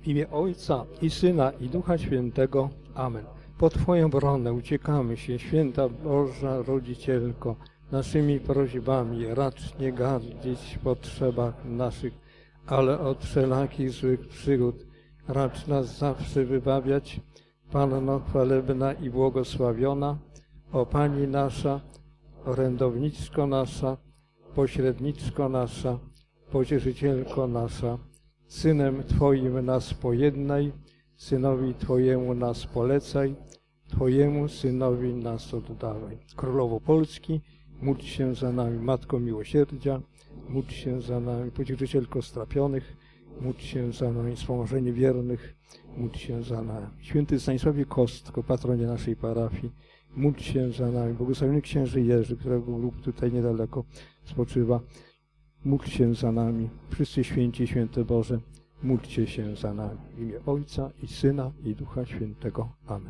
W imię Ojca i Syna i Ducha Świętego. Amen. Pod Twoją obronę uciekamy się, Święta Boża Rodzicielko, naszymi prośbami racz nie gardzić w potrzebach naszych, ale od wszelakich złych przygód racz nas zawsze wybawiać. Panno chwalebna i błogosławiona, o Pani nasza, orędowniczko nasza, pośredniczko nasza, pocieszycielko nasza, Synem Twoim nas pojednaj, Synowi Twojemu nas polecaj, Twojemu Synowi nas oddawaj. Królowo Polski, módl się za nami, Matko Miłosierdzia, módl się za nami, pocieszycielko strapionych, módl się za nami, wspomożenie wiernych, módl się za nami. Święty Stanisławie Kostko, patronie naszej parafii, módl się za nami. Błogosławiony księży Jerzy, którego grób tutaj niedaleko spoczywa, módl się za nami. Wszyscy święci, święte Boże, módlcie się za nami. W imię Ojca i Syna i Ducha Świętego. Amen.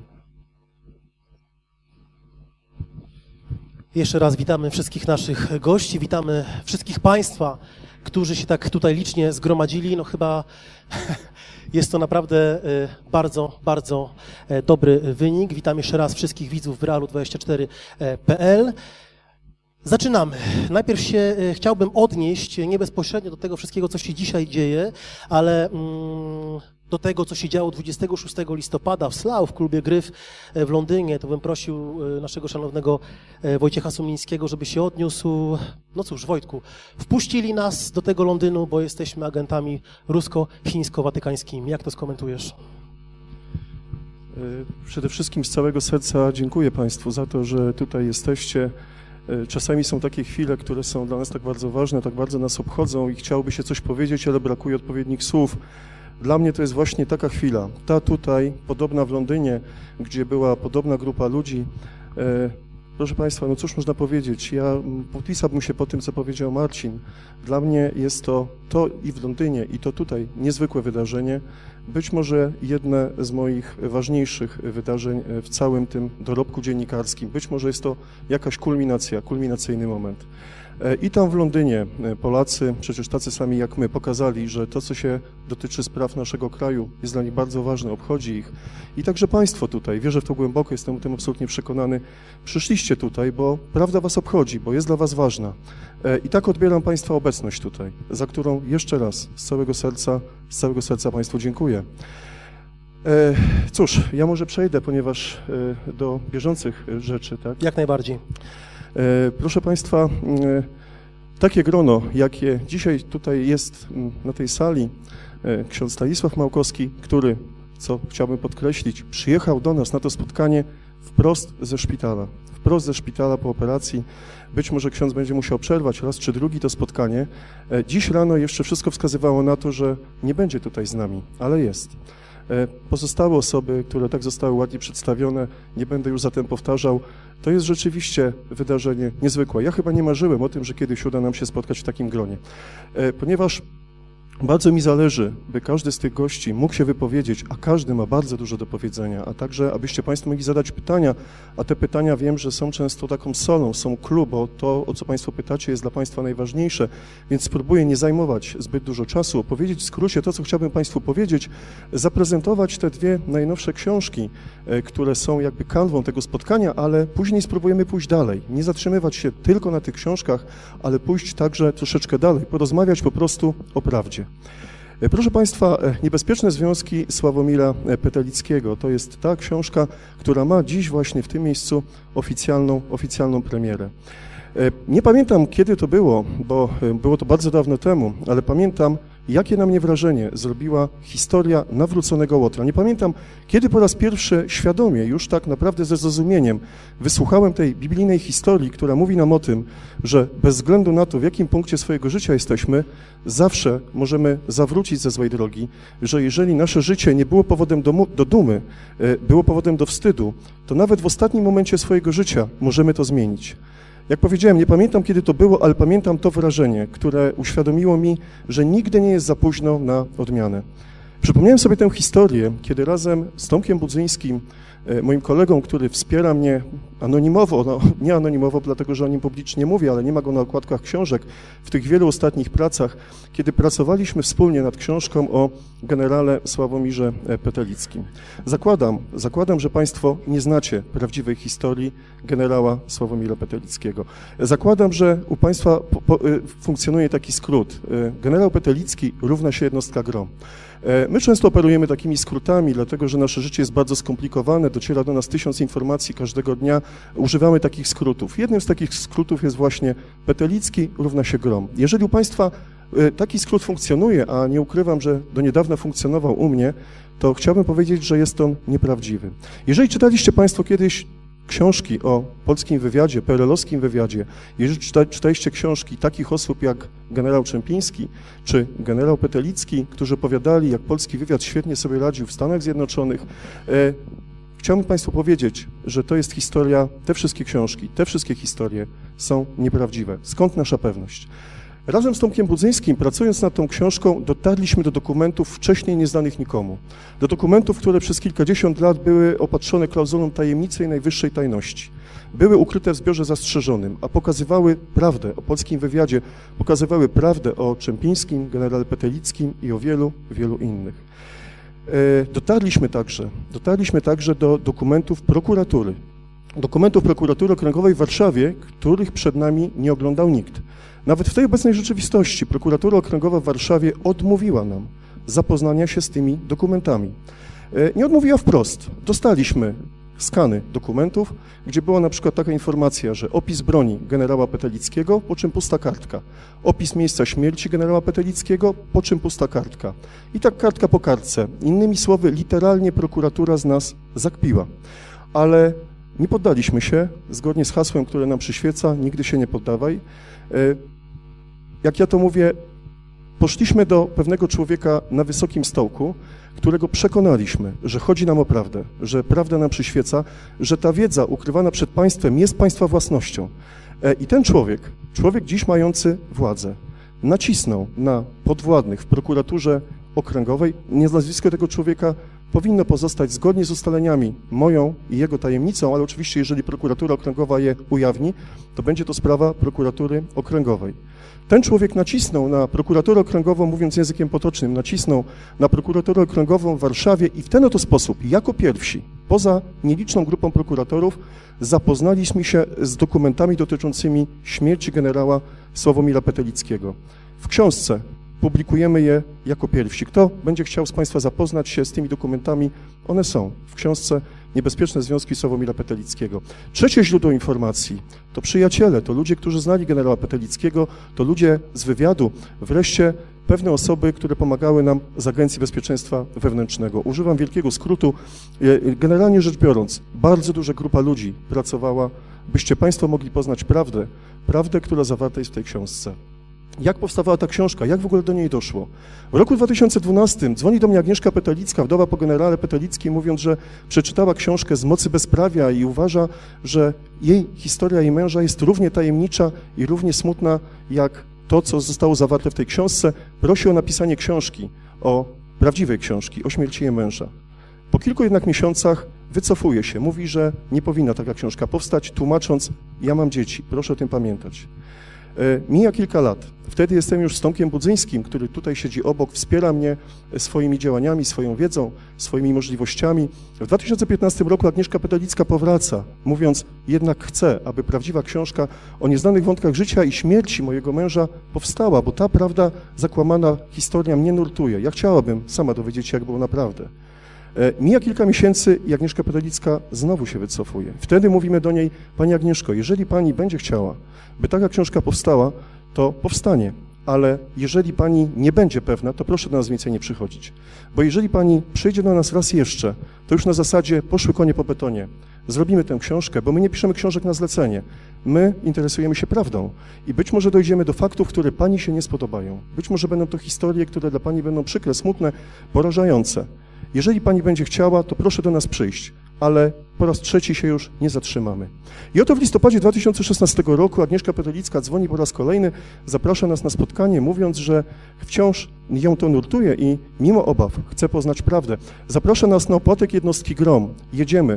Jeszcze raz witamy wszystkich naszych gości, witamy wszystkich Państwa, którzy się tak tutaj licznie zgromadzili. No chyba jest to naprawdę bardzo, bardzo dobry wynik. Witam jeszcze raz wszystkich widzów w realu24.pl. Zaczynamy. Najpierw się chciałbym odnieść nie bezpośrednio do tego wszystkiego, co się dzisiaj dzieje, ale do tego, co się działo 26 listopada w Slough, w klubie Gryf w Londynie. To bym prosił naszego szanownego Wojciecha Sumińskiego, żeby się odniósł. No cóż, Wojtku, wpuścili nas do tego Londynu, bo jesteśmy agentami rusko-chińsko-watykańskimi. Jak to skomentujesz? Przede wszystkim z całego serca dziękuję Państwu za to, że tutaj jesteście. Czasami są takie chwile, które są dla nas tak bardzo ważne, tak bardzo nas obchodzą i chciałoby się coś powiedzieć, ale brakuje odpowiednich słów. Dla mnie to jest właśnie taka chwila, ta tutaj, podobna w Londynie, gdzie była podobna grupa ludzi. Proszę Państwa, no cóż można powiedzieć, ja podpisałbym się po tym, co powiedział Marcin. Dla mnie jest to i w Londynie, i to tutaj niezwykłe wydarzenie, być może jedne z moich ważniejszych wydarzeń w całym tym dorobku dziennikarskim. Być może jest to jakaś kulminacyjny moment. I tam w Londynie Polacy, przecież tacy sami jak my, pokazali, że to, co się dotyczy spraw naszego kraju, jest dla nich bardzo ważne, obchodzi ich. I także Państwo tutaj, wierzę w to głęboko, jestem o tym absolutnie przekonany, przyszliście tutaj, bo prawda Was obchodzi, bo jest dla Was ważna. I tak odbieram Państwa obecność tutaj, za którą jeszcze raz z całego serca Państwu dziękuję. Cóż, ja może przejdę, ponieważ do bieżących rzeczy, tak? Jak najbardziej. Proszę Państwa, takie grono, jakie dzisiaj tutaj jest na tej sali, ksiądz Stanisław Małkowski, który, co chciałbym podkreślić, przyjechał do nas na to spotkanie wprost ze szpitala po operacji. Być może ksiądz będzie musiał przerwać raz czy drugi to spotkanie. Dziś rano jeszcze wszystko wskazywało na to, że nie będzie tutaj z nami, ale jest. Pozostałe osoby, które tak zostały ładnie przedstawione, nie będę już zatem powtarzał, to jest rzeczywiście wydarzenie niezwykłe. Ja chyba nie marzyłem o tym, że kiedyś uda nam się spotkać w takim gronie, ponieważ bardzo mi zależy, by każdy z tych gości mógł się wypowiedzieć, a każdy ma bardzo dużo do powiedzenia, a także abyście Państwo mogli zadać pytania, a te pytania wiem, że są często taką solą, są clue, bo to, o co Państwo pytacie, jest dla Państwa najważniejsze, więc spróbuję nie zajmować zbyt dużo czasu, opowiedzieć w skrócie to, co chciałbym Państwu powiedzieć, zaprezentować te dwie najnowsze książki, które są jakby kanwą tego spotkania, ale później spróbujemy pójść dalej, nie zatrzymywać się tylko na tych książkach, ale pójść także troszeczkę dalej, porozmawiać po prostu o prawdzie. Proszę Państwa, Niebezpieczne związki Sławomira Petelickiego to jest ta książka, która ma dziś właśnie w tym miejscu oficjalną premierę. Nie pamiętam, kiedy to było, bo było to bardzo dawno temu, ale pamiętam, jakie na mnie wrażenie zrobiła historia nawróconego Łotra. Nie pamiętam, kiedy po raz pierwszy świadomie, już tak naprawdę ze zrozumieniem, wysłuchałem tej biblijnej historii, która mówi nam o tym, że bez względu na to, w jakim punkcie swojego życia jesteśmy, zawsze możemy zawrócić ze złej drogi, że jeżeli nasze życie nie było powodem do dumy, było powodem do wstydu, to nawet w ostatnim momencie swojego życia możemy to zmienić. Jak powiedziałem, nie pamiętam, kiedy to było, ale pamiętam to wrażenie, które uświadomiło mi, że nigdy nie jest za późno na odmianę. Przypomniałem sobie tę historię, kiedy razem z Tomkiem Budzyńskim, moim kolegą, który wspiera mnie anonimowo, no nie anonimowo, dlatego że o nim publicznie mówię, ale nie ma go na okładkach książek, w tych wielu ostatnich pracach, kiedy pracowaliśmy wspólnie nad książką o generale Sławomirze Petelickim. Zakładam, że Państwo nie znacie prawdziwej historii generała Sławomira Petelickiego. Zakładam, że u Państwa funkcjonuje taki skrót. Generał Petelicki równa się jednostka GROM. My często operujemy takimi skrótami, dlatego że nasze życie jest bardzo skomplikowane, dociera do nas 1000 informacji każdego dnia, używamy takich skrótów. Jednym z takich skrótów jest właśnie Petelicki równa się GROM. Jeżeli u Państwa taki skrót funkcjonuje, a nie ukrywam, że do niedawna funkcjonował u mnie, to chciałbym powiedzieć, że jest on nieprawdziwy. Jeżeli czytaliście Państwo kiedyś książki o polskim wywiadzie, PRL-owskim wywiadzie, jeżeli czytaliście książki takich osób jak generał Czempiński czy generał Petelicki, którzy opowiadali, jak polski wywiad świetnie sobie radził w Stanach Zjednoczonych, chciałbym Państwu powiedzieć, że to jest historia, te wszystkie książki, te wszystkie historie są nieprawdziwe. Skąd nasza pewność? Razem z Tomkiem Budzyńskim, pracując nad tą książką, dotarliśmy do dokumentów wcześniej nieznanych nikomu. Do dokumentów, które przez kilkadziesiąt lat były opatrzone klauzulą tajemnicy i najwyższej tajności. Były ukryte w zbiorze zastrzeżonym, a pokazywały prawdę o polskim wywiadzie, pokazywały prawdę o Czempińskim, generale Petelickim i o wielu, wielu innych. Dotarliśmy także do dokumentów prokuratury. Dokumentów prokuratury okręgowej w Warszawie, których przed nami nie oglądał nikt. Nawet w tej obecnej rzeczywistości prokuratura okręgowa w Warszawie odmówiła nam zapoznania się z tymi dokumentami. Nie odmówiła wprost. Dostaliśmy skany dokumentów, gdzie była na przykład taka informacja, że opis broni generała Petelickiego, po czym pusta kartka. Opis miejsca śmierci generała Petelickiego, po czym pusta kartka. I tak kartka po kartce. Innymi słowy, literalnie prokuratura z nas zakpiła. Ale nie poddaliśmy się, zgodnie z hasłem, które nam przyświeca, nigdy się nie poddawaj. Jak ja to mówię, poszliśmy do pewnego człowieka na wysokim stołku, którego przekonaliśmy, że chodzi nam o prawdę, że prawda nam przyświeca, że ta wiedza ukrywana przed państwem jest państwa własnością. I ten człowiek dziś mający władzę, nacisnął na podwładnych w prokuraturze okręgowej. Nazwisko tego człowieka powinno pozostać zgodnie z ustaleniami moją i jego tajemnicą, ale oczywiście jeżeli prokuratura okręgowa je ujawni, to będzie to sprawa prokuratury okręgowej. Ten człowiek nacisnął na prokuraturę okręgową, mówiąc językiem potocznym, nacisnął na prokuraturę okręgową w Warszawie i w ten oto sposób, jako pierwsi, poza nieliczną grupą prokuratorów, zapoznaliśmy się z dokumentami dotyczącymi śmierci generała Sławomira Petelickiego. W książce publikujemy je jako pierwsi. Kto będzie chciał z Państwa zapoznać się z tymi dokumentami, one są w książce Niebezpieczne związki Sławomira Petelickiego. Trzecie źródło informacji to przyjaciele, to ludzie, którzy znali generała Petelickiego, to ludzie z wywiadu, wreszcie pewne osoby, które pomagały nam z Agencji Bezpieczeństwa Wewnętrznego. Używam wielkiego skrótu. Generalnie rzecz biorąc, bardzo duża grupa ludzi pracowała, byście Państwo mogli poznać prawdę, która zawarta jest w tej książce. Jak powstawała ta książka? Jak w ogóle do niej doszło? W roku 2012 dzwoni do mnie Agnieszka Petelicka, wdowa po generale Petelickim, mówiąc, że przeczytała książkę z mocy bezprawia i uważa, że jej historia jej męża jest równie tajemnicza i równie smutna jak to, co zostało zawarte w tej książce. Prosi o napisanie książki, prawdziwej książki, o śmierci jej męża. Po kilku jednak miesiącach wycofuje się, mówi, że nie powinna taka książka powstać, tłumacząc, ja mam dzieci, proszę o tym pamiętać. Mija kilka lat. Wtedy jestem już z Tomkiem Budzyńskim, który tutaj siedzi obok, wspiera mnie swoimi działaniami, swoją wiedzą, swoimi możliwościami. W 2015 roku Agnieszka Petelicka powraca, mówiąc, jednak chcę, aby prawdziwa książka o nieznanych wątkach życia i śmierci mojego męża powstała, bo ta prawda, zakłamana historia mnie nurtuje. Ja chciałabym sama dowiedzieć się, jak było naprawdę. Mija kilka miesięcy i Agnieszka Petelicka znowu się wycofuje. Wtedy mówimy do niej, Pani Agnieszko, jeżeli Pani będzie chciała, by taka książka powstała, to powstanie, ale jeżeli Pani nie będzie pewna, to proszę do nas więcej nie przychodzić. Bo jeżeli Pani przyjdzie do nas raz jeszcze, to już na zasadzie poszły konie po betonie. Zrobimy tę książkę, bo my nie piszemy książek na zlecenie. My interesujemy się prawdą i być może dojdziemy do faktów, które Pani się nie spodobają. Być może będą to historie, które dla Pani będą przykre, smutne, porażające. Jeżeli Pani będzie chciała, to proszę do nas przyjść, ale po raz trzeci się już nie zatrzymamy. I oto w listopadzie 2016 roku Agnieszka Petelicka dzwoni po raz kolejny, zaprasza nas na spotkanie, mówiąc, że wciąż ją to nurtuje i mimo obaw chce poznać prawdę. Zaprasza nas na opłatek jednostki GROM. Jedziemy.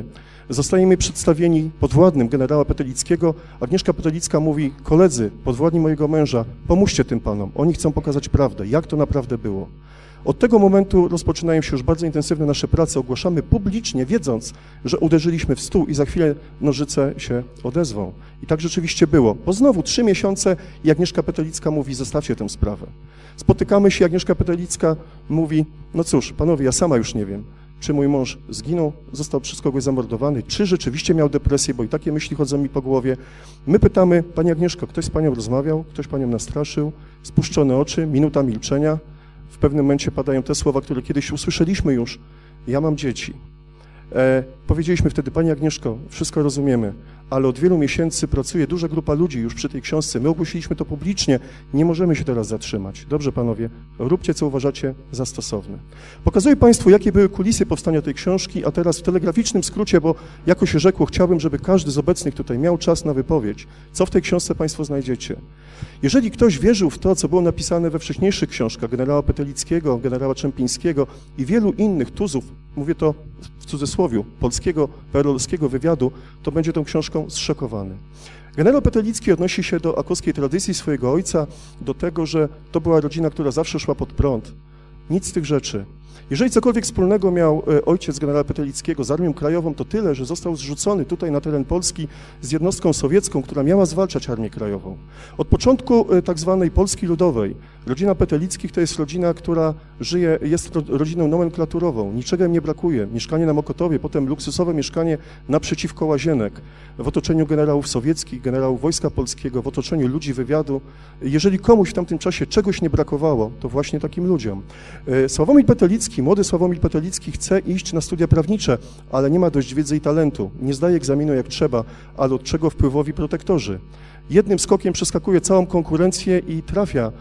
Zostajemy przedstawieni podwładnym generała Petelickiego. Agnieszka Petelicka mówi: koledzy, podwładni mojego męża, pomóżcie tym panom, oni chcą pokazać prawdę, jak to naprawdę było. Od tego momentu rozpoczynają się już bardzo intensywne nasze prace, ogłaszamy publicznie, wiedząc, że uderzyliśmy w stół i za chwilę nożyce się odezwą. I tak rzeczywiście było, bo znowu 3 miesiące i Agnieszka Petelicka mówi: zostawcie tę sprawę. Spotykamy się, Agnieszka Petelicka mówi: no cóż, panowie, ja sama już nie wiem, czy mój mąż zginął, został przez kogoś zamordowany, czy rzeczywiście miał depresję, bo i takie myśli chodzą mi po głowie. My pytamy: pani Agnieszko, ktoś z panią rozmawiał, ktoś panią nastraszył, spuszczone oczy, minuta milczenia. W pewnym momencie padają te słowa, które kiedyś usłyszeliśmy już: ja mam dzieci. Powiedzieliśmy wtedy: pani Agnieszko, wszystko rozumiemy, ale od wielu miesięcy pracuje duża grupa ludzi już przy tej książce. My ogłosiliśmy to publicznie, nie możemy się teraz zatrzymać. Dobrze, panowie, róbcie, co uważacie za stosowne. Pokazuję państwu, jakie były kulisy powstania tej książki, a teraz w telegraficznym skrócie, bo jako się rzekło, chciałbym, żeby każdy z obecnych tutaj miał czas na wypowiedź. Co w tej książce państwo znajdziecie? Jeżeli ktoś wierzył w to, co było napisane we wcześniejszych książkach generała Petelickiego, generała Czempińskiego i wielu innych tuzów, mówię to w cudzysłowiu, polskiego, PRL-owskiego wywiadu, to będzie tą książką zszokowany. Generał Petelicki odnosi się do akowskiej tradycji swojego ojca, do tego, że to była rodzina, która zawsze szła pod prąd. Nic z tych rzeczy. Jeżeli cokolwiek wspólnego miał ojciec generała Petelickiego z Armią Krajową, to tyle, że został zrzucony tutaj na teren Polski z jednostką sowiecką, która miała zwalczać Armię Krajową. Od początku tak zwanej Polski Ludowej rodzina Petelickich to jest rodzina, która żyje, jest rodziną nomenklaturową, niczego im nie brakuje. Mieszkanie na Mokotowie, potem luksusowe mieszkanie naprzeciwko Łazienek, w otoczeniu generałów sowieckich, generałów Wojska Polskiego, w otoczeniu ludzi wywiadu. Jeżeli komuś w tamtym czasie czegoś nie brakowało, to właśnie takim ludziom. Sławomir Petelicki, młody Sławomir Petelicki chce iść na studia prawnicze, ale nie ma dość wiedzy i talentu. Nie zdaje egzaminu jak trzeba, ale od czego wpływowi protektorzy. Jednym skokiem przeskakuje całą konkurencję i trafia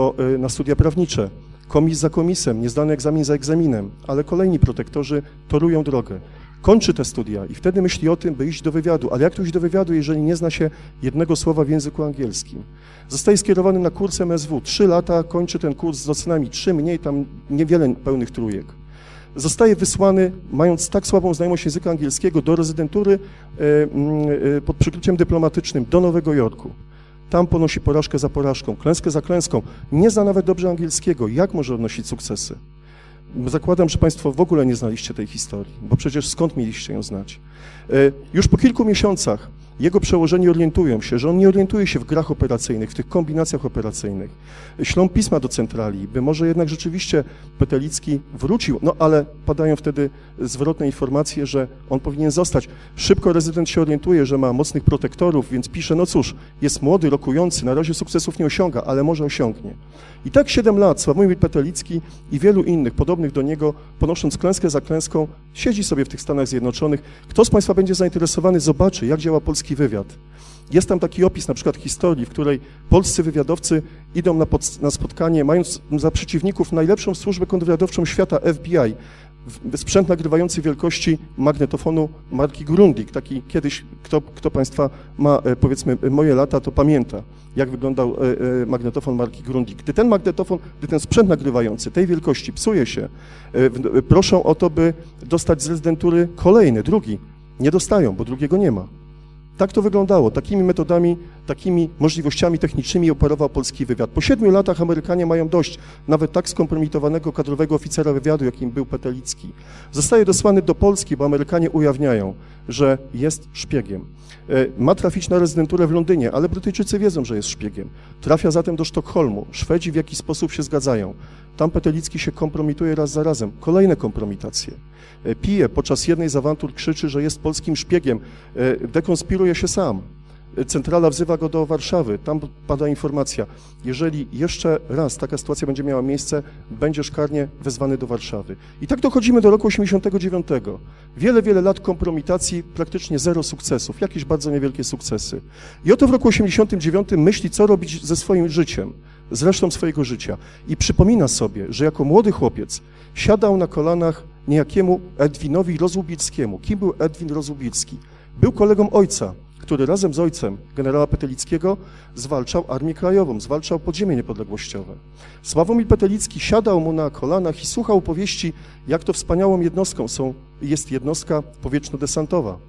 na studia prawnicze. Komis za komisem, niezdany egzamin za egzaminem, ale kolejni protektorzy torują drogę. Kończy te studia i wtedy myśli o tym, by iść do wywiadu. Ale jak tu iść do wywiadu, jeżeli nie zna się jednego słowa w języku angielskim? Zostaje skierowany na kurs MSW. 3 lata kończy ten kurs z ocenami 3, mniej, tam niewiele pełnych trójek. Zostaje wysłany, mając tak słabą znajomość języka angielskiego, do rezydentury pod przykryciem dyplomatycznym do Nowego Jorku. Tam ponosi porażkę za porażką, klęskę za klęską. Nie zna nawet dobrze angielskiego. Jak może odnosić sukcesy? Zakładam, że państwo w ogóle nie znaliście tej historii, bo przecież skąd mieliście ją znać? Już po kilku miesiącach jego przełożeni orientują się, że on nie orientuje się w grach operacyjnych, w tych kombinacjach operacyjnych. Ślą pisma do centrali, by może jednak rzeczywiście Petelicki wrócił, no ale padają wtedy zwrotne informacje, że on powinien zostać. Szybko rezydent się orientuje, że ma mocnych protektorów, więc pisze: no cóż, jest młody, rokujący, na razie sukcesów nie osiąga, ale może osiągnie. I tak 7 lat Sławomir Petelicki i wielu innych podobnych do niego, ponosząc klęskę za klęską, siedzi sobie w tych Stanach Zjednoczonych. Kto z państwa będzie zainteresowany, zobaczy, jak działa polski wywiad. Jest tam taki opis na przykład historii, w której polscy wywiadowcy idą na spotkanie, mając za przeciwników najlepszą służbę kontrwywiadowczą świata, FBI, sprzęt nagrywający wielkości magnetofonu marki Grundig. Taki kiedyś, kto państwa ma, powiedzmy, moje lata, to pamięta, jak wyglądał magnetofon marki Grundig. Gdy ten sprzęt nagrywający tej wielkości psuje się, proszą o to, by dostać z rezydentury kolejny, drugi. Nie dostają, bo drugiego nie ma. Tak to wyglądało. Takimi metodami, takimi możliwościami technicznymi operował polski wywiad. Po 7 latach Amerykanie mają dość nawet tak skompromitowanego kadrowego oficera wywiadu, jakim był Petelicki. Zostaje dosłany do Polski, bo Amerykanie ujawniają, że jest szpiegiem. Ma trafić na rezydenturę w Londynie, ale Brytyjczycy wiedzą, że jest szpiegiem. Trafia zatem do Sztokholmu. Szwedzi w jakiś sposób się zgadzają. Tam Petelicki się kompromituje raz za razem. Kolejne kompromitacje. Pije, podczas jednej z awantur krzyczy, że jest polskim szpiegiem. Dekonspiruje się sam. Centrala wzywa go do Warszawy. Tam pada informacja: jeżeli jeszcze raz taka sytuacja będzie miała miejsce, będziesz karnie wezwany do Warszawy. I tak dochodzimy do roku 89. Wiele lat kompromitacji, praktycznie 0 sukcesów, jakieś bardzo niewielkie sukcesy. I oto w roku 89 myśli, co robić ze swoim życiem, z resztą swojego życia. I przypomina sobie, że jako młody chłopiec siadał na kolanach niejakiemu Edwinowi Rozłubickiemu. Kim był Edwin Rozłubicki? Był kolegą ojca. który razem z ojcem generała Petelickiego zwalczał Armię Krajową, zwalczał podziemie niepodległościowe. Sławomir Petelicki siadał mu na kolanach i słuchał opowieści, jak to wspaniałą jednostką jest jednostka powietrzno-desantowa.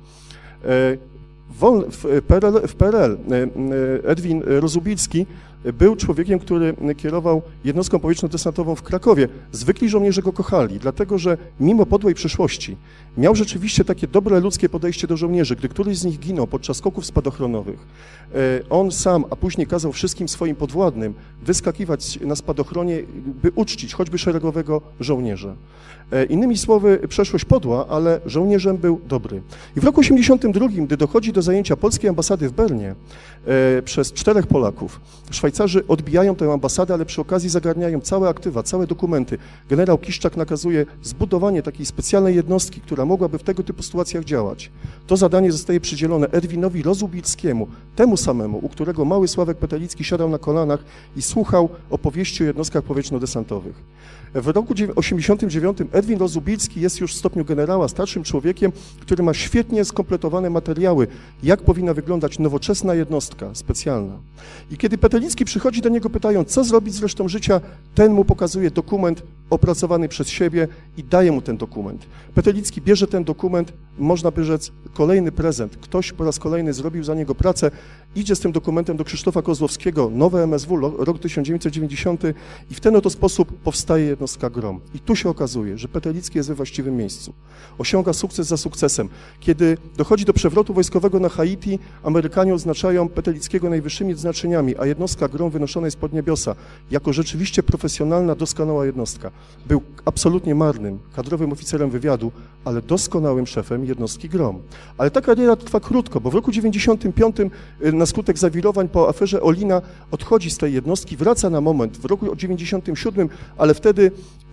W PRL Edwin Rozubilski był człowiekiem, który kierował jednostką powietrzno-desantową w Krakowie. Zwykli żołnierze go kochali, dlatego że mimo podłej przeszłości miał rzeczywiście takie dobre ludzkie podejście do żołnierzy. Gdy któryś z nich ginął podczas skoków spadochronowych, on sam, a później kazał wszystkim swoim podwładnym wyskakiwać na spadochronie, by uczcić choćby szeregowego żołnierza. Innymi słowy, przeszłość podła, ale żołnierzem był dobry. I w roku 1982, gdy dochodzi do zajęcia polskiej ambasady w Bernie przez 4 Polaków, Szwajcarzy odbijają tę ambasadę, ale przy okazji zagarniają całe aktywa, całe dokumenty. Generał Kiszczak nakazuje zbudowanie takiej specjalnej jednostki, która mogłaby w tego typu sytuacjach działać. To zadanie zostaje przydzielone Edwinowi Rozubilskiemu, temu samemu, u którego mały Sławek Petelicki siadał na kolanach i słuchał opowieści o jednostkach powietrzno-desantowych. W roku 1989 Edwin Rozubilski jest już w stopniu generała starszym człowiekiem, który ma świetnie skompletowane materiały, jak powinna wyglądać nowoczesna jednostka specjalna. I kiedy Petelicki przychodzi do niego, pytają, co zrobić z resztą życia, ten mu pokazuje dokument opracowany przez siebie i daje mu ten dokument. Petelicki bierze ten dokument, można by rzec, kolejny prezent. Ktoś po raz kolejny zrobił za niego pracę, idzie z tym dokumentem do Krzysztofa Kozłowskiego, nowe MSW, rok 1990 i w ten oto sposób powstaje jednostka GROM. I tu się okazuje, że Petelicki jest we właściwym miejscu. Osiąga sukces za sukcesem. Kiedy dochodzi do przewrotu wojskowego na Haiti, Amerykanie oznaczają Petelickiego najwyższymi odznaczeniami, a jednostka GROM wynoszona jest pod niebiosa, jako rzeczywiście profesjonalna, doskonała jednostka. Był absolutnie marnym, kadrowym oficerem wywiadu, ale doskonałym szefem jednostki GROM. Ale ta kariera trwa krótko, bo w roku 1995 na skutek zawirowań po aferze Olina odchodzi z tej jednostki, wraca na moment w roku 1997, ale wtedy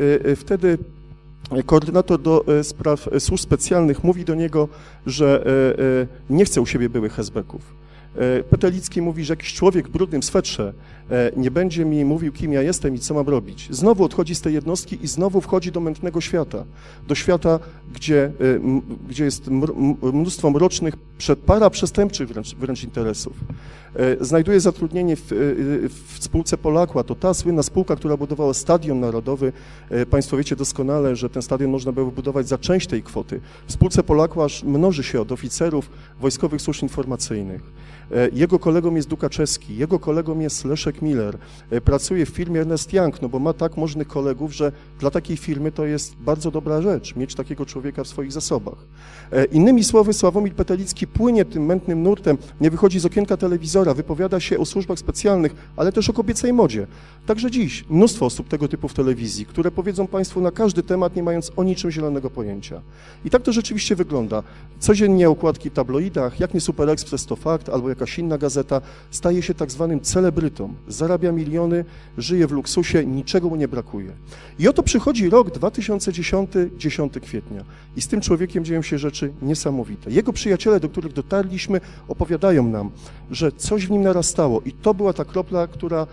koordynator do spraw służb specjalnych mówi do niego, że nie chce u siebie byłych esbeków. Petelicki mówi, że jakiś człowiek w brudnym swetrze nie będzie mi mówił, kim ja jestem i co mam robić. Znowu odchodzi z tej jednostki i znowu wchodzi do mętnego świata. Do świata, gdzie jest mnóstwo mrocznych, paraprzestępczych wręcz interesów. Znajduje zatrudnienie w spółce Polakła. To ta słynna spółka, która budowała Stadion Narodowy. Państwo wiecie doskonale, że ten stadion można było wybudować za część tej kwoty. W spółce Polakła aż mnoży się od oficerów wojskowych służb informacyjnych. Jego kolegą jest Dukaczewski, jego kolegą jest Leszek Miller. Pracuje w firmie Ernest Young, no bo ma tak możnych kolegów, że dla takiej firmy to jest bardzo dobra rzecz, mieć takiego człowieka w swoich zasobach. Innymi słowy, Sławomir Petelicki płynie tym mętnym nurtem, nie wychodzi z okienka telewizora, wypowiada się o służbach specjalnych, ale też o kobiecej modzie. Także dziś mnóstwo osób tego typu w telewizji, które powiedzą Państwu na każdy temat, nie mając o niczym zielonego pojęcia. I tak to rzeczywiście wygląda. Codziennie okładki w tabloidach, jak nie Super Express to fakt, albo jakaś inna gazeta, staje się tak zwanym celebrytą. Zarabia miliony, żyje w luksusie, niczego mu nie brakuje. I oto przychodzi rok 2010, 10 kwietnia. I z tym człowiekiem dzieją się rzeczy niesamowite. Jego przyjaciele, do których dotarliśmy, opowiadają nam, że coś w nim narastało i to była ta kropla, która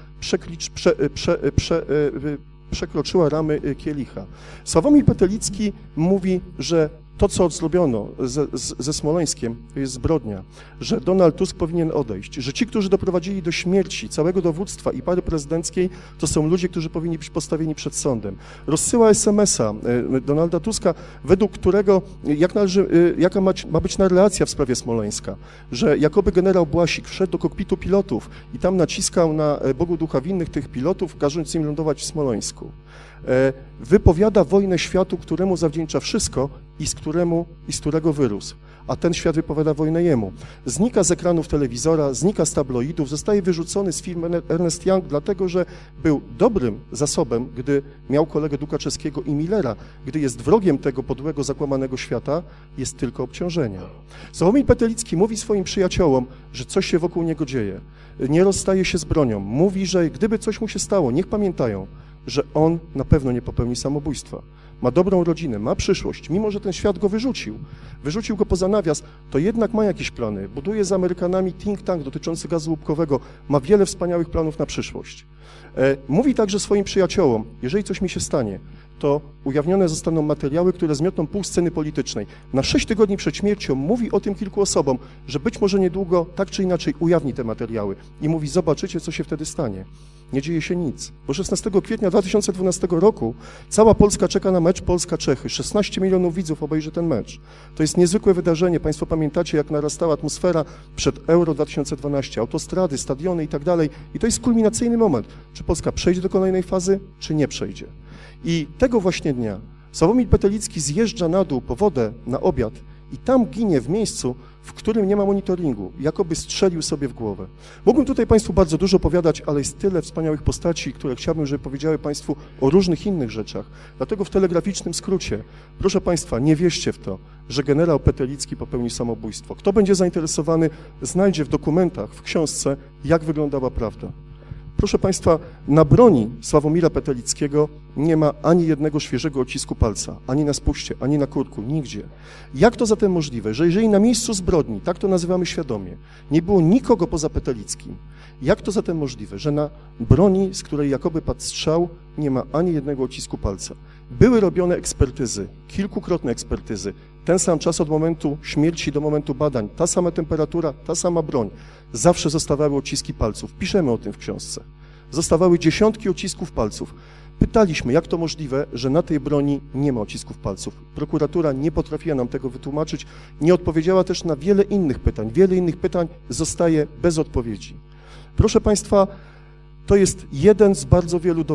przekroczyła ramy kielicha. Sławomir Petelicki mówi, że to, co zrobiono ze Smoleńskiem, to jest zbrodnia, że Donald Tusk powinien odejść, że ci, którzy doprowadzili do śmierci całego dowództwa i pary prezydenckiej, to są ludzie, którzy powinni być postawieni przed sądem. Rozsyła SMS-a Donalda Tuska, według którego jaka ma być narracja w sprawie Smoleńska, że jakoby generał Błasik wszedł do kokpitu pilotów i tam naciskał na Bogu ducha winnych tych pilotów, każąc im lądować w Smoleńsku. Wypowiada wojnę światu, któremu zawdzięcza wszystko i z którego wyrósł, a ten świat wypowiada wojnę jemu. Znika z ekranów telewizora, znika z tabloidów, zostaje wyrzucony z firmy Ernest Young, dlatego że był dobrym zasobem, gdy miał kolegę Dukaczewskiego i Millera. Gdy jest wrogiem tego podłego, zakłamanego świata, jest tylko obciążenie. Sławomir Petelicki mówi swoim przyjaciołom, że coś się wokół niego dzieje. Nie rozstaje się z bronią. Mówi, że gdyby coś mu się stało, niech pamiętają, że on na pewno nie popełni samobójstwa. Ma dobrą rodzinę, ma przyszłość, mimo że ten świat go wyrzucił go poza nawias, to jednak ma jakieś plany. Buduje z Amerykanami think tank dotyczący gazu łupkowego, ma wiele wspaniałych planów na przyszłość. Mówi także swoim przyjaciołom, jeżeli coś mi się stanie, to ujawnione zostaną materiały, które zmiotą pół sceny politycznej. Na 6 tygodni przed śmiercią mówi o tym kilku osobom, że być może niedługo tak czy inaczej ujawni te materiały i mówi, zobaczycie, co się wtedy stanie. Nie dzieje się nic, bo 16 kwietnia 2012 roku cała Polska czeka na mecz Polska-Czechy. 16 milionów widzów obejrzy ten mecz. To jest niezwykłe wydarzenie. Państwo pamiętacie, jak narastała atmosfera przed Euro 2012, autostrady, stadiony i tak dalej. I to jest kulminacyjny moment. Czy Polska przejdzie do kolejnej fazy, czy nie przejdzie. I tego właśnie dnia Sławomir Petelicki zjeżdża na dół po wodę na obiad i tam ginie w miejscu, w którym nie ma monitoringu, jakoby strzelił sobie w głowę. Mógłbym tutaj Państwu bardzo dużo opowiadać, ale jest tyle wspaniałych postaci, które chciałbym, żeby powiedziały Państwu o różnych innych rzeczach. Dlatego w telegraficznym skrócie, proszę Państwa, nie wierzcie w to, że generał Petelicki popełnił samobójstwo. Kto będzie zainteresowany, znajdzie w dokumentach, w książce, jak wyglądała prawda. Proszę Państwa, na broni Sławomira Petelickiego nie ma ani jednego świeżego odcisku palca, ani na spuście, ani na kurku, nigdzie. Jak to zatem możliwe, że jeżeli na miejscu zbrodni, tak to nazywamy świadomie, nie było nikogo poza Petelickim, jak to zatem możliwe, że na broni, z której jakoby padł strzał, nie ma ani jednego odcisku palca? Były robione ekspertyzy, kilkukrotne ekspertyzy, ten sam czas od momentu śmierci do momentu badań, ta sama temperatura, ta sama broń. Zawsze zostawały odciski palców. Piszemy o tym w książce. Zostawały dziesiątki odcisków palców. Pytaliśmy, jak to możliwe, że na tej broni nie ma odcisków palców. Prokuratura nie potrafiła nam tego wytłumaczyć, nie odpowiedziała też na wiele innych pytań. Wiele innych pytań zostaje bez odpowiedzi. Proszę Państwa, to jest jeden z bardzo wielu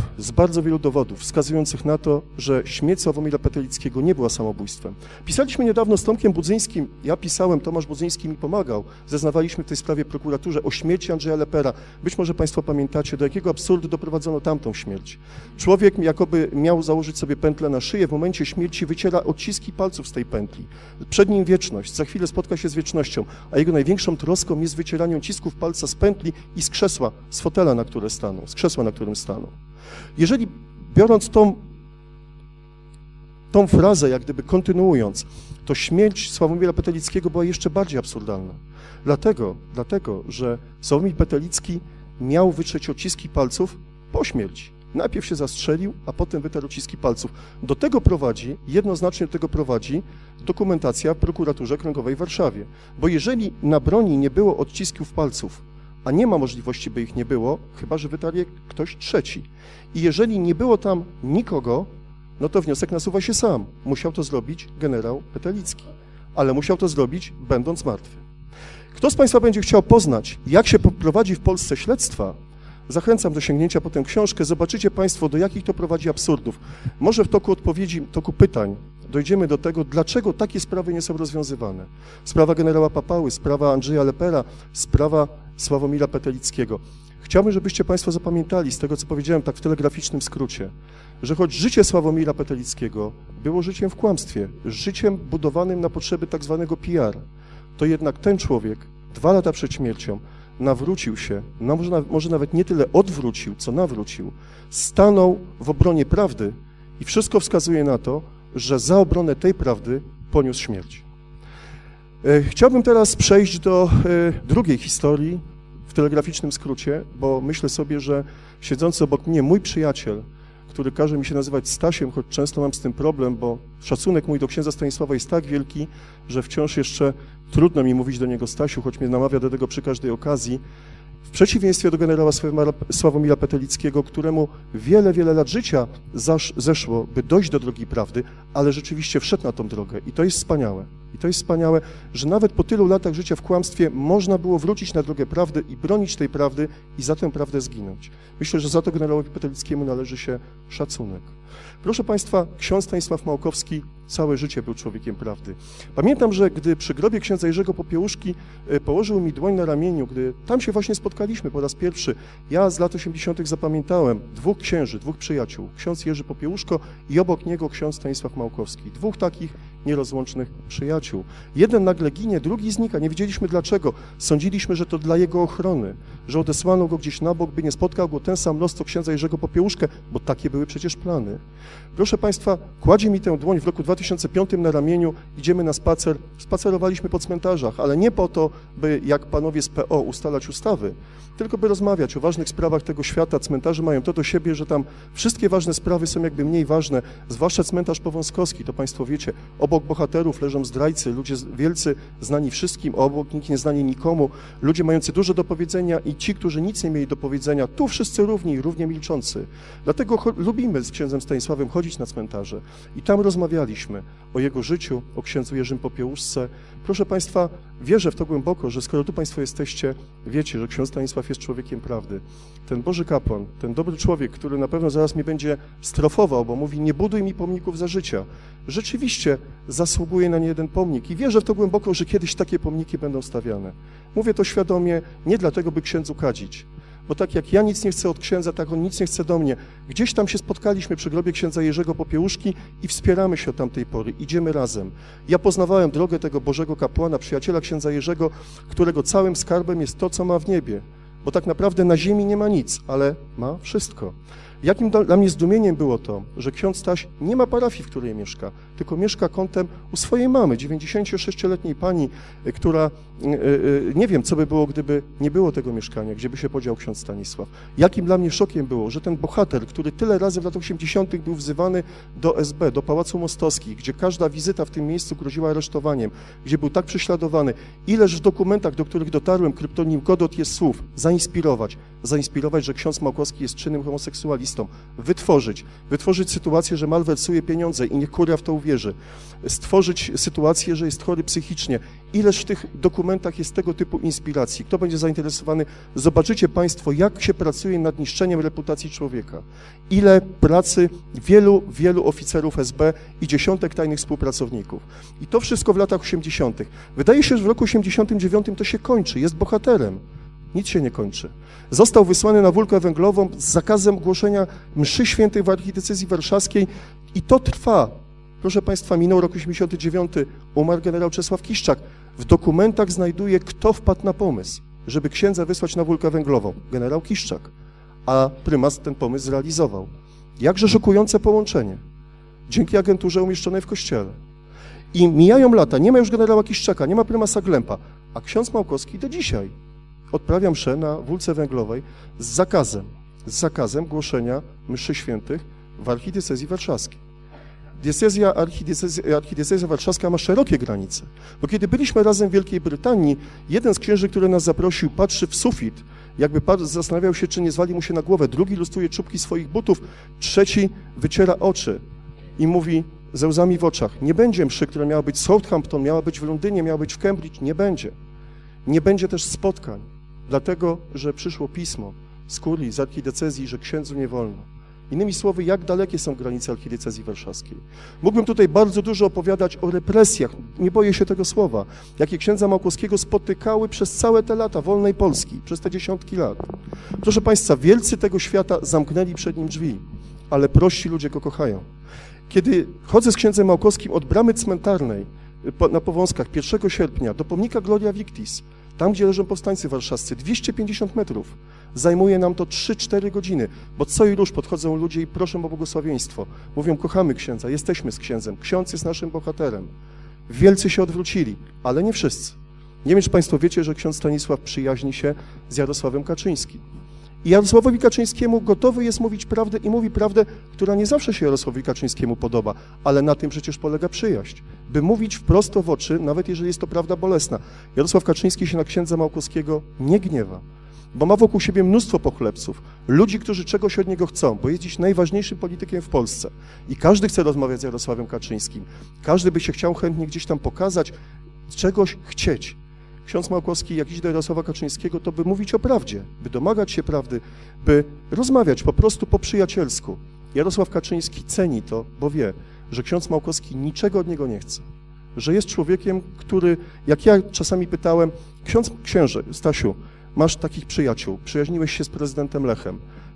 dowodów wskazujących na to, że śmierć Sławomira Petelickiego nie była samobójstwem. Pisaliśmy niedawno z Tomkiem Budzyńskim, ja pisałem, Tomasz Budzyński mi pomagał, zeznawaliśmy w tej sprawie prokuraturze o śmierci Andrzeja Lepera. Być może Państwo pamiętacie, do jakiego absurdu doprowadzono tamtą śmierć. Człowiek jakoby miał założyć sobie pętlę na szyję, w momencie śmierci wyciera odciski palców z tej pętli. Przed nim wieczność, za chwilę spotka się z wiecznością, a jego największą troską jest wycieranie odcisków palca z pętli i z krzesła, z fotela, na którym stanął. Jeżeli biorąc tą frazę, jak gdyby kontynuując, to śmierć Sławomira Petelickiego była jeszcze bardziej absurdalna. Dlatego, że Sławomir Petelicki miał wytrzeć odciski palców po śmierci. Najpierw się zastrzelił, a potem wytarł odciski palców. Jednoznacznie do tego prowadzi dokumentacja w prokuraturze okręgowej w Warszawie. Bo jeżeli na broni nie było odcisków palców, a nie ma możliwości, by ich nie było, chyba że wytarł je ktoś trzeci. I jeżeli nie było tam nikogo, no to wniosek nasuwa się sam. Musiał to zrobić generał Petelicki, ale musiał to zrobić, będąc martwy. Kto z Państwa będzie chciał poznać, jak się prowadzi w Polsce śledztwa, zachęcam do sięgnięcia po tę książkę, zobaczycie Państwo, do jakich to prowadzi absurdów. Może w toku pytań dojdziemy do tego, dlaczego takie sprawy nie są rozwiązywane. Sprawa generała Papały, sprawa Andrzeja Lepera, sprawa Sławomira Petelickiego. Chciałbym, żebyście Państwo zapamiętali z tego, co powiedziałem tak w telegraficznym skrócie, że choć życie Sławomira Petelickiego było życiem w kłamstwie, życiem budowanym na potrzeby tak zwanego PR, to jednak ten człowiek 2 lata przed śmiercią nawrócił się, no może nawet nie tyle odwrócił, co nawrócił, stanął w obronie prawdy i wszystko wskazuje na to, że za obronę tej prawdy poniósł śmierć. Chciałbym teraz przejść do drugiej historii w telegraficznym skrócie, bo myślę sobie, że siedzący obok mnie mój przyjaciel, który każe mi się nazywać Stasiem, choć często mam z tym problem, bo szacunek mój do księdza Stanisława jest tak wielki, że wciąż jeszcze trudno mi mówić do niego Stasiu, choć mnie namawia do tego przy każdej okazji. W przeciwieństwie do generała Sławomira Petelickiego, któremu wiele lat życia zeszło, by dojść do drogi prawdy, ale rzeczywiście wszedł na tą drogę i to jest wspaniałe. I to jest wspaniałe, że nawet po tylu latach życia w kłamstwie można było wrócić na drogę prawdy i bronić tej prawdy i za tę prawdę zginąć. Myślę, że za to generałowi Petelickiemu należy się szacunek. Proszę Państwa, ksiądz Stanisław Małkowski całe życie był człowiekiem prawdy. Pamiętam, że gdy przy grobie księdza Jerzego Popiełuszki położył mi dłoń na ramieniu, gdy tam się właśnie spotkaliśmy po raz pierwszy, ja z lat 80. zapamiętałem 2 księży, 2 przyjaciół, ksiądz Jerzy Popiełuszko i obok niego ksiądz Stanisław Małkowski. 2 takich nierozłącznych przyjaciół. Jeden nagle ginie, drugi znika, nie wiedzieliśmy dlaczego. Sądziliśmy, że to dla jego ochrony, że odesłano go gdzieś na bok, by nie spotkał go ten sam los, co księdza Jerzego Popiełuszkę, bo takie były przecież plany. Proszę Państwa, kładzie mi tę dłoń w roku 2005 na ramieniu, idziemy na spacer, spacerowaliśmy po cmentarzach, ale nie po to, by jak panowie z PO ustalać ustawy, tylko by rozmawiać o ważnych sprawach tego świata. Cmentarze mają to do siebie, że tam wszystkie ważne sprawy są jakby mniej ważne, zwłaszcza cmentarz powązkowski, to Państwo wiecie, obok bohaterów leżą zdrajcy, ludzie wielcy, znani wszystkim, obok nikt nie znani nikomu, ludzie mający dużo do powiedzenia i ci, którzy nic nie mieli do powiedzenia, tu wszyscy równie milczący. Dlatego lubimy z księdzem Stanisławem chodzić na cmentarze i tam rozmawialiśmy o jego życiu, o księdzu Jerzym Popiełuszce. Proszę Państwa, wierzę w to głęboko, że skoro tu Państwo jesteście, wiecie, że ksiądz Stanisław jest człowiekiem prawdy. Ten Boży kapłan, ten dobry człowiek, który na pewno zaraz mnie będzie strofował, bo mówi, nie buduj mi pomników za życia. Rzeczywiście zasługuje na niejeden pomnik i wierzę w to głęboko, że kiedyś takie pomniki będą stawiane. Mówię to świadomie, nie dlatego, by księdzu kadzić, bo tak jak ja nic nie chcę od księdza, tak on nic nie chce do mnie. Gdzieś tam się spotkaliśmy przy grobie księdza Jerzego Popiełuszki i wspieramy się od tamtej pory, idziemy razem. Ja poznawałem drogę tego Bożego kapłana, przyjaciela księdza Jerzego, którego całym skarbem jest to, co ma w niebie, bo tak naprawdę na ziemi nie ma nic, ale ma wszystko. Jakim dla mnie zdumieniem było to, że ksiądz Staś nie ma parafii, w której mieszka, tylko mieszka kątem u swojej mamy, 96-letniej pani, która, nie wiem, co by było, gdyby nie było tego mieszkania, gdzie by się podział ksiądz Stanisław. Jakim dla mnie szokiem było, że ten bohater, który tyle razy w latach 80. był wzywany do SB, do Pałacu Mostowskich, gdzie każda wizyta w tym miejscu groziła aresztowaniem, gdzie był tak prześladowany, ileż w dokumentach, do których dotarłem, kryptonim Godot jest słów, zainspirować, że ksiądz Małkowski jest czynnym homoseksualistą, wytworzyć sytuację, że malwersuje pieniądze i niech kuria w to uwierzy, stworzyć sytuację, że jest chory psychicznie. Ileż w tych dokumentach jest tego typu inspiracji. Kto będzie zainteresowany, zobaczycie Państwo, jak się pracuje nad niszczeniem reputacji człowieka. Ile pracy wielu oficerów SB i dziesiątek tajnych współpracowników. I to wszystko w latach 80. Wydaje się, że w roku 89 to się kończy, jest bohaterem. Nic się nie kończy. Został wysłany na Wólkę Węglową z zakazem głoszenia mszy świętej w archidiecezji warszawskiej i to trwa. Proszę Państwa, minął rok 89, umarł generał Czesław Kiszczak. W dokumentach znajduje, kto wpadł na pomysł, żeby księdza wysłać na Wólkę Węglową. Generał Kiszczak. A prymas ten pomysł zrealizował. Jakże szokujące połączenie. Dzięki agenturze umieszczonej w kościele. I mijają lata, nie ma już generała Kiszczaka, nie ma prymasa Glempa, a ksiądz Małkowski do dzisiaj odprawia mszę na Wólce Węglowej z zakazem głoszenia mszy świętych w archidiecezji warszawskiej. Archidiecezja warszawska ma szerokie granice, bo kiedy byliśmy razem w Wielkiej Brytanii, jeden z księży, który nas zaprosił, patrzy w sufit, jakby zastanawiał się, czy nie zwali mu się na głowę, drugi lustuje czubki swoich butów, trzeci wyciera oczy i mówi ze łzami w oczach, nie będzie mszy, która miała być w Southampton, miała być w Londynie, miała być w Cambridge, nie będzie. Nie będzie też spotkań, dlatego, że przyszło pismo z kurii, z archidiecezji, że księdzu nie wolno. Innymi słowy, jak dalekie są granice archidiecezji warszawskiej. Mógłbym tutaj bardzo dużo opowiadać o represjach, nie boję się tego słowa, jakie księdza Małkowskiego spotykały przez całe te lata wolnej Polski, przez te dziesiątki lat. Proszę Państwa, wielcy tego świata zamknęli przed nim drzwi, ale prości ludzie go kochają. Kiedy chodzę z księdzem Małkowskim od bramy cmentarnej na Powązkach 1 sierpnia do pomnika Gloria Victis, tam, gdzie leżą powstańcy warszawscy, 250 metrów. Zajmuje nam to 3-4 godziny, bo co i róż podchodzą ludzie i proszą o błogosławieństwo. Mówią, kochamy księdza, jesteśmy z księdzem, ksiądz jest naszym bohaterem. Wielcy się odwrócili, ale nie wszyscy. Nie wiem, czy Państwo wiecie, że ksiądz Stanisław przyjaźni się z Jarosławem Kaczyńskim. I Jarosławowi Kaczyńskiemu gotowy jest mówić prawdę i mówi prawdę, która nie zawsze się Jarosławowi Kaczyńskiemu podoba, ale na tym przecież polega przyjaźń. By mówić wprost w oczy, nawet jeżeli jest to prawda bolesna. Jarosław Kaczyński się na księdza Małkowskiego nie gniewa, bo ma wokół siebie mnóstwo pochlebców, ludzi, którzy czegoś od niego chcą, bo jest dziś najważniejszym politykiem w Polsce. I każdy chce rozmawiać z Jarosławem Kaczyńskim. Każdy by się chciał chętnie gdzieś tam pokazać, czegoś chcieć. Ksiądz Małkowski, jak idzie do Jarosława Kaczyńskiego, to by mówić o prawdzie, by domagać się prawdy, by rozmawiać po prostu po przyjacielsku. Jarosław Kaczyński ceni to, bo wie, że ksiądz Małkowski niczego od niego nie chce. Że jest człowiekiem, który, jak ja czasami pytałem, księże, Stasiu, masz takich przyjaciół, przyjaźniłeś się z prezydentem Lechem,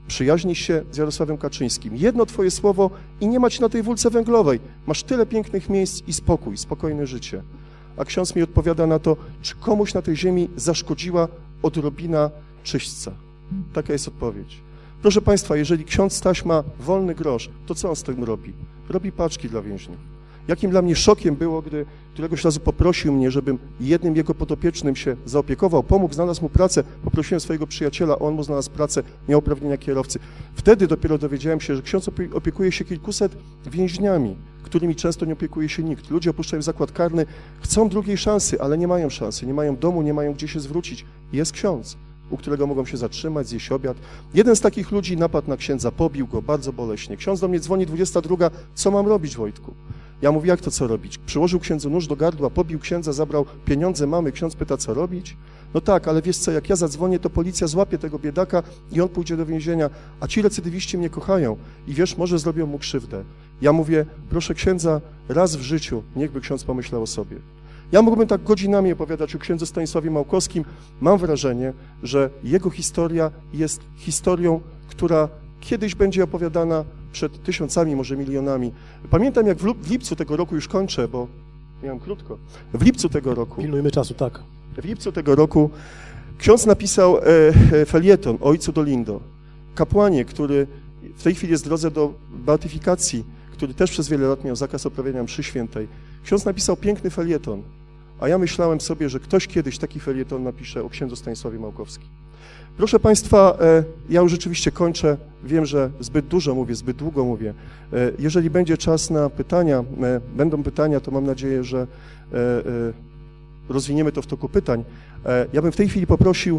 przyjaźnisz się z Jarosławem Kaczyńskim. Jedno twoje słowo i nie ma ci na tej wólce węglowej. Masz tyle pięknych miejsc i spokój, spokojne życie. A ksiądz mi odpowiada na to, czy komuś na tej ziemi zaszkodziła odrobina czyśćca. Taka jest odpowiedź. Proszę Państwa, jeżeli ksiądz Staś ma wolny grosz, to co on z tym robi? Robi paczki dla więźniów. Jakim dla mnie szokiem było, gdy któregoś razu poprosił mnie, żebym jednym jego podopiecznym się zaopiekował, pomógł, znalazł mu pracę, poprosiłem swojego przyjaciela, on mu znalazł pracę, miał uprawnienia kierowcy. Wtedy dopiero dowiedziałem się, że ksiądz opiekuje się kilkuset więźniami, którymi często nie opiekuje się nikt. Ludzie opuszczają zakład karny, chcą drugiej szansy, ale nie mają szansy, nie mają domu, nie mają gdzie się zwrócić. Jest ksiądz, u którego mogą się zatrzymać, zjeść obiad. Jeden z takich ludzi napadł na księdza, pobił go bardzo boleśnie. Ksiądz do mnie dzwoni 22, co mam robić, Wojtku? Ja mówię, jak to co robić? Przyłożył księdzu nóż do gardła, pobił księdza, zabrał pieniądze mamy. Ksiądz pyta, co robić? No tak, ale wiesz co, jak ja zadzwonię, to policja złapie tego biedaka i on pójdzie do więzienia, a ci recydywiści mnie kochają i wiesz, może zrobią mu krzywdę. Ja mówię, proszę księdza, raz w życiu, niechby ksiądz pomyślał o sobie. Ja mógłbym tak godzinami opowiadać o księdzu Stanisławie Małkowskim. Mam wrażenie, że jego historia jest historią, która kiedyś będzie opowiadana przed tysiącami, może milionami. Pamiętam, jak w lipcu tego roku, już kończę, bo miałem krótko, w lipcu tego roku... Pilnujmy czasu, tak. W lipcu tego roku ksiądz napisał felieton o ojcu Dolindo, kapłanie, który w tej chwili jest w drodze do beatyfikacji, który też przez wiele lat miał zakaz odprawiania mszy świętej. Ksiądz napisał piękny felieton, a ja myślałem sobie, że ktoś kiedyś taki felieton napisze o księdzu Stanisławie Małkowskim. Proszę Państwa, ja już rzeczywiście kończę. Wiem, że zbyt dużo mówię, zbyt długo mówię. Jeżeli będzie czas na pytania, będą pytania, to mam nadzieję, że rozwiniemy to w toku pytań. Ja bym w tej chwili poprosił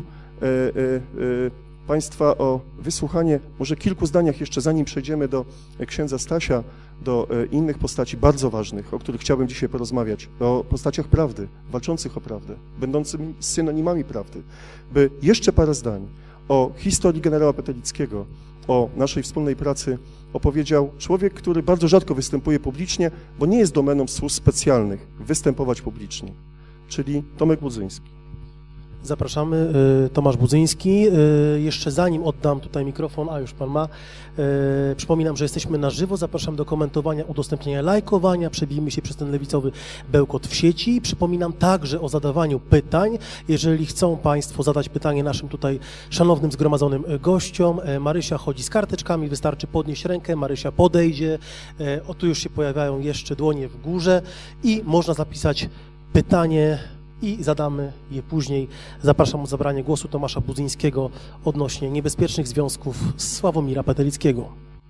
Państwa o wysłuchanie może kilku zdaniach jeszcze, zanim przejdziemy do księdza Stasia, do innych postaci bardzo ważnych, o których chciałbym dzisiaj porozmawiać, o postaciach prawdy, walczących o prawdę, będącymi synonimami prawdy, by jeszcze parę zdań o historii generała Petelickiego, o naszej wspólnej pracy opowiedział człowiek, który bardzo rzadko występuje publicznie, bo nie jest domeną służb specjalnych występować publicznie, czyli Tomek Budzyński. Zapraszamy, Tomasz Budzyński. Jeszcze zanim oddam tutaj mikrofon, a już Pan ma, przypominam, że jesteśmy na żywo, zapraszam do komentowania, udostępnienia, lajkowania, przebijmy się przez ten lewicowy bełkot w sieci. Przypominam także o zadawaniu pytań, jeżeli chcą Państwo zadać pytanie naszym tutaj szanownym zgromadzonym gościom. Marysia chodzi z karteczkami, wystarczy podnieść rękę, Marysia podejdzie, o tu już się pojawiają jeszcze dłonie w górze i można zapisać pytanie i zadamy je później. Zapraszam o zabranie głosu Tomasza Budzyńskiego odnośnie niebezpiecznych związków z Sławomira Petelickiego.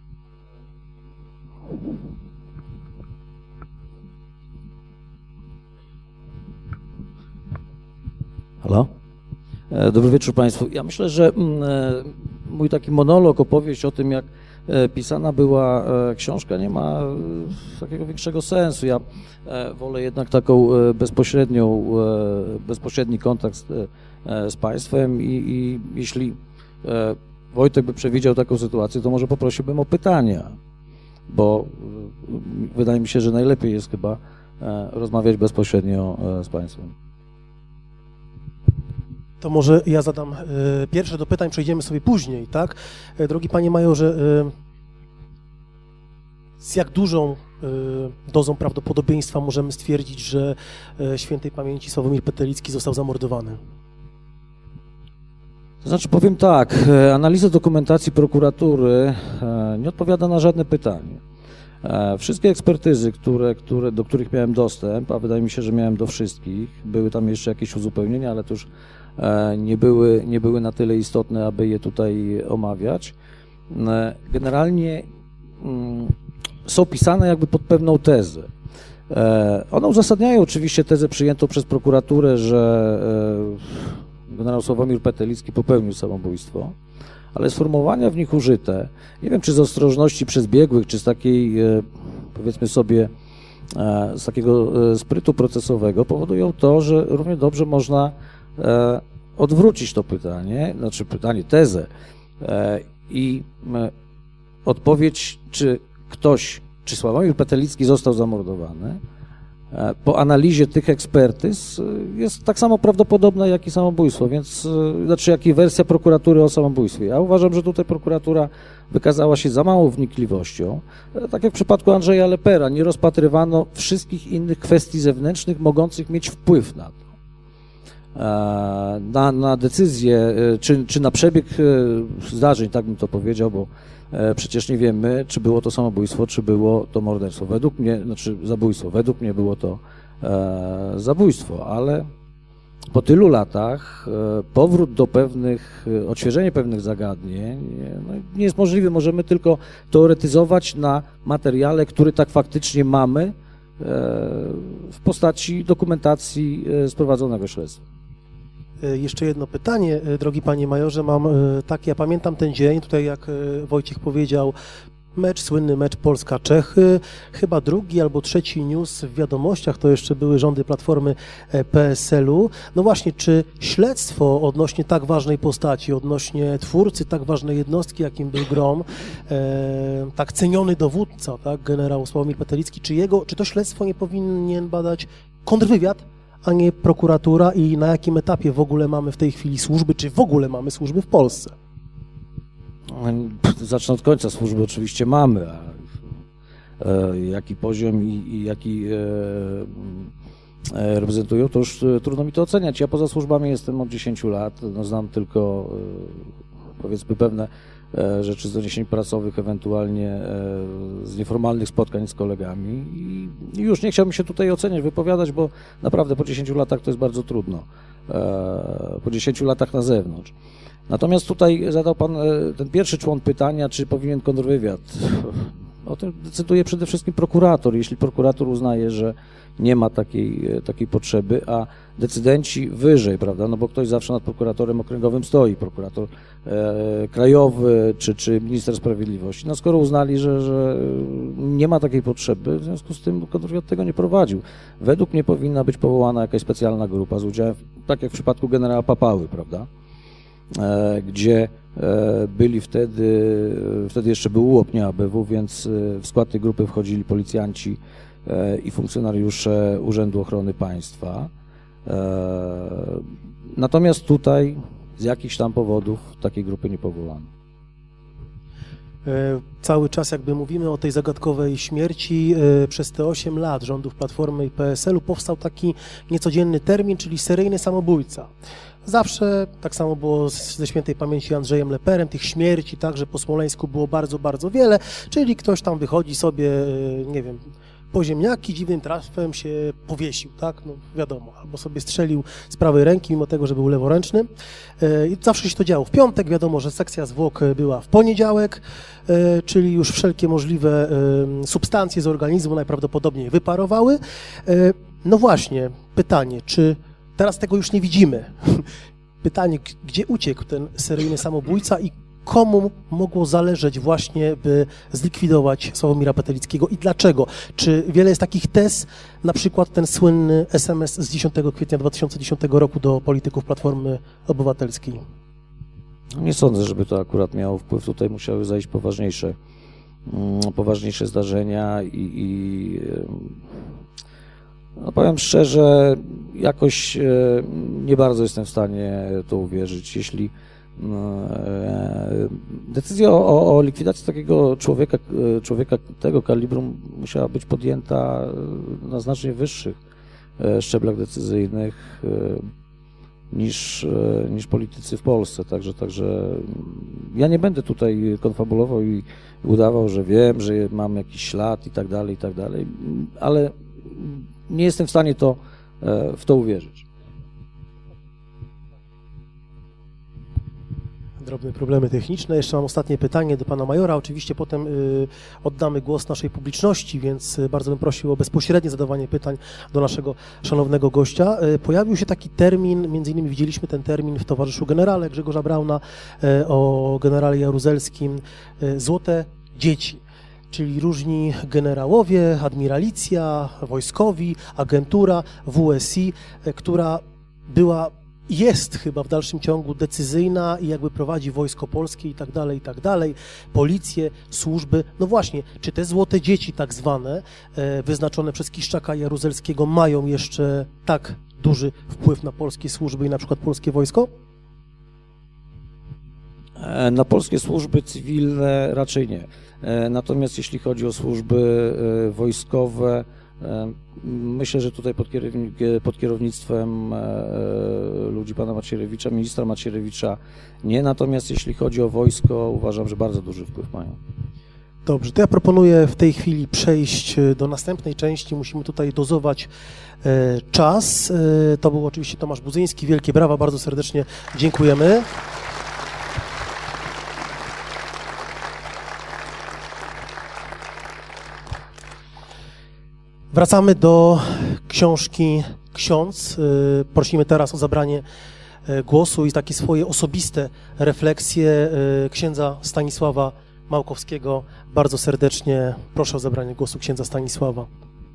Halo? Dobry wieczór Państwu. Ja myślę, że mój taki monolog, opowieść o tym, jak pisana była książka, nie ma takiego większego sensu. Ja wolę jednak taką bezpośredni kontakt z Państwem i jeśli Wojtek by przewidział taką sytuację, to może poprosiłbym o pytania, bo wydaje mi się, że najlepiej jest chyba rozmawiać bezpośrednio z Państwem. To może ja zadam pierwsze, do pytań przejdziemy sobie później, tak? Drogi Panie Majorze, z jak dużą dozą prawdopodobieństwa możemy stwierdzić, że świętej pamięci Sławomir Petelicki został zamordowany? To znaczy powiem tak, analiza dokumentacji prokuratury nie odpowiada na żadne pytanie. Wszystkie ekspertyzy, do których miałem dostęp, a wydaje mi się, że miałem do wszystkich, były tam jeszcze jakieś uzupełnienia, ale to już nie były na tyle istotne, aby je tutaj omawiać. Generalnie są pisane jakby pod pewną tezę. One uzasadniają oczywiście tezę przyjętą przez prokuraturę, że generał Sławomir Petelicki popełnił samobójstwo, ale sformułowania w nich użyte, nie wiem czy z ostrożności przez biegłych, czy z takiej, powiedzmy sobie, z takiego sprytu procesowego, powodują to, że równie dobrze można odwrócić to pytanie, tezę i odpowiedź, czy Sławomir Petelicki został zamordowany, po analizie tych ekspertyz jest tak samo prawdopodobna jak i samobójstwo, więc znaczy jak i wersja prokuratury o samobójstwie. Ja uważam, że tutaj prokuratura wykazała się za małą wnikliwością. Tak jak w przypadku Andrzeja Lepera, nie rozpatrywano wszystkich innych kwestii zewnętrznych mogących mieć wpływ na to. Na decyzję, czy na przebieg zdarzeń, tak bym to powiedział, bo przecież nie wiemy, czy było to samobójstwo, czy było to morderstwo. Według mnie, znaczy zabójstwo, według mnie było to zabójstwo, ale po tylu latach powrót do odświeżenie pewnych zagadnień nie jest możliwy. Możemy tylko teoretyzować na materiale, który tak faktycznie mamy w postaci dokumentacji z prowadzonego śledztwa. Jeszcze jedno pytanie, drogi panie majorze, mam takie, ja pamiętam ten dzień, tutaj jak Wojciech powiedział, słynny mecz Polska-Czechy, chyba drugi albo trzeci news w wiadomościach, to jeszcze były rządy Platformy PSL-u. No właśnie, czy śledztwo odnośnie tak ważnej postaci, odnośnie twórcy tak ważnej jednostki, jakim był Grom, tak ceniony dowódca, tak, generał Sławomir Petelicki, czy to śledztwo nie powinien badać kontrwywiad, a nie prokuratura i na jakim etapie w ogóle mamy w tej chwili służby, czy w ogóle mamy służby w Polsce? Zacznę od końca. Służby oczywiście mamy, a jaki poziom i jaki reprezentują, to już trudno mi to oceniać. Ja poza służbami jestem od 10 lat, no, znam tylko powiedzmy pewne rzeczy z doniesień pracowych, ewentualnie z nieformalnych spotkań z kolegami i już nie chciałbym się tutaj oceniać, wypowiadać, bo naprawdę po 10 latach to jest bardzo trudno, po 10 latach na zewnątrz. Natomiast tutaj zadał pan ten pierwszy człon pytania, czy powinien kontrwywiad. O tym decyduje przede wszystkim prokurator. Jeśli prokurator uznaje, że nie ma takiej potrzeby, a decydenci wyżej, prawda, no bo ktoś zawsze nad prokuratorem okręgowym stoi, prokurator krajowy czy minister sprawiedliwości. No skoro uznali, że nie ma takiej potrzeby, w związku z tym kontrwywiad tego nie prowadził. Według mnie powinna być powołana jakaś specjalna grupa z udziałem, tak jak w przypadku generała Papały, prawda, gdzie byli wtedy jeszcze był UOP, nie ABW, więc w skład tej grupy wchodzili policjanci i funkcjonariusze Urzędu Ochrony Państwa. Natomiast tutaj z jakichś tam powodów takiej grupy nie powołano. Cały czas jakby mówimy o tej zagadkowej śmierci, przez te 8 lat rządów Platformy i PSL-u powstał taki niecodzienny termin, czyli seryjny samobójca. Zawsze tak samo było ze świętej pamięci Andrzejem Leperem, tych śmierci także po Smoleńsku było bardzo, bardzo wiele, czyli ktoś tam wychodzi sobie, nie wiem, po ziemniaki, dziwnym trafem się powiesił, tak, no wiadomo, albo sobie strzelił z prawej ręki, mimo tego, że był leworęczny. I zawsze się to działo w piątek, wiadomo, że sekcja zwłok była w poniedziałek, czyli już wszelkie możliwe substancje z organizmu najprawdopodobniej wyparowały. No właśnie, pytanie, czy teraz tego już nie widzimy? Pytanie, gdzie uciekł ten seryjny samobójca i komu mogło zależeć właśnie, by zlikwidować Sławomira Petelickiego i dlaczego? Czy wiele jest takich tez, na przykład ten słynny SMS z 10 kwietnia 2010 roku do polityków Platformy Obywatelskiej? Nie sądzę, żeby to akurat miało wpływ. Tutaj musiały zajść poważniejsze zdarzenia i no powiem szczerze, jakoś nie bardzo jestem w stanie to uwierzyć. Jeśli decyzja o likwidacji takiego człowieka tego kalibru musiała być podjęta na znacznie wyższych szczeblach decyzyjnych niż politycy w Polsce. Także ja nie będę tutaj konfabulował i udawał, że wiem, że mam jakiś ślad i tak dalej, ale nie jestem w stanie w to uwierzyć. Drobne problemy techniczne. Jeszcze mam ostatnie pytanie do pana majora. Oczywiście potem oddamy głos naszej publiczności, więc bardzo bym prosił o bezpośrednie zadawanie pytań do naszego szanownego gościa. Pojawił się taki termin, między innymi widzieliśmy ten termin w Towarzyszu Generale Grzegorza Brauna o generale Jaruzelskim, złote dzieci, czyli różni generałowie, admiralicja, wojskowi, agentura WSI, która była jest chyba w dalszym ciągu decyzyjna i jakby prowadzi Wojsko Polskie i tak dalej, policję, służby. No właśnie, czy te złote dzieci tak zwane, wyznaczone przez Kiszczaka Jaruzelskiego mają jeszcze tak duży wpływ na polskie służby i na przykład polskie wojsko? Na polskie służby cywilne raczej nie. Natomiast jeśli chodzi o służby wojskowe, myślę, że tutaj pod kierownictwem ludzi pana Macierewicza, ministra Macierewicza nie. Natomiast jeśli chodzi o wojsko, uważam, że bardzo duży wpływ mają. Dobrze, to ja proponuję w tej chwili przejść do następnej części. Musimy tutaj dozować czas. To był oczywiście Tomasz Budzyński. Wielkie brawa, bardzo serdecznie dziękujemy. Wracamy do książki Ksiądz. Prosimy teraz o zabranie głosu i takie swoje osobiste refleksje księdza Stanisława Małkowskiego. Bardzo serdecznie proszę o zabranie głosu księdza Stanisława.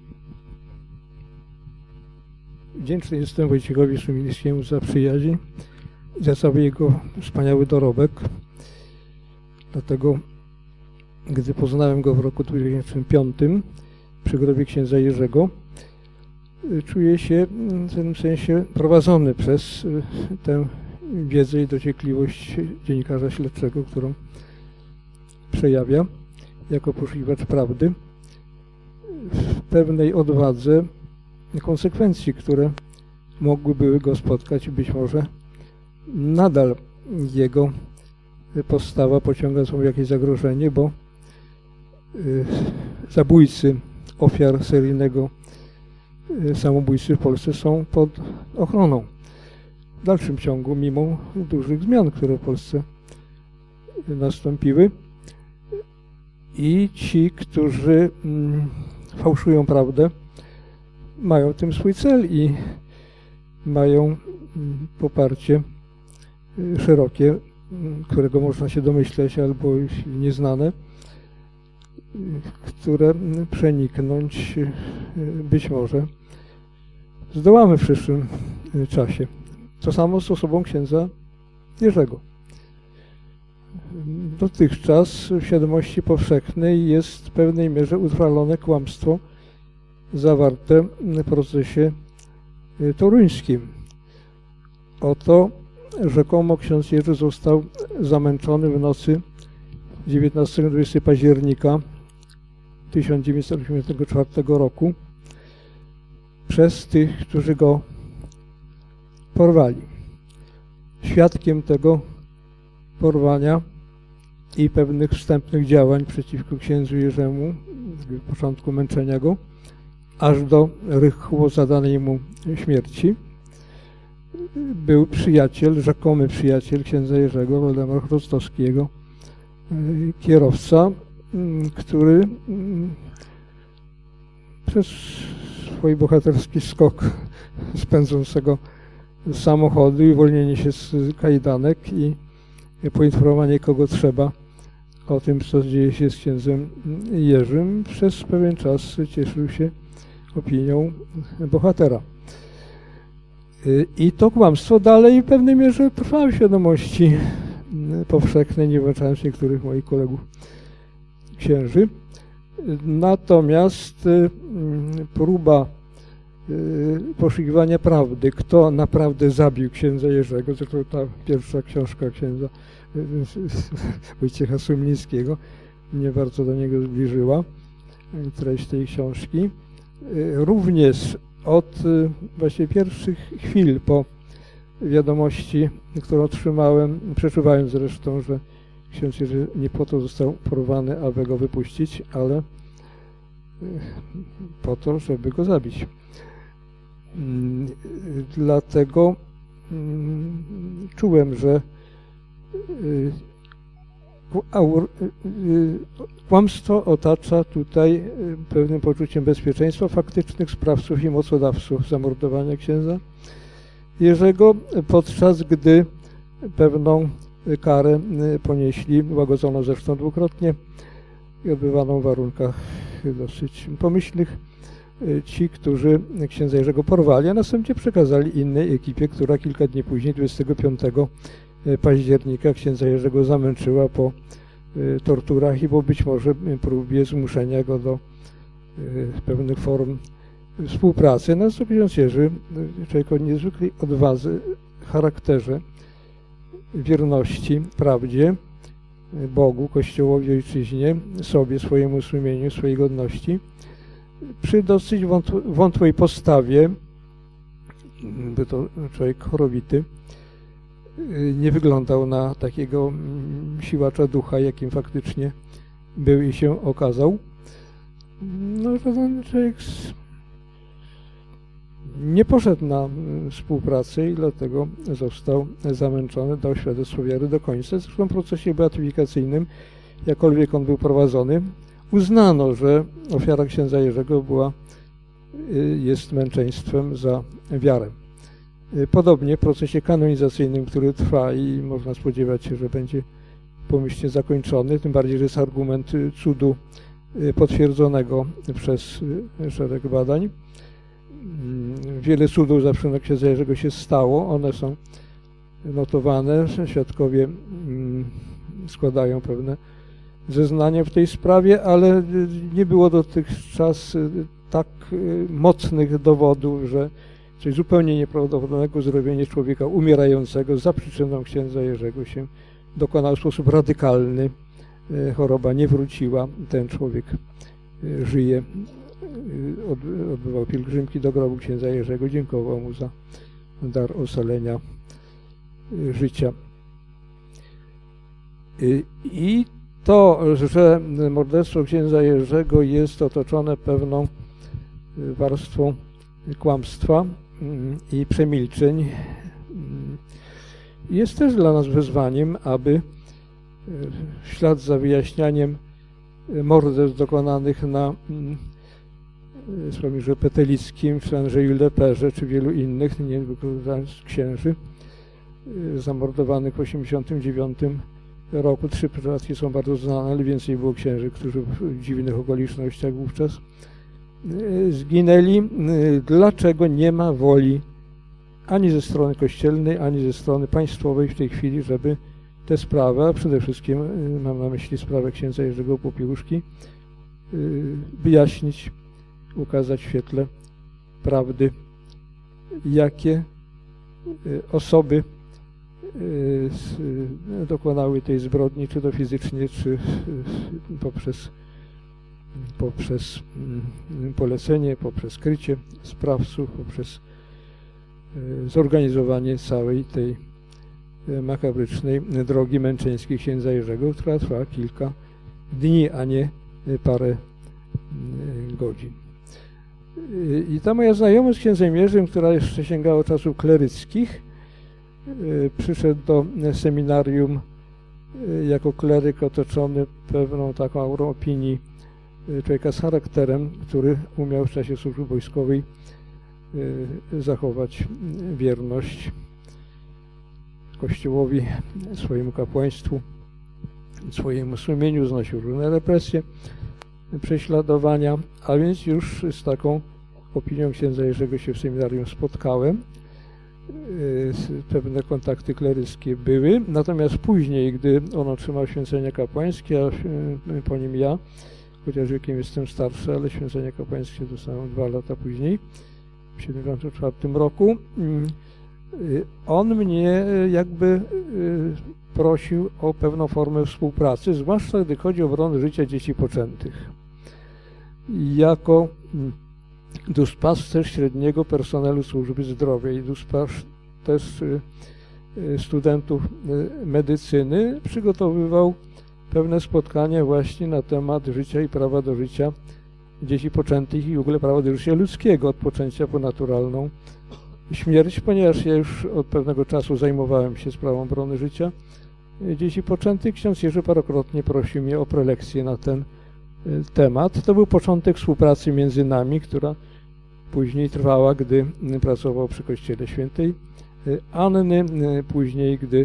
Wdzięczny jestem Wojciechowi Szumińskiemu za przyjaźń i za cały jego wspaniały dorobek. Dlatego, gdy poznałem go w roku 2005 przy grobie księdza Jerzego, czuję się w tym sensie prowadzony przez tę wiedzę i dociekliwość dziennikarza śledczego, którą przejawia jako poszukiwacz prawdy, w pewnej odwadze konsekwencji, które mogłyby go spotkać i być może nadal jego postawa pociąga za sobą jakieś zagrożenie, bo zabójcy ofiar seryjnego samobójcy w Polsce są pod ochroną. W dalszym ciągu, mimo dużych zmian, które w Polsce nastąpiły, i ci, którzy fałszują prawdę, mają w tym swój cel i mają poparcie szerokie, którego można się domyśleć albo nieznane, które przeniknąć być może zdołamy w przyszłym czasie. To samo z osobą księdza Jerzego. Dotychczas w świadomości powszechnej jest w pewnej mierze utrwalone kłamstwo zawarte w procesie toruńskim. Oto rzekomo ksiądz Jerzy został zamęczony w nocy 19-20 października 1984 roku przez tych, którzy go porwali. Świadkiem tego porwania i pewnych wstępnych działań przeciwko księdzu Jerzemu w początku męczenia go, aż do rychło zadanej mu śmierci, był przyjaciel, rzekomy przyjaciel księdza Jerzego, Waldemar Chrostowski, jego kierowca, który przez swój bohaterski skok spędzącego z samochodu i uwolnienie się z kajdanek i poinformowanie kogo trzeba o tym, co dzieje się z księdzem Jerzym, przez pewien czas cieszył się opinią bohatera. I to kłamstwo dalej w pewnej mierze trwa w świadomości powszechnej, nie włączając niektórych moich kolegów księży. Natomiast próba poszukiwania prawdy, kto naprawdę zabił księdza Jerzego, zresztą ta pierwsza książka księdza Wojciecha Szumińskiego mnie bardzo do niego zbliżyła, treść tej książki. Również od właśnie pierwszych chwil po wiadomości, którą otrzymałem, przeczuwając zresztą, że ksiądz Jerzy nie po to został porwany, aby go wypuścić, ale po to, żeby go zabić. Dlatego czułem, że kłamstwo otacza tutaj pewnym poczuciem bezpieczeństwa faktycznych sprawców i mocodawców zamordowania księdza Jerzego, podczas gdy pewną karę ponieśli, łagodzoną zresztą dwukrotnie i odbywaną w warunkach dosyć pomyślnych, ci, którzy księdza Jerzego porwali, a następnie przekazali innej ekipie, która kilka dni później, 25 października, księdza Jerzego zamęczyła po torturach i po być może próbie zmuszenia go do pewnych form współpracy. No to ksiądz Jerzy, człowiek o niezwykłej odwadze, charakterze, wierności, prawdzie, Bogu, Kościołowi, Ojczyźnie, sobie, swojemu sumieniu, swojej godności, przy dosyć wątłej postawie, by to człowiek chorowity, nie wyglądał na takiego siłacza ducha, jakim faktycznie był i się okazał. No, że ten człowiek nie poszedł na współpracę i dlatego został zamęczony, dał świadectwo wiary do końca. Zresztą w procesie beatyfikacyjnym, jakkolwiek on był prowadzony, uznano, że ofiara księdza Jerzego jest męczeństwem za wiarę. Podobnie w procesie kanonizacyjnym, który trwa i można spodziewać się, że będzie pomyślnie zakończony, tym bardziej, że jest argument cudu potwierdzonego przez szereg badań. Wiele cudów zawsze na księdza Jerzego się stało, one są notowane, świadkowie składają pewne zeznania w tej sprawie, ale nie było dotychczas tak mocnych dowodów, że coś zupełnie nieprawdopodobnego, zrobienie człowieka umierającego za przyczyną księdza Jerzego się dokonało w sposób radykalny. Choroba nie wróciła, ten człowiek żyje, odbywał pielgrzymki do grobu księdza Jerzego, dziękował mu za dar ocalenia życia. I to, że morderstwo księdza Jerzego jest otoczone pewną warstwą kłamstwa i przemilczeń, jest też dla nas wyzwaniem, aby w ślad za wyjaśnianiem morderstw dokonanych na Sławiszu Petelickim, czy Andrzeju Leperze, czy wielu innych, nie wykluczając księży, zamordowanych w 1989 roku. 3 przypadki są bardzo znane, ale więcej było księży, którzy w dziwnych okolicznościach wówczas zginęli. Dlaczego nie ma woli ani ze strony kościelnej, ani ze strony państwowej w tej chwili, żeby tę sprawę, a przede wszystkim mam na myśli sprawę księdza Jerzego Popiełuszki, wyjaśnić, ukazać w świetle prawdy, jakie osoby dokonały tej zbrodni, czy to fizycznie, czy poprzez polecenie, poprzez krycie sprawców, poprzez zorganizowanie całej tej makabrycznej drogi męczeńskiej księdza Jerzego, która trwa kilka dni, a nie parę godzin. I ta moja znajomość z księdzem Jerzym, która jeszcze sięgała czasów kleryckich, przyszedł do seminarium jako kleryk otoczony pewną taką aurą opinii człowieka z charakterem, który umiał w czasie służby wojskowej zachować wierność Kościołowi, swojemu kapłaństwu, swojemu sumieniu, znosił różne represje, prześladowania, a więc już z taką opinią księdza Jerzego się w seminarium spotkałem. Pewne kontakty kleryckie były, natomiast później, gdy on otrzymał święcenie kapłańskie, a po nim ja, chociaż wiekiem jestem starszy, ale święcenie kapłańskie dostałem 2 lata później, w 1974 roku, on mnie jakby prosił o pewną formę współpracy, zwłaszcza gdy chodzi o obronę życia dzieci poczętych. Jako duszpasterz średniego personelu służby zdrowia i duszpasterz studentów medycyny przygotowywał pewne spotkania właśnie na temat życia i prawa do życia dzieci poczętych i w ogóle prawa do życia ludzkiego od poczęcia po naturalną śmierć, ponieważ ja już od pewnego czasu zajmowałem się sprawą obrony życia dzieci poczętych. Ksiądz Jerzy parokrotnie prosił mnie o prelekcję na ten temat. To był początek współpracy między nami, która później trwała, gdy pracował przy Kościele Świętej Anny, później, gdy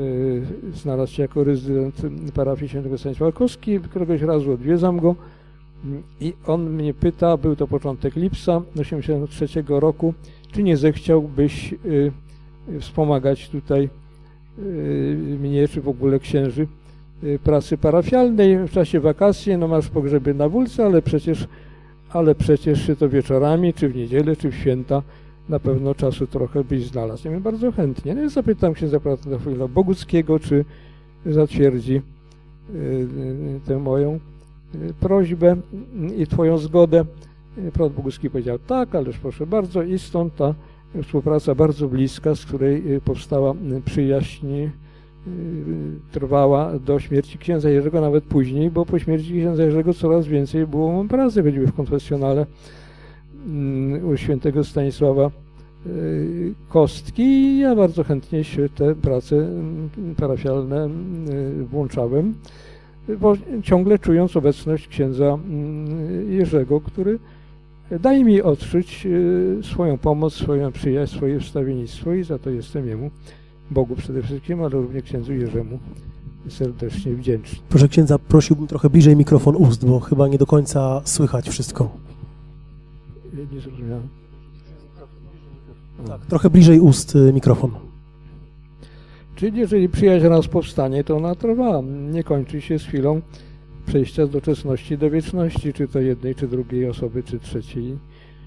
znalazł się jako rezydent parafii świętego Stanisława Kostki. Któregoś razu odwiedzam go I on mnie pyta, był to początek lipca 1983 roku, czy nie zechciałbyś wspomagać tutaj mnie, czy w ogóle księży, pracy parafialnej w czasie wakacji. No masz pogrzeby na Wólce, ale przecież to wieczorami, czy w niedzielę, czy w święta na pewno czasu trochę byś znalazł. Ja mówię, bardzo chętnie. No i zapytam księdza protofila Boguckiego, czy zatwierdzi tę moją prośbę i twoją zgodę. Prot Bogucki powiedział tak, ależ proszę bardzo, i stąd ta współpraca bardzo bliska, z której powstała przyjaźń, trwała do śmierci księdza Jerzego, nawet później, bo po śmierci księdza Jerzego coraz więcej było pracy, choćby w konfesjonale u świętego Stanisława Kostki, i ja bardzo chętnie się te prace parafialne włączałem, bo ciągle czując obecność księdza Jerzego, który daje mi odczuć swoją pomoc, swoją przyjaźń, swoje wstawiennictwo, i za to jestem jemu, Bogu przede wszystkim, ale również księdzu Jerzemu serdecznie wdzięczny. Proszę księdza, prosiłbym trochę bliżej mikrofon ust, bo chyba nie do końca słychać wszystko. Nie zrozumiałem. Tak, trochę bliżej ust mikrofon. Czyli jeżeli przyjaźń raz powstanie, to ona trwa, nie kończy się z chwilą przejścia z doczesności do wieczności, czy to jednej, czy drugiej osoby, czy trzeciej.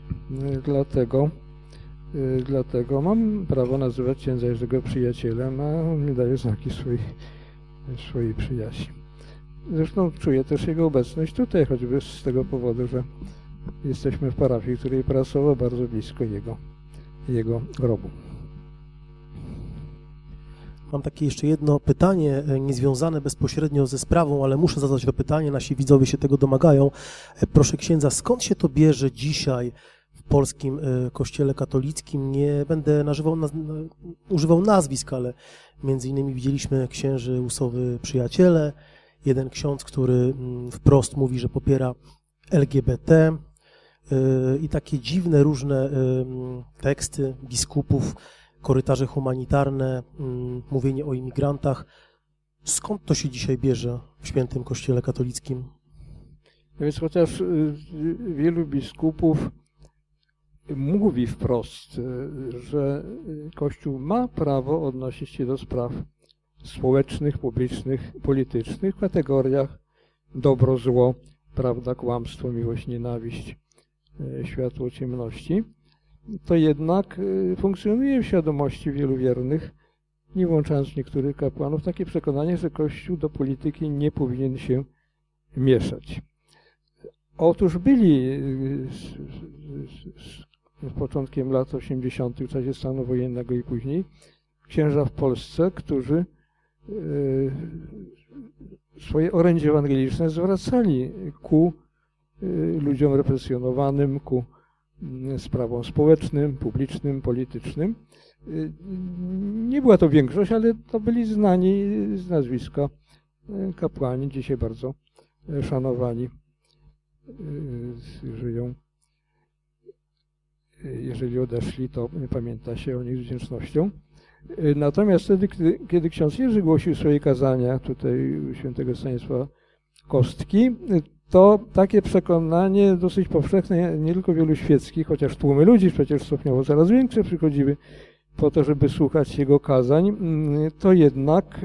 Dlatego mam prawo nazywać księdza Jerzego przyjacielem, a on mi daje znaki swojej przyjaźni. Zresztą czuję też jego obecność tutaj, choćby z tego powodu, że jesteśmy w parafii, której pracował bardzo blisko jego grobu. Mam takie jeszcze jedno pytanie, niezwiązane bezpośrednio ze sprawą, ale muszę zadać to pytanie, nasi widzowie się tego domagają. Proszę księdza, skąd się to bierze dzisiaj w polskim kościele katolickim? Nie będę używał nazwisk, ale między innymi widzieliśmy księży Łysowy Przyjaciele, jeden ksiądz, który wprost mówi, że popiera LGBT, i takie dziwne, różne teksty biskupów, korytarze humanitarne, mówienie o imigrantach. Skąd to się dzisiaj bierze w świętym Kościele katolickim? No więc chociaż wielu biskupów mówi wprost, że Kościół ma prawo odnosić się do spraw społecznych, publicznych, politycznych w kategoriach dobro, zło, prawda, kłamstwo, miłość, nienawiść, światło, ciemności, to jednak funkcjonuje w świadomości wielu wiernych, nie włączając niektórych kapłanów, takie przekonanie, że Kościół do polityki nie powinien się mieszać. Otóż byli z początkiem lat 80. w czasie stanu wojennego i później księża w Polsce, którzy swoje orędzie ewangeliczne zwracali ku ludziom represjonowanym, ku sprawom społecznym, publicznym, politycznym. Nie była to większość, ale to byli znani z nazwiska kapłani, dzisiaj bardzo szanowani. Żyją. Jeżeli odeszli, to pamięta się o nich z wdzięcznością. Natomiast wtedy, kiedy ksiądz Jerzy głosił swoje kazania tutaj u świętego Stanisława Kostki, to takie przekonanie dosyć powszechne, nie tylko wielu świeckich, chociaż tłumy ludzi przecież stopniowo coraz większe przychodziły po to, żeby słuchać jego kazań, to jednak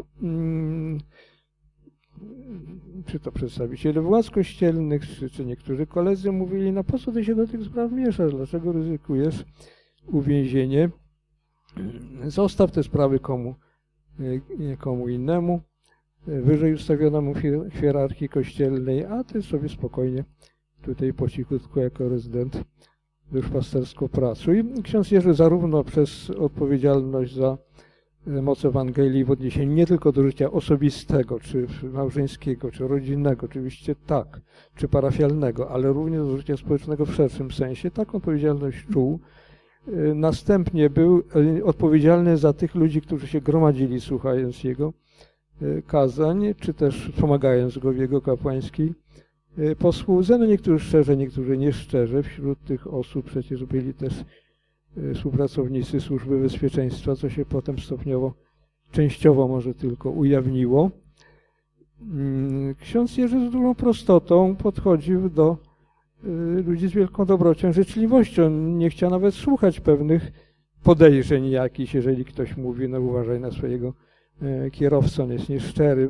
czy to przedstawiciele władz kościelnych, czy niektórzy koledzy mówili, no po co ty się do tych spraw mieszasz, dlaczego ryzykujesz uwięzienie, zostaw te sprawy komu innemu, wyżej ustawionemu w hierarchii kościelnej, a ty sobie spokojnie tutaj po cichutku jako rezydent duszpastersko pracuj. Ksiądz Jerzy zarówno przez odpowiedzialność za moc Ewangelii w odniesieniu nie tylko do życia osobistego, czy małżeńskiego, czy rodzinnego, oczywiście tak, czy parafialnego, ale również do życia społecznego w szerszym sensie, taką odpowiedzialność czuł. Następnie był odpowiedzialny za tych ludzi, którzy się gromadzili słuchając jego kazań, czy też pomagając go w jego kapłańskiej posłudze. No niektórzy szczerze, niektórzy nieszczerze. Wśród tych osób przecież byli też współpracownicy Służby Bezpieczeństwa, co się potem stopniowo, częściowo może tylko ujawniło. Ksiądz Jerzy z dużą prostotą podchodził do ludzi z wielką dobrocią, życzliwością. Nie chciał nawet słuchać pewnych podejrzeń jakichś, jeżeli ktoś mówi, no uważaj na swojego kierowcę, on jest nieszczery,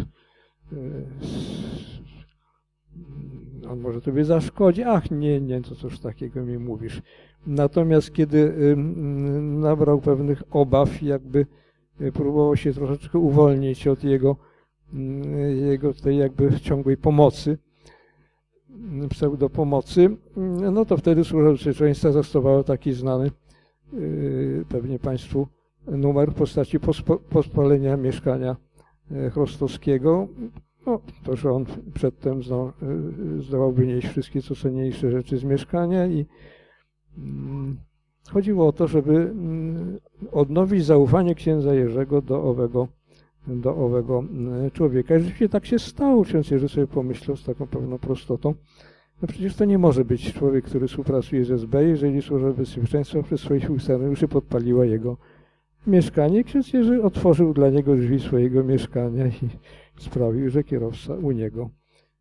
on może tobie zaszkodzi. Ach, nie, to cóż takiego mi mówisz. Natomiast kiedy nabrał pewnych obaw, jakby próbował się troszeczkę uwolnić od jego tej jakby ciągłej pomocy, pseudopomocy, no to wtedy służba bezpieczeństwa zastosowała taki znany pewnie Państwu numer w postaci podpalenia mieszkania Chrostowskiego. No, to, że on przedtem zdołał wynieść wszystkie co cenniejsze rzeczy z mieszkania i chodziło o to, żeby odnowić zaufanie księdza Jerzego do owego człowieka. I rzeczywiście tak się stało. Ksiądz Jerzy sobie pomyślał z taką pewną prostotą, no przecież to nie może być człowiek, który współpracuje z SB, jeżeli Służba Bezpieczeństwa przez swoich funkcjonariuszy podpaliła jego mieszkanie. Ksiądz Jerzy otworzył dla niego drzwi swojego mieszkania i sprawił, że kierowca u niego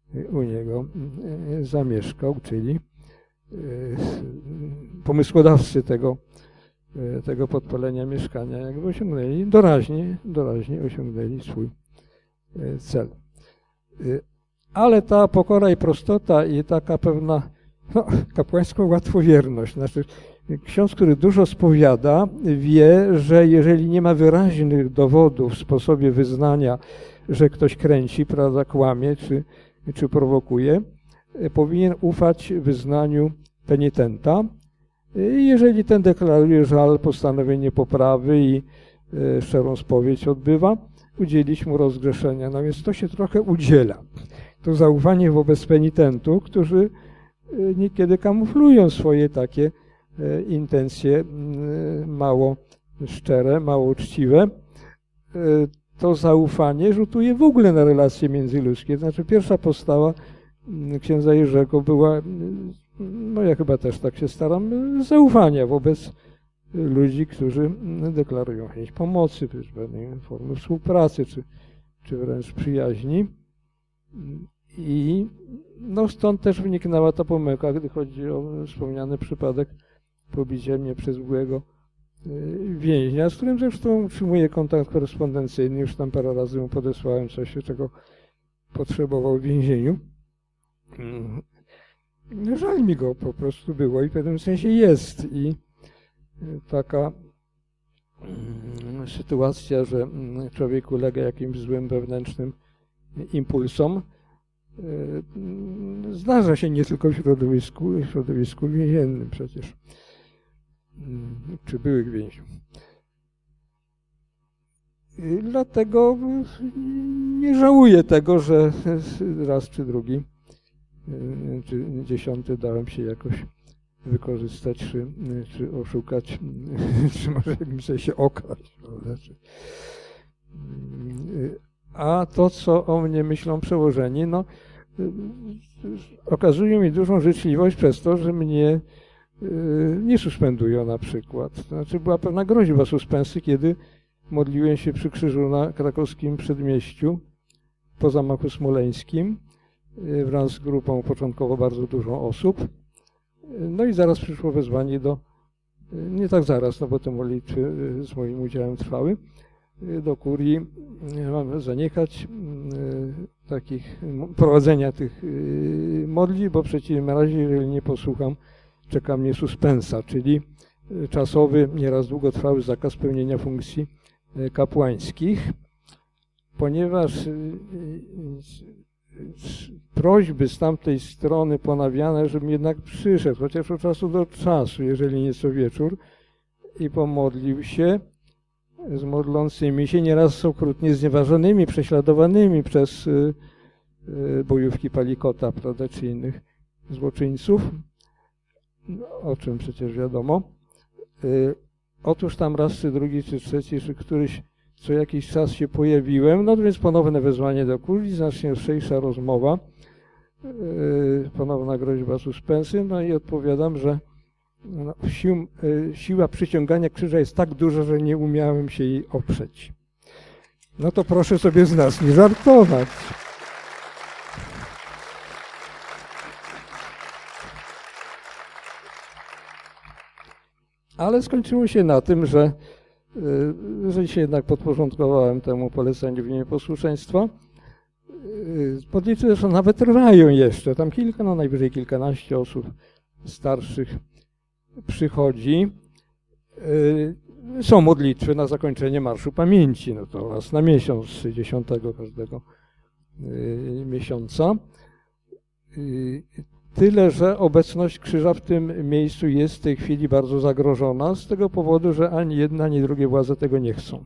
zamieszkał, czyli pomysłodawcy tego podpalenia mieszkania jakby osiągnęli, doraźnie osiągnęli swój cel. Ale ta pokora i prostota i taka pewna kapłańska łatwowierność, znaczy ksiądz, który dużo spowiada, wie, że jeżeli nie ma wyraźnych dowodów w sposobie wyznania, że ktoś kręci, prawda, kłamie czy prowokuje, powinien ufać wyznaniu penitenta. I jeżeli ten deklaruje żal, postanowienie poprawy i szczerą spowiedź odbywa, udzielić mu rozgrzeszenia. No więc to się trochę udziela. To zaufanie wobec penitentów, którzy niekiedy kamuflują swoje takie intencje mało szczere, mało uczciwe. To zaufanie rzutuje w ogóle na relacje międzyludzkie. Znaczy pierwsza postawa księdza Jerzego była, no ja chyba też tak się staram, zaufania wobec ludzi, którzy deklarują chęć pomocy, pewnej formy współpracy, czy wręcz przyjaźni. I no stąd też wyniknęła ta pomyłka, gdy chodzi o wspomniany przypadek pobicia mnie przez byłego więźnia, z którym zresztą utrzymuję kontakt korespondencyjny. Już tam parę razy mu podesłałem coś, czego potrzebował w więzieniu. Żal mi go po prostu było i w pewnym sensie jest. I taka sytuacja, że człowiek ulega jakimś złym wewnętrznym impulsom, zdarza się nie tylko w środowisku więziennym przecież, czy byłych więźniów. I dlatego nie żałuję tego, że raz czy drugi, czy 10 dałem się jakoś wykorzystać, czy oszukać, czy może w jakimś sensie okraść. A to, co o mnie myślą przełożeni, no okazuje mi dużą życzliwość przez to, że mnie nie suspendują na przykład. Znaczy była pewna groźba suspensji, kiedy modliłem się przy krzyżu na krakowskim przedmieściu po zamachu smoleńskim wraz z grupą początkowo bardzo dużą osób. No i zaraz przyszło wezwanie nie tak zaraz, no bo te modlitwy z moim udziałem trwały, do kurii mamy zaniechać prowadzenia tych modlitw, bo w przeciwnym razie, jeżeli nie posłucham, czeka mnie suspensa, czyli czasowy, nieraz długotrwały zakaz pełnienia funkcji kapłańskich, ponieważ prośby z tamtej strony ponawiane, żebym jednak przyszedł, chociaż od czasu do czasu, jeżeli nie co wieczór, i pomodlił się z modlącymi się, nieraz okrutnie znieważonymi, prześladowanymi przez bojówki Palikota, prawda, czy innych złoczyńców, o czym przecież wiadomo. Otóż tam raz, czy drugi, czy trzeci, czy któryś co jakiś czas się pojawiłem, no więc ponowne wezwanie do kurii, znacznie ostrzejsza rozmowa, ponowna groźba suspensy, no i odpowiadam, że siła przyciągania krzyża jest tak duża, że nie umiałem się jej oprzeć. No to proszę sobie z nas nie żartować. Ale skończyło się na tym, że się jednak podporządkowałem temu poleceniu w imię posłuszeństwa. Podliczyłem, że nawet trwają jeszcze. Tam kilka, no najwyżej kilkanaście osób starszych przychodzi. Są modlitwy na zakończenie Marszu Pamięci. No to raz na miesiąc, 10 każdego miesiąca. Tyle, że obecność krzyża w tym miejscu jest w tej chwili bardzo zagrożona z tego powodu, że ani jedna, ani drugie władze tego nie chcą.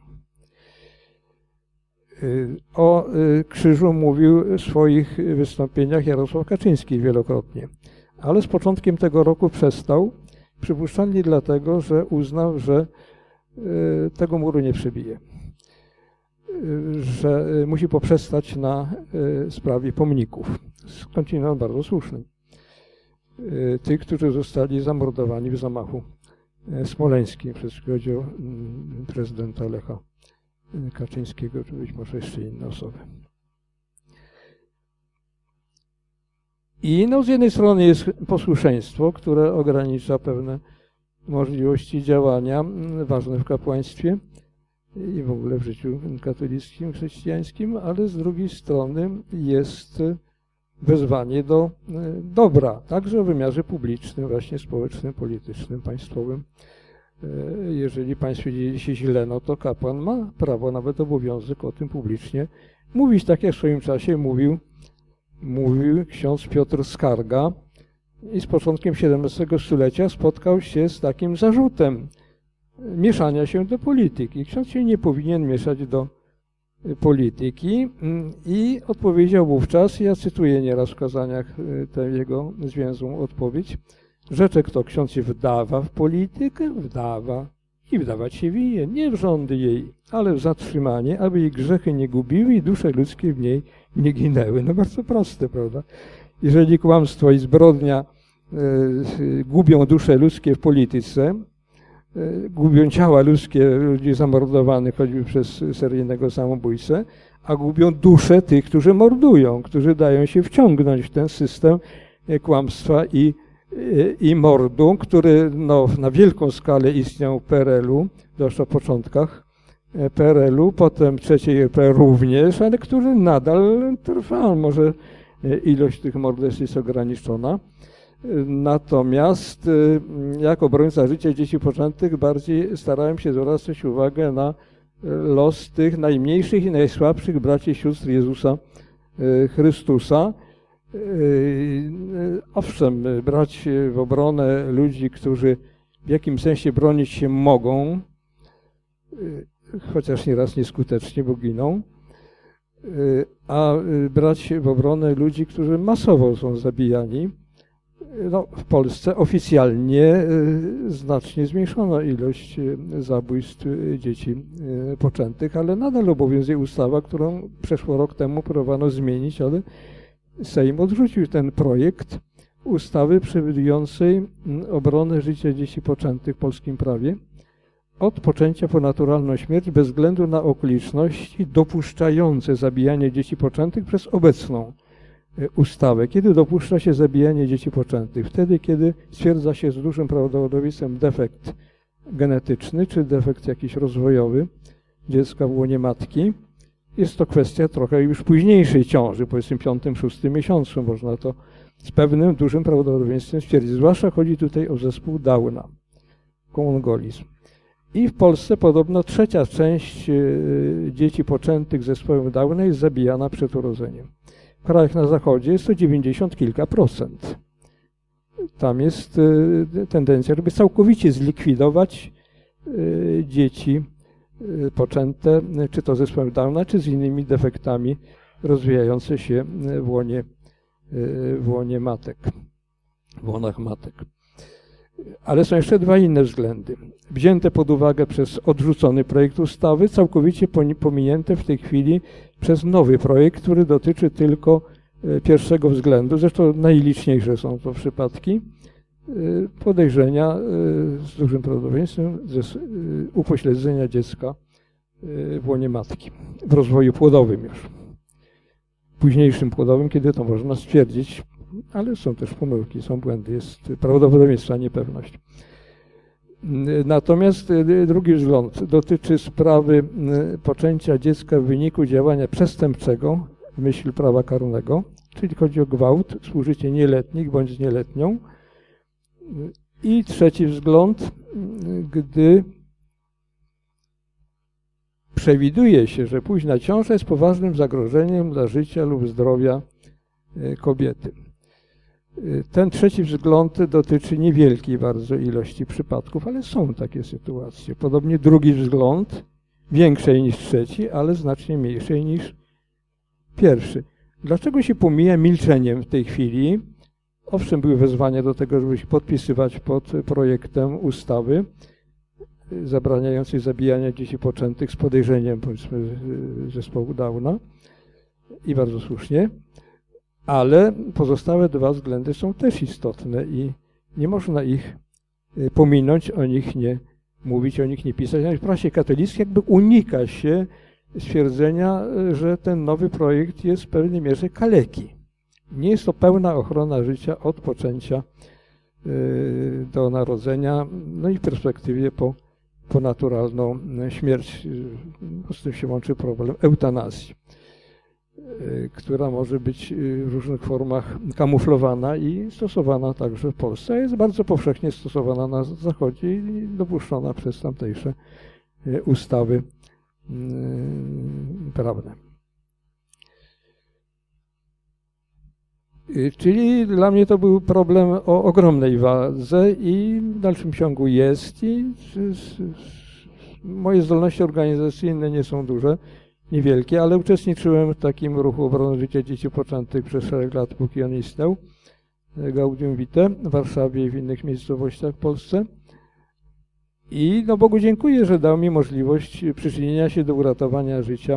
O krzyżu mówił w swoich wystąpieniach Jarosław Kaczyński wielokrotnie, ale z początkiem tego roku przestał, przypuszczalnie dlatego, że uznał, że tego muru nie przebije, że musi poprzestać na sprawie pomników, skądinąd bardzo słuszny. Tych, którzy zostali zamordowani w zamachu smoleńskim, przez chodzi o prezydenta Lecha Kaczyńskiego, czy być może jeszcze inne osoby. I no, z jednej strony jest posłuszeństwo, które ogranicza pewne możliwości działania ważne w kapłaństwie i w ogóle w życiu katolickim, chrześcijańskim, ale z drugiej strony jest wezwanie do dobra, także w wymiarze publicznym, właśnie społecznym, politycznym, państwowym. Jeżeli państwo dzieje się źle, no to kapłan ma prawo, nawet obowiązek o tym publicznie mówić, tak jak w swoim czasie mówił ksiądz Piotr Skarga i z początkiem XVII stulecia spotkał się z takim zarzutem mieszania się do polityki. Ksiądz się nie powinien mieszać do polityki i odpowiedział wówczas, ja cytuję nieraz w kazaniach tę jego zwięzłą odpowiedź, rzeczek to ksiądz się wdawa w politykę, wdawa i wdawać się winien, nie w rządy jej, ale w zatrzymanie, aby jej grzechy nie gubiły i dusze ludzkie w niej nie ginęły. No bardzo proste, prawda? Jeżeli kłamstwo i zbrodnia gubią dusze ludzkie w polityce, gubią ciała ludzkie ludzi zamordowanych choćby przez seryjnego samobójcę, a gubią dusze tych, którzy mordują, którzy dają się wciągnąć w ten system kłamstwa i mordu, który no, na wielką skalę istniał w PRL-u, zwłaszcza w początkach PRL-u, potem III RP również, ale który nadal trwa. Może ilość tych morderstw jest ograniczona. Natomiast jako obrońca życia dzieci poczętych bardziej starałem się zwracać uwagę na los tych najmniejszych i najsłabszych braci i sióstr Jezusa Chrystusa. Owszem, brać w obronę ludzi, którzy w jakimś sensie bronić się mogą, chociaż nieraz nieskutecznie, bo giną, a brać w obronę ludzi, którzy masowo są zabijani. No, w Polsce oficjalnie znacznie zmniejszono ilość zabójstw dzieci poczętych, ale nadal obowiązuje ustawa, którą przeszło rok temu próbowano zmienić, ale Sejm odrzucił ten projekt ustawy przewidującej obronę życia dzieci poczętych w polskim prawie od poczęcia po naturalną śmierć bez względu na okoliczności dopuszczające zabijanie dzieci poczętych przez obecną ustawę. Kiedy dopuszcza się zabijanie dzieci poczętych? Wtedy, kiedy stwierdza się z dużym prawdopodobieństwem defekt genetyczny czy defekt jakiś rozwojowy dziecka w łonie matki. Jest to kwestia trochę już późniejszej ciąży, powiedzmy 5., 6. miesiącu. Można to z pewnym dużym prawdopodobieństwem stwierdzić. Zwłaszcza chodzi tutaj o zespół Downa, kongolizm. I w Polsce podobno trzecia część dzieci poczętych z zespołem Downa jest zabijana przed urodzeniem. W krajach na zachodzie jest to 90 kilka procent. Tam jest tendencja, żeby całkowicie zlikwidować dzieci poczęte, czy to zespołem Downa, czy z innymi defektami rozwijające się w łonie matek, w łonach matek. Ale są jeszcze dwa inne względy. Wzięte pod uwagę przez odrzucony projekt ustawy, całkowicie pominięte w tej chwili przez nowy projekt, który dotyczy tylko pierwszego względu. Zresztą najliczniejsze są to przypadki podejrzenia z dużym prawdopodobieństwem upośledzenia dziecka w łonie matki, w rozwoju płodowym już. Późniejszym płodowym, kiedy to można stwierdzić, ale są też pomyłki, są błędy, jest prawdopodobieństwo, a niepewność. Natomiast drugi wzgląd dotyczy sprawy poczęcia dziecka w wyniku działania przestępczego w myśl prawa karnego, czyli chodzi o gwałt, współżycie nieletnich bądź z nieletnią. I trzeci wzgląd, gdy przewiduje się, że późna ciąża jest poważnym zagrożeniem dla życia lub zdrowia kobiety. Ten trzeci wzgląd dotyczy niewielkiej bardzo ilości przypadków, ale są takie sytuacje. Podobnie drugi wzgląd, większej niż trzeci, ale znacznie mniejszej niż pierwszy. Dlaczego się pomija milczeniem w tej chwili? Owszem, były wezwania do tego, żeby się podpisywać pod projektem ustawy zabraniającej zabijania dzieci poczętych z podejrzeniem, powiedzmy, zespołu Downa i bardzo słusznie, ale pozostałe dwa względy są też istotne i nie można ich pominąć, o nich nie mówić, o nich nie pisać. W prasie katolickiej jakby unika się stwierdzenia, że ten nowy projekt jest w pewnej mierze kaleki. Nie jest to pełna ochrona życia od poczęcia do narodzenia, no i w perspektywie po naturalną śmierć. Z tym się łączy problem eutanazji, która może być w różnych formach kamuflowana i stosowana także w Polsce. Jest bardzo powszechnie stosowana na Zachodzie i dopuszczona przez tamtejsze ustawy prawne. Czyli dla mnie to był problem o ogromnej wadze i w dalszym ciągu jest. I moje zdolności organizacyjne nie są duże, niewielkie, ale uczestniczyłem w takim ruchu obrony życia dzieci poczętych przez szereg lat, póki on istniał. Gaudium Vitae w Warszawie i w innych miejscowościach w Polsce. I no Bogu dziękuję, że dał mi możliwość przyczynienia się do uratowania życia.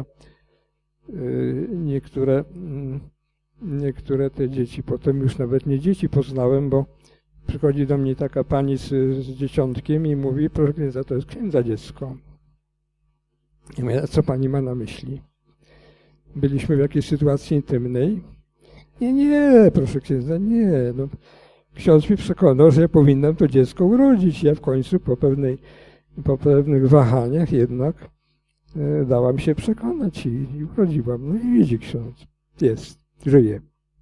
Niektóre te dzieci, potem już nawet nie dzieci poznałem, bo przychodzi do mnie taka pani z dzieciątkiem i mówi: proszę księdza, to jest księdza dziecko. I mówię: co pani ma na myśli? Byliśmy w jakiejś sytuacji intymnej? Nie, proszę księdza, nie. No, ksiądz mi przekonał, że ja powinnam to dziecko urodzić. Ja w końcu po pewnych wahaniach jednak dałam się przekonać i urodziłam. No i widzi ksiądz, jest. Żyje.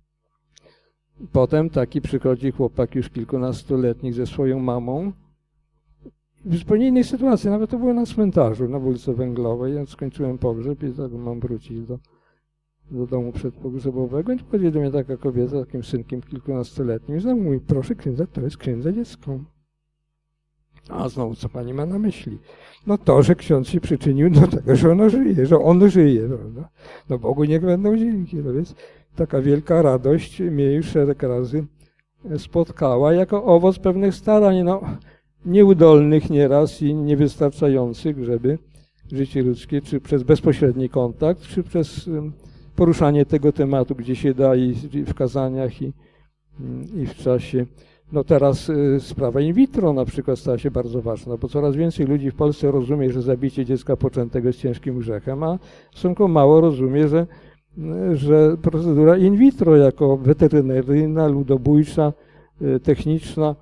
Potem taki przychodzi chłopak już kilkunastoletnich ze swoją mamą w zupełnie innej sytuacji. Nawet to było na cmentarzu, na ulicy Węglowej. Ja skończyłem pogrzeb i tak mam wrócić do domu przedpogrzebowego. I przychodzi do mnie taka kobieta, takim synkiem kilkunastoletnim. I znowu mówi: proszę księdza, to jest księdza dziecko. A znowu, co pani ma na myśli? No to, że ksiądz się przyczynił do tego, że ono żyje, że on żyje. No Bogu niech będą dzięki. No więc taka wielka radość mnie już szereg razy spotkała jako owoc pewnych starań, no, nieudolnych nieraz i niewystarczających, żeby życie ludzkie, czy przez bezpośredni kontakt, czy przez poruszanie tego tematu, gdzie się da, i w kazaniach, i w czasie. No teraz sprawa in vitro na przykład stała się bardzo ważna, bo coraz więcej ludzi w Polsce rozumie, że zabicie dziecka poczętego jest ciężkim grzechem, a stosunkowo mało rozumie, że procedura in vitro jako weterynaryjna, ludobójcza, techniczna,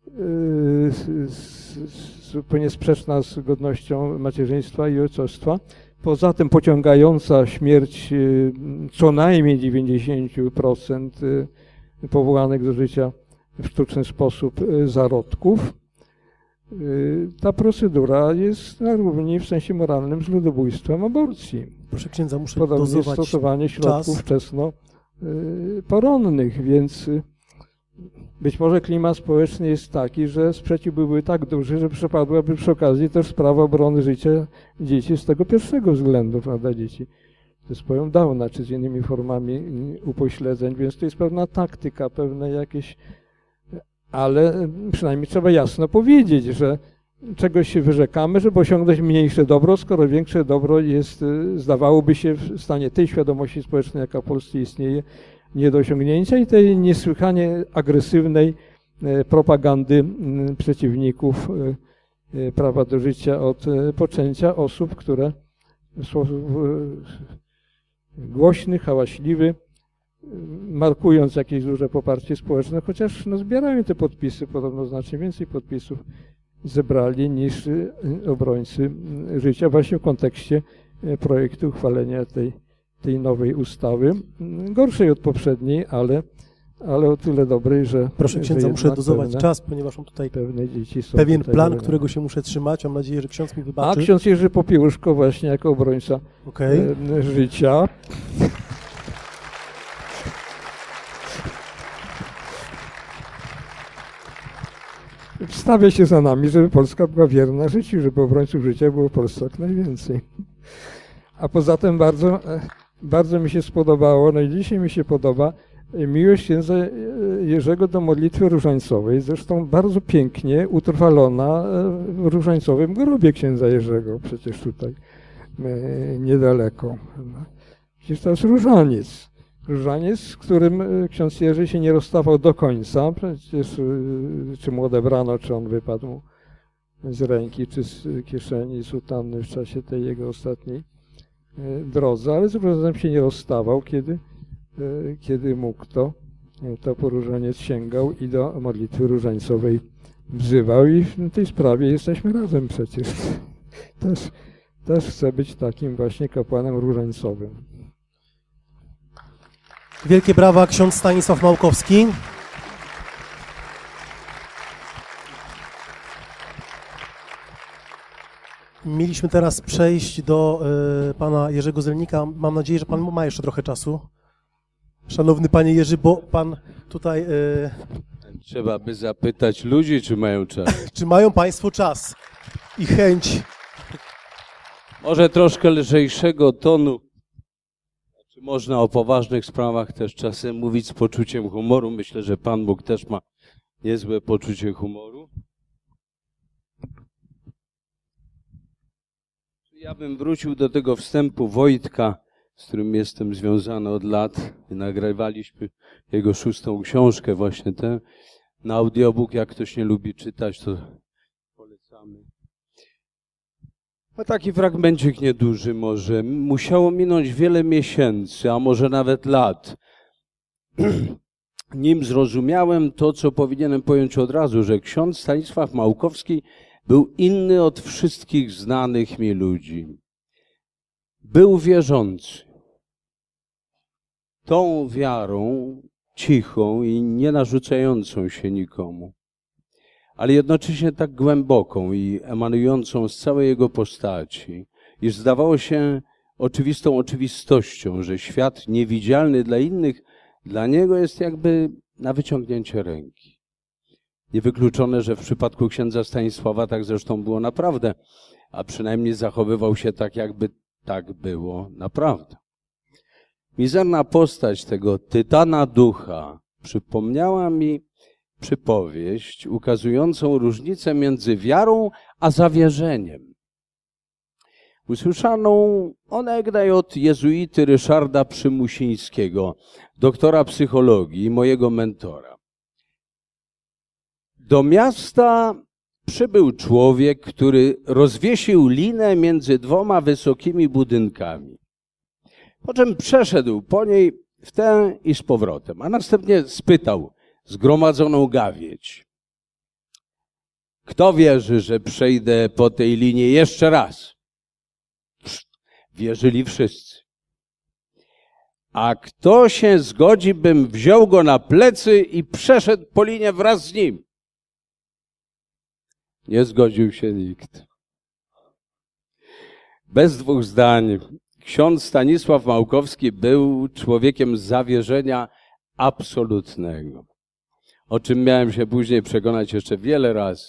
zupełnie sprzeczna z godnością macierzyństwa i ojcostwa, poza tym pociągająca śmierć co najmniej 90% powołanych do życia w sztuczny sposób zarodków. Ta procedura jest na równi w sensie moralnym z ludobójstwem aborcji. Proszę księdza, muszę podobnie dozować stosowanie środków wczesnoporonnych, więc być może klimat społeczny jest taki, że sprzeciw byłby tak duży, że przepadłaby przy okazji też sprawa obrony życia dzieci z tego pierwszego względu, prawda, dzieci z zespołem Downa, czy z innymi formami upośledzeń, więc to jest pewna taktyka, pewne jakieś, ale przynajmniej trzeba jasno powiedzieć, że czegoś się wyrzekamy, żeby osiągnąć mniejsze dobro, skoro większe dobro jest, zdawałoby się, w stanie tej świadomości społecznej, jaka w Polsce istnieje, nie do osiągnięcia, i tej niesłychanie agresywnej propagandy przeciwników prawa do życia od poczęcia osób, które w sposób głośny, hałaśliwy, markując jakieś duże poparcie społeczne, chociaż no, zbierają te podpisy, podobno znacznie więcej podpisów zebrali niż obrońcy życia właśnie w kontekście projektu uchwalenia tej nowej ustawy, gorszej od poprzedniej, ale o tyle dobrej, że... Proszę księdza, że muszę dozować czas, ponieważ mam tutaj pewne dzieci są pewien tutaj plan, wolne. którego się muszę trzymać. Mam nadzieję, że ksiądz mi A wybaczy. ksiądz Jerzy Popiełuszko właśnie jako obrońca Okej. życia. Wstawia się za nami, żeby Polska była wierna życiu, żeby obrońców życia było w Polsce jak najwięcej. A poza tym bardzo mi się spodobało, no i dzisiaj mi się podoba, miłość księdza Jerzego do modlitwy różańcowej, zresztą bardzo pięknie utrwalona w różańcowym grobie księdza Jerzego, przecież tutaj niedaleko. Przecież to jest różaniec. Różaniec, z którym ksiądz Jerzy się nie rozstawał do końca, przecież czy mu odebrano, czy on wypadł mu z ręki, czy z kieszeni sutanny w czasie tej jego ostatniej drodze, ale z różańcem się nie rozstawał, kiedy mógł to po różaniec sięgał i do modlitwy różańcowej wzywał i w tej sprawie jesteśmy razem przecież. Też chcę być takim właśnie kapłanem różańcowym. Wielkie brawa, ksiądz Stanisław Małkowski. Mieliśmy teraz przejść do pana Jerzego Zelnika. Mam nadzieję, że pan ma jeszcze trochę czasu. Szanowny panie Jerzy, bo pan tutaj... Trzeba by zapytać ludzi, czy mają czas. Czy mają państwo czas i chęć? Może troszkę lżejszego tonu. Czy można o poważnych sprawach też czasem mówić z poczuciem humoru? Myślę, że Pan Bóg też ma niezłe poczucie humoru. Ja bym wrócił do tego wstępu Wojtka, z którym jestem związany od lat. Nagrywaliśmy jego 6. książkę, właśnie tę, na audiobook. Jak ktoś nie lubi czytać, to polecamy. A taki fragmencik nieduży może. Musiało minąć wiele miesięcy, a może nawet lat, nim zrozumiałem to, co powinienem pojąć od razu, że ksiądz Stanisław Małkowski był inny od wszystkich znanych mi ludzi. Był wierzący. Tą wiarą cichą i nie narzucającą się nikomu, ale jednocześnie tak głęboką i emanującą z całej jego postaci, iż zdawało się oczywistą oczywistością, że świat niewidzialny dla innych, dla niego jest jakby na wyciągnięcie ręki. Niewykluczone, że w przypadku księdza Stanisława tak zresztą było naprawdę, a przynajmniej zachowywał się tak, jakby tak było naprawdę. Mizerna postać tego tytana ducha przypomniała mi przypowieść ukazującą różnicę między wiarą a zawierzeniem. Usłyszaną onegdaj od jezuity Ryszarda Przymusińskiego, doktora psychologii i mojego mentora. Do miasta przybył człowiek, który rozwiesił linę między 2 wysokimi budynkami. Po czym przeszedł po niej w tę i z powrotem, a następnie spytał zgromadzoną gawieć: kto wierzy, że przejdę po tej linii jeszcze raz? Wierzyli wszyscy. A kto się zgodzi, bym wziął go na plecy i przeszedł po linię wraz z nim? Nie zgodził się nikt. Bez 2 zdań. Ksiądz Stanisław Małkowski był człowiekiem zawierzenia absolutnego, o czym miałem się później przekonać jeszcze wiele razy.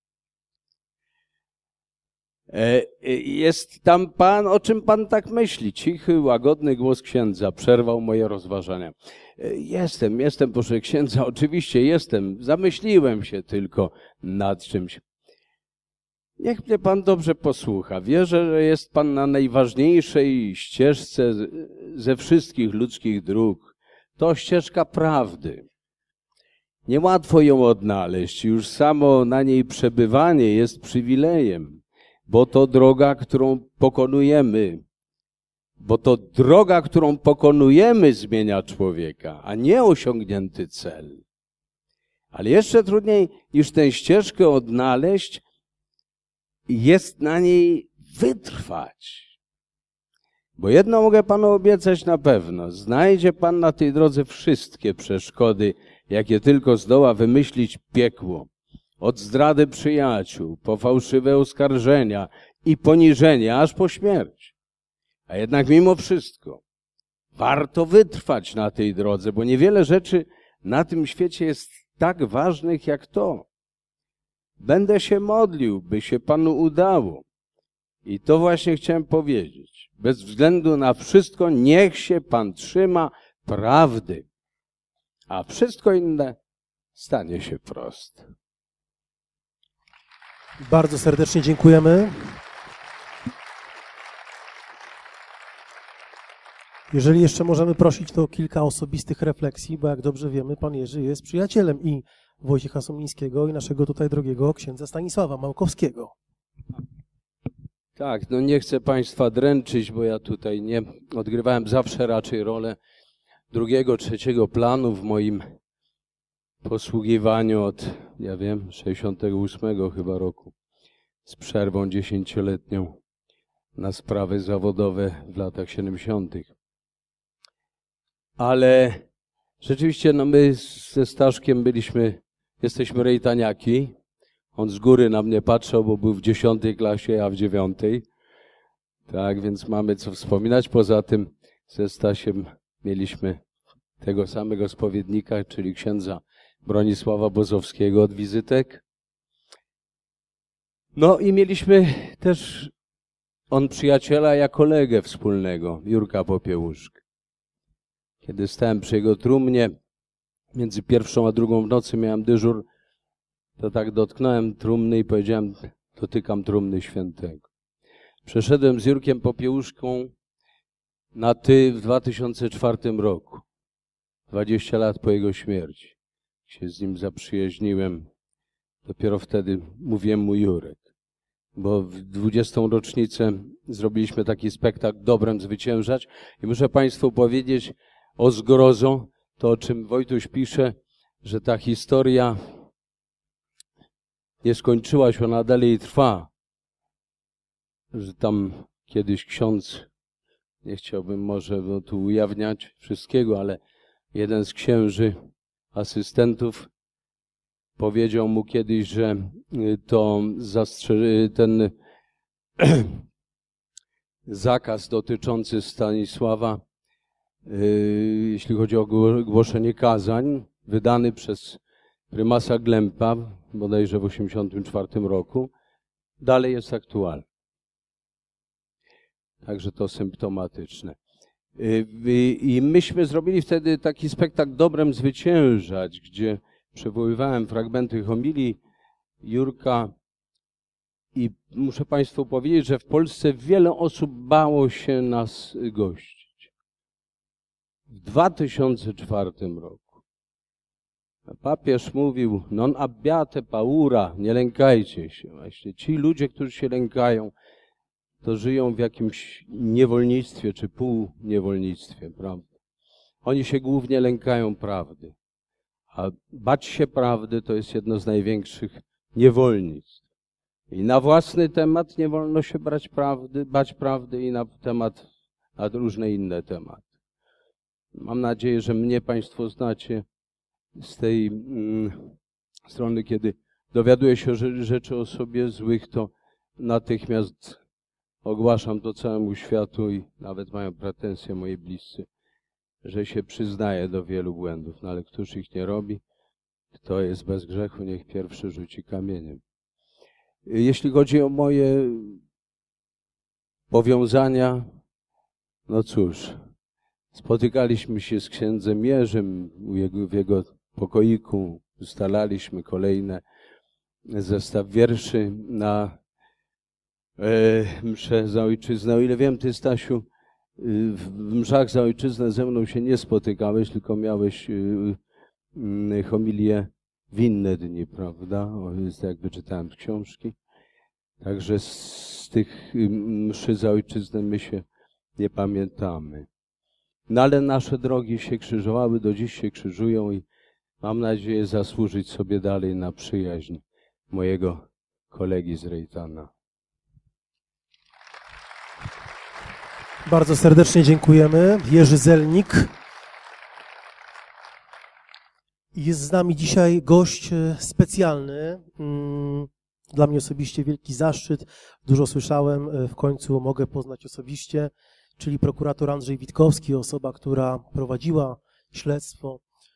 Jest tam pan, o czym pan tak myśli? Cichy, łagodny głos księdza przerwał moje rozważania. Jestem, proszę księdza, oczywiście jestem. Zamyśliłem się tylko nad czymś. Niech mnie pan dobrze posłucha. Wierzę, że jest pan na najważniejszej ścieżce ze wszystkich ludzkich dróg. To ścieżka prawdy. Niełatwo ją odnaleźć. Już samo na niej przebywanie jest przywilejem, bo to droga, którą pokonujemy Bo to droga, którą pokonujemy, zmienia człowieka, a nie osiągnięty cel. Ale jeszcze trudniej niż tę ścieżkę odnaleźć, jest na niej wytrwać. Bo jedno mogę Panu obiecać na pewno. Znajdzie Pan na tej drodze wszystkie przeszkody, jakie tylko zdoła wymyślić piekło. Od zdrady przyjaciół, po fałszywe oskarżenia i poniżenia, aż po śmierć. A jednak mimo wszystko warto wytrwać na tej drodze, bo niewiele rzeczy na tym świecie jest tak ważnych jak to. Będę się modlił, by się Panu udało. I to właśnie chciałem powiedzieć. Bez względu na wszystko, niech się Pan trzyma prawdy, a wszystko inne stanie się proste. Bardzo serdecznie dziękujemy. Jeżeli jeszcze możemy prosić, to kilka osobistych refleksji, bo jak dobrze wiemy, Pan Jerzy jest przyjacielem i Wojciecha Somińskiego, i naszego tutaj drogiego księdza Stanisława Małkowskiego. Tak, no nie chcę Państwa dręczyć, bo ja tutaj nie odgrywałem zawsze raczej rolę drugiego, trzeciego planu w moim posługiwaniu od, 68 chyba roku, z przerwą 10-letnią na sprawy zawodowe w latach 70. Ale rzeczywiście no my ze Staszkiem jesteśmy rejtaniaki. On z góry na mnie patrzył, bo był w 10. klasie, a w 9. Tak, więc mamy co wspominać. Poza tym ze Stasiem mieliśmy tego samego spowiednika, czyli księdza Bronisława Bozowskiego od Wizytek. No i mieliśmy też on przyjaciela, ja kolegę wspólnego, Jurka Popiełuszka. Kiedy stałem przy jego trumnie, między pierwszą a drugą w nocy miałem dyżur, to tak dotknąłem trumny i powiedziałem, dotykam trumny świętego. Przeszedłem z Jurkiem Popiełuszką na ty w 2004 roku, 20 lat po jego śmierci. Się z nim zaprzyjaźniłem, dopiero wtedy mówiłem mu Jurek. Bo w 20. rocznicę zrobiliśmy taki spektakl Dobrem zwyciężać i muszę Państwu powiedzieć o zgrozo, to o czym Wojtuś pisze, że ta historia nie skończyła się, ona dalej trwa. Że tam kiedyś ksiądz, nie chciałbym może tu ujawniać wszystkiego, ale jeden z księży, asystentów, powiedział mu kiedyś, że to ten zakaz dotyczący Stanisława, jeśli chodzi o głoszenie kazań, wydany przez prymasa Glempa, bodajże w 1984 roku, dalej jest aktualny. Także to symptomatyczne. I myśmy zrobili wtedy taki spektakl Dobrem zwyciężać, gdzie przywoływałem fragmenty homilii Jurka i muszę Państwu powiedzieć, że w Polsce wiele osób bało się nas gościć. W 2004 roku papież mówił, non abbiate paura, nie lękajcie się. Właśnie ci ludzie, którzy się lękają, to żyją w jakimś niewolnictwie czy półniewolnictwie, prawda? Oni się głównie lękają prawdy. A bać się prawdy to jest jedno z największych niewolnictw. I na własny temat nie wolno się bać prawdy i na różne inne tematy. Mam nadzieję, że mnie Państwo znacie z tej strony, kiedy dowiaduję się rzeczy o sobie złych, to natychmiast ogłaszam to całemu światu i nawet mają pretensje moi bliscy, że się przyznaje do wielu błędów, no ale któż ich nie robi? Kto jest bez grzechu, niech pierwszy rzuci kamieniem. Jeśli chodzi o moje powiązania, no cóż, spotykaliśmy się z księdzem Jerzym w jego pokoiku, ustalaliśmy kolejne zestaw wierszy na mszę za ojczyznę. O ile wiem, ty, Stasiu, w mszach za ojczyznę ze mną się nie spotykałeś, tylko miałeś homilię w inne dni, prawda? Jak wyczytałem z książki. Także z tych mszy za ojczyznę my się nie pamiętamy. No ale nasze drogi się krzyżowały, do dziś się krzyżują i mam nadzieję zasłużyć sobie dalej na przyjaźń mojego kolegi z Rejtana. Bardzo serdecznie dziękujemy. Jerzy Zelnik. Jest z nami dzisiaj gość specjalny. Dla mnie osobiście wielki zaszczyt. Dużo słyszałem, w końcu mogę poznać osobiście, czyli prokurator Andrzej Witkowski, osoba, która prowadziła śledztwo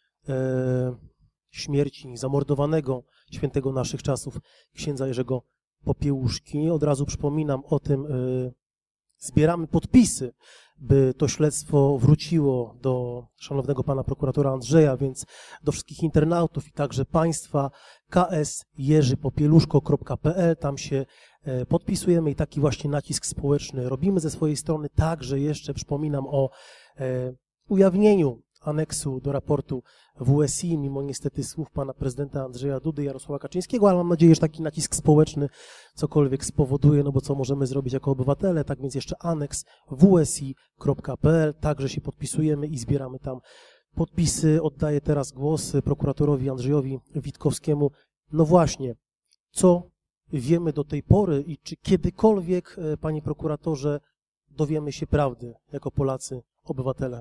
śmierci zamordowanego świętego naszych czasów księdza Jerzego Popiełuszki. Od razu przypominam o tym, zbieramy podpisy, by to śledztwo wróciło do szanownego pana prokuratora Andrzeja, więc do wszystkich internautów i także państwa ksjerzypopieluszko.pl, tam się podpisujemy i taki właśnie nacisk społeczny robimy ze swojej strony. Także jeszcze przypominam o ujawnieniu aneksu do raportu WSI, mimo niestety słów pana prezydenta Andrzeja Dudy, Jarosława Kaczyńskiego, ale mam nadzieję, że taki nacisk społeczny cokolwiek spowoduje, no bo co możemy zrobić jako obywatele, tak więc jeszcze aneks wsi.pl, także się podpisujemy i zbieramy tam podpisy. Oddaję teraz głos prokuratorowi Andrzejowi Witkowskiemu. No właśnie, co wiemy do tej pory i czy kiedykolwiek, panie prokuratorze, dowiemy się prawdy jako Polacy, obywatele?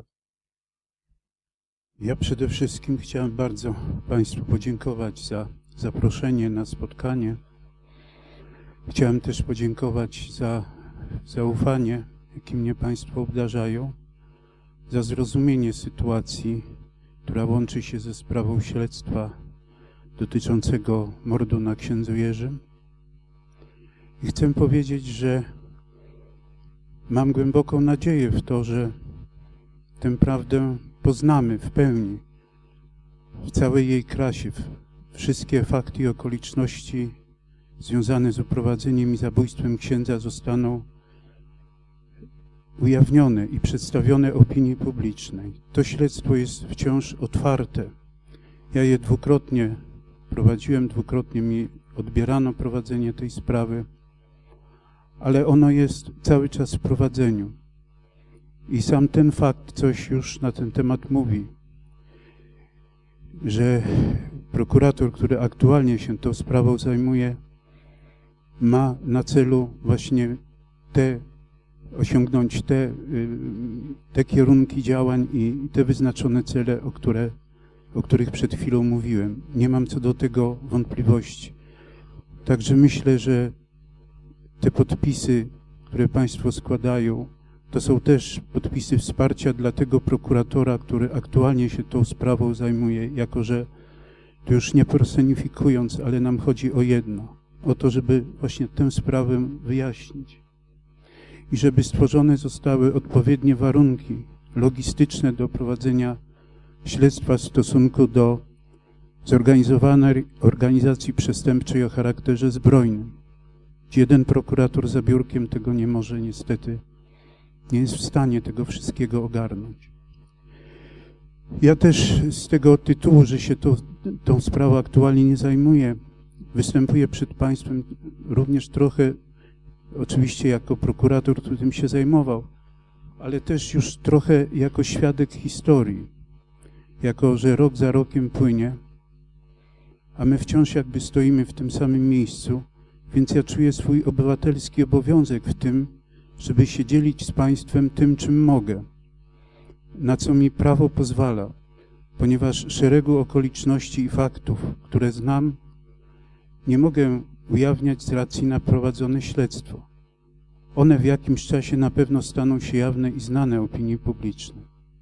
Ja przede wszystkim chciałem bardzo państwu podziękować za zaproszenie na spotkanie. Chciałem też podziękować za zaufanie, jakim mnie państwo obdarzają, za zrozumienie sytuacji, która łączy się ze sprawą śledztwa dotyczącego mordu na księdzu Jerzym. I chcę powiedzieć, że mam głęboką nadzieję w to, że tę prawdę poznamy w pełni, w całej jej krasie. Wszystkie fakty i okoliczności związane z uprowadzeniem i zabójstwem księdza zostaną ujawnione i przedstawione opinii publicznej. To śledztwo jest wciąż otwarte. Ja je dwukrotnie prowadziłem, dwukrotnie mi odbierano prowadzenie tej sprawy, ale ono jest cały czas w prowadzeniu. I sam ten fakt coś już na ten temat mówi, że prokurator, który aktualnie się tą sprawą zajmuje, ma na celu właśnie osiągnąć te kierunki działań i te wyznaczone cele, o których przed chwilą mówiłem. Nie mam co do tego wątpliwości. Także myślę, że te podpisy, które państwo składają, to są też podpisy wsparcia dla tego prokuratora, który aktualnie się tą sprawą zajmuje, jako że to już nie personifikując, ale nam chodzi o jedno, o to, żeby właśnie tę sprawę wyjaśnić i żeby stworzone zostały odpowiednie warunki logistyczne do prowadzenia śledztwa w stosunku do zorganizowanej organizacji przestępczej o charakterze zbrojnym. Jeden prokurator za biurkiem tego nie może niestety, nie jest w stanie tego wszystkiego ogarnąć. Ja też z tego tytułu, że się tą sprawą aktualnie nie zajmuję, występuję przed państwem również trochę, oczywiście jako prokurator, który tym się zajmował, ale też już trochę jako świadek historii, jako że rok za rokiem płynie, a my wciąż jakby stoimy w tym samym miejscu, więc ja czuję swój obywatelski obowiązek w tym, żeby się dzielić z państwem tym, czym mogę, na co mi prawo pozwala, ponieważ szeregu okoliczności i faktów, które znam, nie mogę ujawniać z racji na prowadzone śledztwo. One w jakimś czasie na pewno staną się jawne i znane opinii publicznej.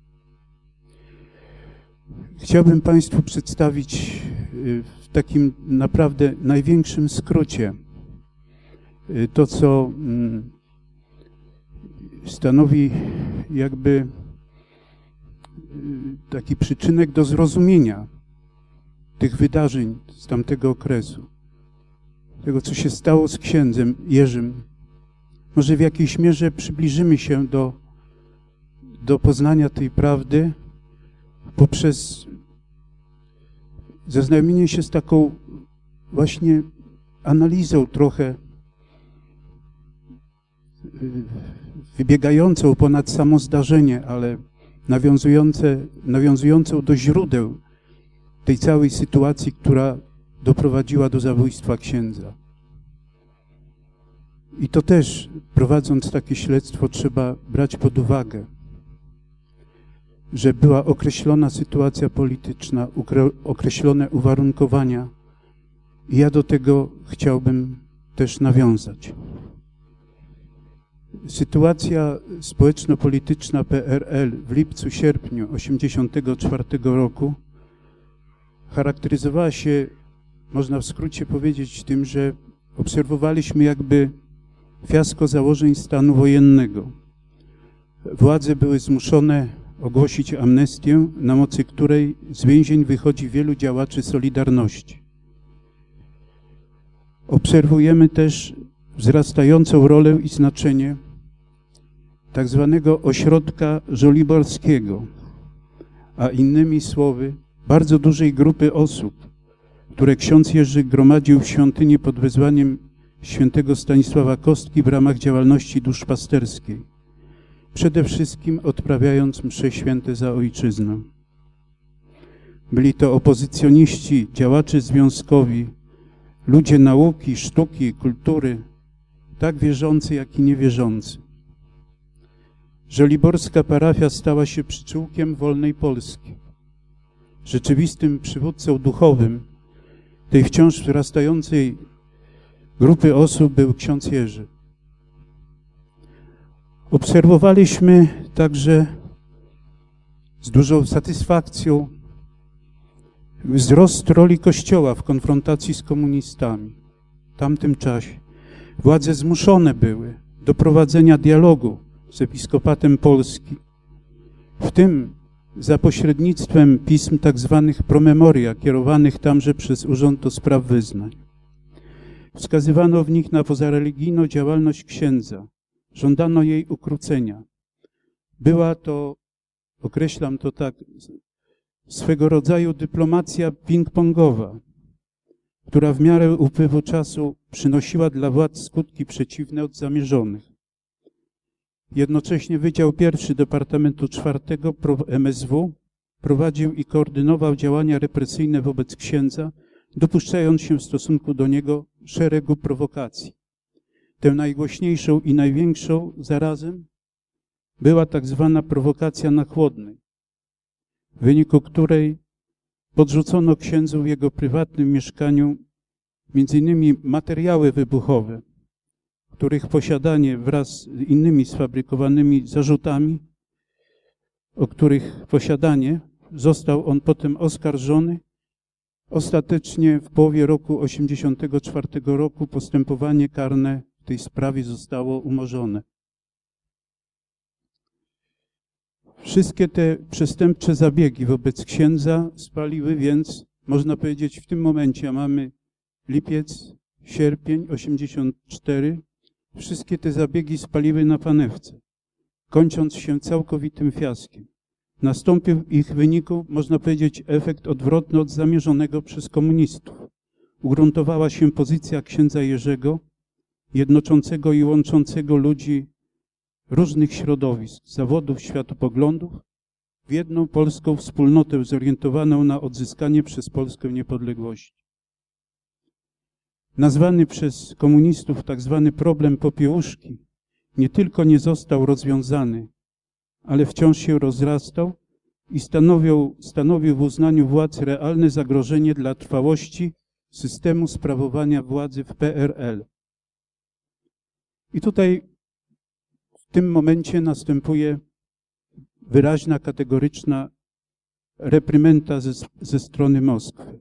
Chciałbym państwu przedstawić w takim naprawdę największym skrócie to, co stanowi jakby taki przyczynek do zrozumienia tych wydarzeń z tamtego okresu, tego, co się stało z księdzem Jerzym. Może w jakiejś mierze przybliżymy się do poznania tej prawdy poprzez zaznajomienie się z taką właśnie analizą trochę wybiegającą ponad samo zdarzenie, ale nawiązującą do źródeł tej całej sytuacji, która doprowadziła do zabójstwa księdza. I to też, prowadząc takie śledztwo, trzeba brać pod uwagę, że była określona sytuacja polityczna, określone uwarunkowania i ja do tego chciałbym też nawiązać. Sytuacja społeczno-polityczna PRL w lipcu-sierpniu 1984 roku charakteryzowała się, można w skrócie powiedzieć, tym, że obserwowaliśmy jakby fiasko założeń stanu wojennego. Władze były zmuszone ogłosić amnestię, na mocy której z więzień wychodzi wielu działaczy Solidarności. Obserwujemy też wzrastającą rolę i znaczenie tak zwanego ośrodka żoliborskiego, a innymi słowy bardzo dużej grupy osób, które ksiądz Jerzy gromadził w świątyni pod wezwaniem świętego Stanisława Kostki w ramach działalności duszpasterskiej, przede wszystkim odprawiając msze święte za ojczyznę. Byli to opozycjoniści, działacze związkowi, ludzie nauki, sztuki, kultury, tak wierzący, jak i niewierzący. Żoliborska parafia stała się przyczółkiem wolnej Polski. Rzeczywistym przywódcą duchowym tej wciąż wzrastającej grupy osób był ksiądz Jerzy. Obserwowaliśmy także z dużą satysfakcją wzrost roli Kościoła w konfrontacji z komunistami. W tamtym czasie władze zmuszone były do prowadzenia dialogu z Episkopatem Polski, w tym za pośrednictwem pism tak zwanych promemoria, kierowanych tamże przez Urząd do Spraw Wyznań. Wskazywano w nich na pozareligijną działalność księdza, żądano jej ukrócenia. Była to, określam to tak, swego rodzaju dyplomacja ping-pongowa, która w miarę upływu czasu przynosiła dla władz skutki przeciwne od zamierzonych. Jednocześnie Wydział I Departamentu IV MSW prowadził i koordynował działania represyjne wobec księdza, dopuszczając się w stosunku do niego szeregu prowokacji. Tę najgłośniejszą i największą zarazem była tak zwana prowokacja na Chłodnej, w wyniku której podrzucono księdzu w jego prywatnym mieszkaniu m.in. materiały wybuchowe, których posiadanie wraz z innymi sfabrykowanymi zarzutami, o których posiadanie został on potem oskarżony. Ostatecznie w połowie roku 1984 roku postępowanie karne w tej sprawie zostało umorzone. Wszystkie te przestępcze zabiegi wobec księdza spaliły więc, można powiedzieć, w tym momencie, a mamy lipiec, sierpień 1984, wszystkie te zabiegi spaliły na panewce, kończąc się całkowitym fiaskiem. Nastąpił w ich wyniku, można powiedzieć, efekt odwrotny od zamierzonego przez komunistów. Ugruntowała się pozycja księdza Jerzego, jednoczącego i łączącego ludzi różnych środowisk, zawodów, światopoglądów, w jedną polską wspólnotę zorientowaną na odzyskanie przez Polskę niepodległości. Nazwany przez komunistów tak zwany problem Popiełuszki nie tylko nie został rozwiązany, ale wciąż się rozrastał i stanowił w uznaniu władz realne zagrożenie dla trwałości systemu sprawowania władzy w PRL. I tutaj w tym momencie następuje wyraźna, kategoryczna reprymenda ze strony Moskwy.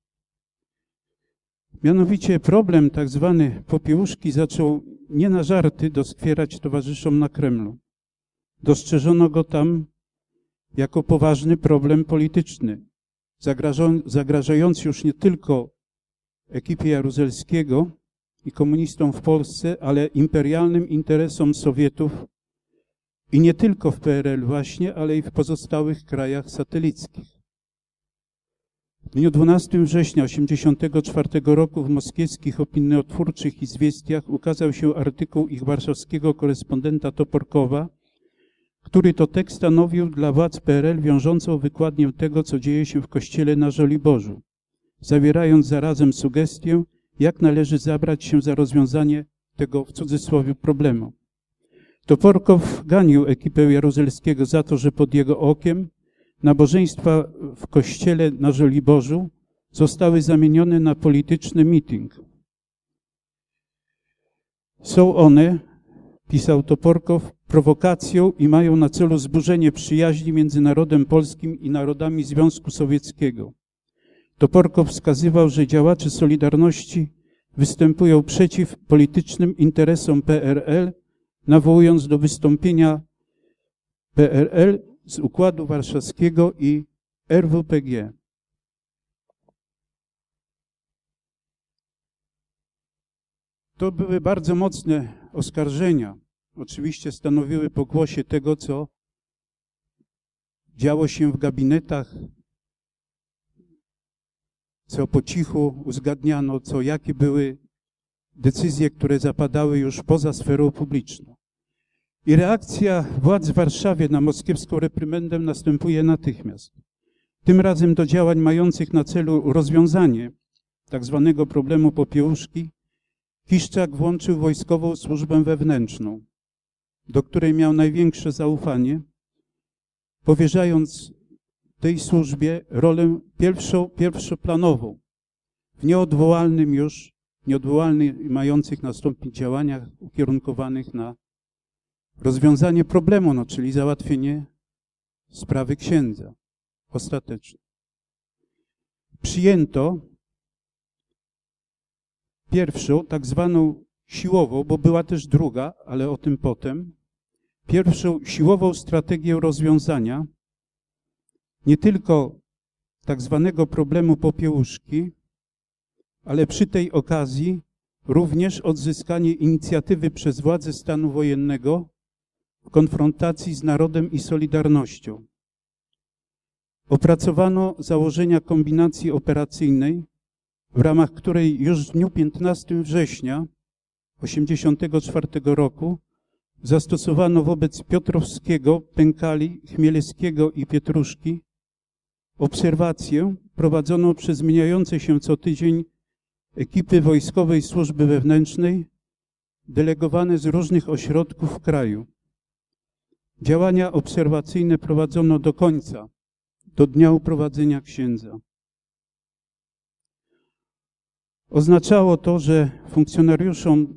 Mianowicie problem tak zwany Popiełuszki zaczął nie na żarty doskwierać towarzyszom na Kremlu. Dostrzeżono go tam jako poważny problem polityczny, zagrażający już nie tylko ekipie Jaruzelskiego i komunistom w Polsce, ale imperialnym interesom Sowietów i nie tylko w PRL właśnie, ale i w pozostałych krajach satelickich. W dniu 12 września 1984 roku w moskiewskich opiniotwórczych izwiestiach ukazał się artykuł ich warszawskiego korespondenta Toporkowa, który to tekst stanowił dla władz PRL wiążącą wykładnię tego, co dzieje się w kościele na Żoliborzu, zawierając zarazem sugestię, jak należy zabrać się za rozwiązanie tego w cudzysłowie problemu. Toporkow ganił ekipę Jaruzelskiego za to, że pod jego okiem nabożeństwa w kościele na Żoliborzu zostały zamienione na polityczny meeting. Są one, pisał Toporkow, prowokacją i mają na celu zburzenie przyjaźni między narodem polskim i narodami Związku Sowieckiego. Toporkow wskazywał, że działacze Solidarności występują przeciw politycznym interesom PRL, nawołując do wystąpienia PRL z Układu Warszawskiego i RWPG. To były bardzo mocne oskarżenia. Oczywiście stanowiły pokłosie tego, co działo się w gabinetach, co po cichu uzgadniano, jakie były decyzje, które zapadały już poza sferą publiczną. I reakcja władz w Warszawie na moskiewską reprymendę następuje natychmiast. Tym razem do działań mających na celu rozwiązanie tak zwanego problemu Popiełuszki Kiszczak włączył Wojskową Służbę Wewnętrzną, do której miał największe zaufanie, powierzając tej służbie rolę pierwszoplanową w nieodwołalnych mających nastąpić działaniach ukierunkowanych na rozwiązanie problemu, czyli załatwienie sprawy księdza ostatecznie. Przyjęto pierwszą, tak zwaną siłową, bo była też druga, ale o tym potem, pierwszą siłową strategię rozwiązania nie tylko tak zwanego problemu Popiełuszki, ale przy tej okazji również odzyskanie inicjatywy przez władze stanu wojennego w konfrontacji z narodem i Solidarnością. Opracowano założenia kombinacji operacyjnej, w ramach której już w dniu 15 września 1984 roku zastosowano wobec Piotrowskiego, Pękali, Chmielewskiego i Pietruszki obserwację prowadzoną przez zmieniające się co tydzień ekipy Wojskowej Służby Wewnętrznej delegowane z różnych ośrodków w kraju. Działania obserwacyjne prowadzono do końca, do dnia uprowadzenia księdza. Oznaczało to, że funkcjonariuszom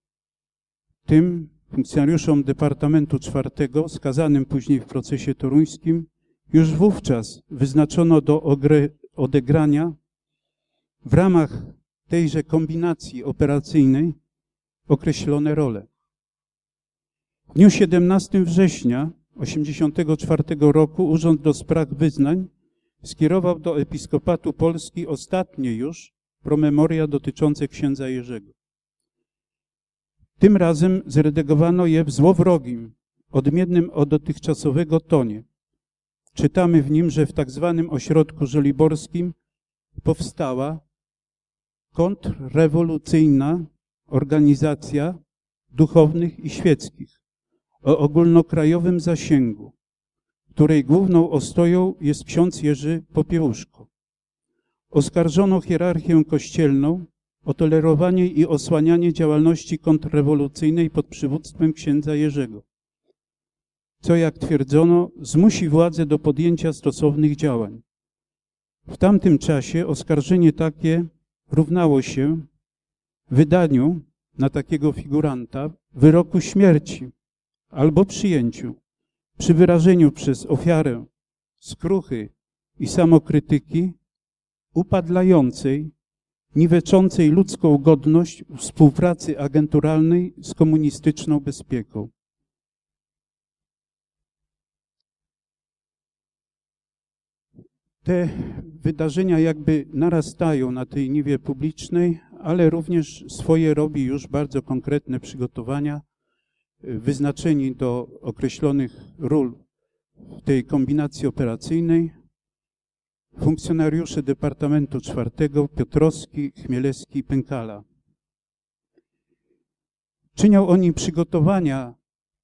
Departamentu IV, skazanym później w procesie toruńskim, już wówczas wyznaczono do odegrania w ramach tejże kombinacji operacyjnej określone role. W dniu 17 września 1984 roku Urząd do Spraw Wyznań skierował do Episkopatu Polski ostatnie już promemoria dotyczące księdza Jerzego. Tym razem zredagowano je w złowrogim, odmiennym od dotychczasowego tonie. Czytamy w nim, że w tak zwanym ośrodku żoliborskim powstała kontrrewolucyjna organizacja duchownych i świeckich o ogólnokrajowym zasięgu, której główną ostoją jest ksiądz Jerzy Popiełuszko. Oskarżono hierarchię kościelną o tolerowanie i osłanianie działalności kontrrewolucyjnej pod przywództwem księdza Jerzego, co, jak twierdzono, zmusi władze do podjęcia stosownych działań. W tamtym czasie oskarżenie takie równało się wydaniu na takiego figuranta wyroku śmierci albo przyjęciu przy wyrażeniu przez ofiarę skruchy i samokrytyki upadlającej, niweczącej ludzką godność współpracy agenturalnej z komunistyczną bezpieką. Te wydarzenia jakby narastają na tej niwie publicznej, ale również swoje robi już bardzo konkretne przygotowania, wyznaczeni do określonych ról w tej kombinacji operacyjnej. funkcjonariusze Departamentu IV, Piotrowski, Chmielewski i Pękala. Czynią oni przygotowania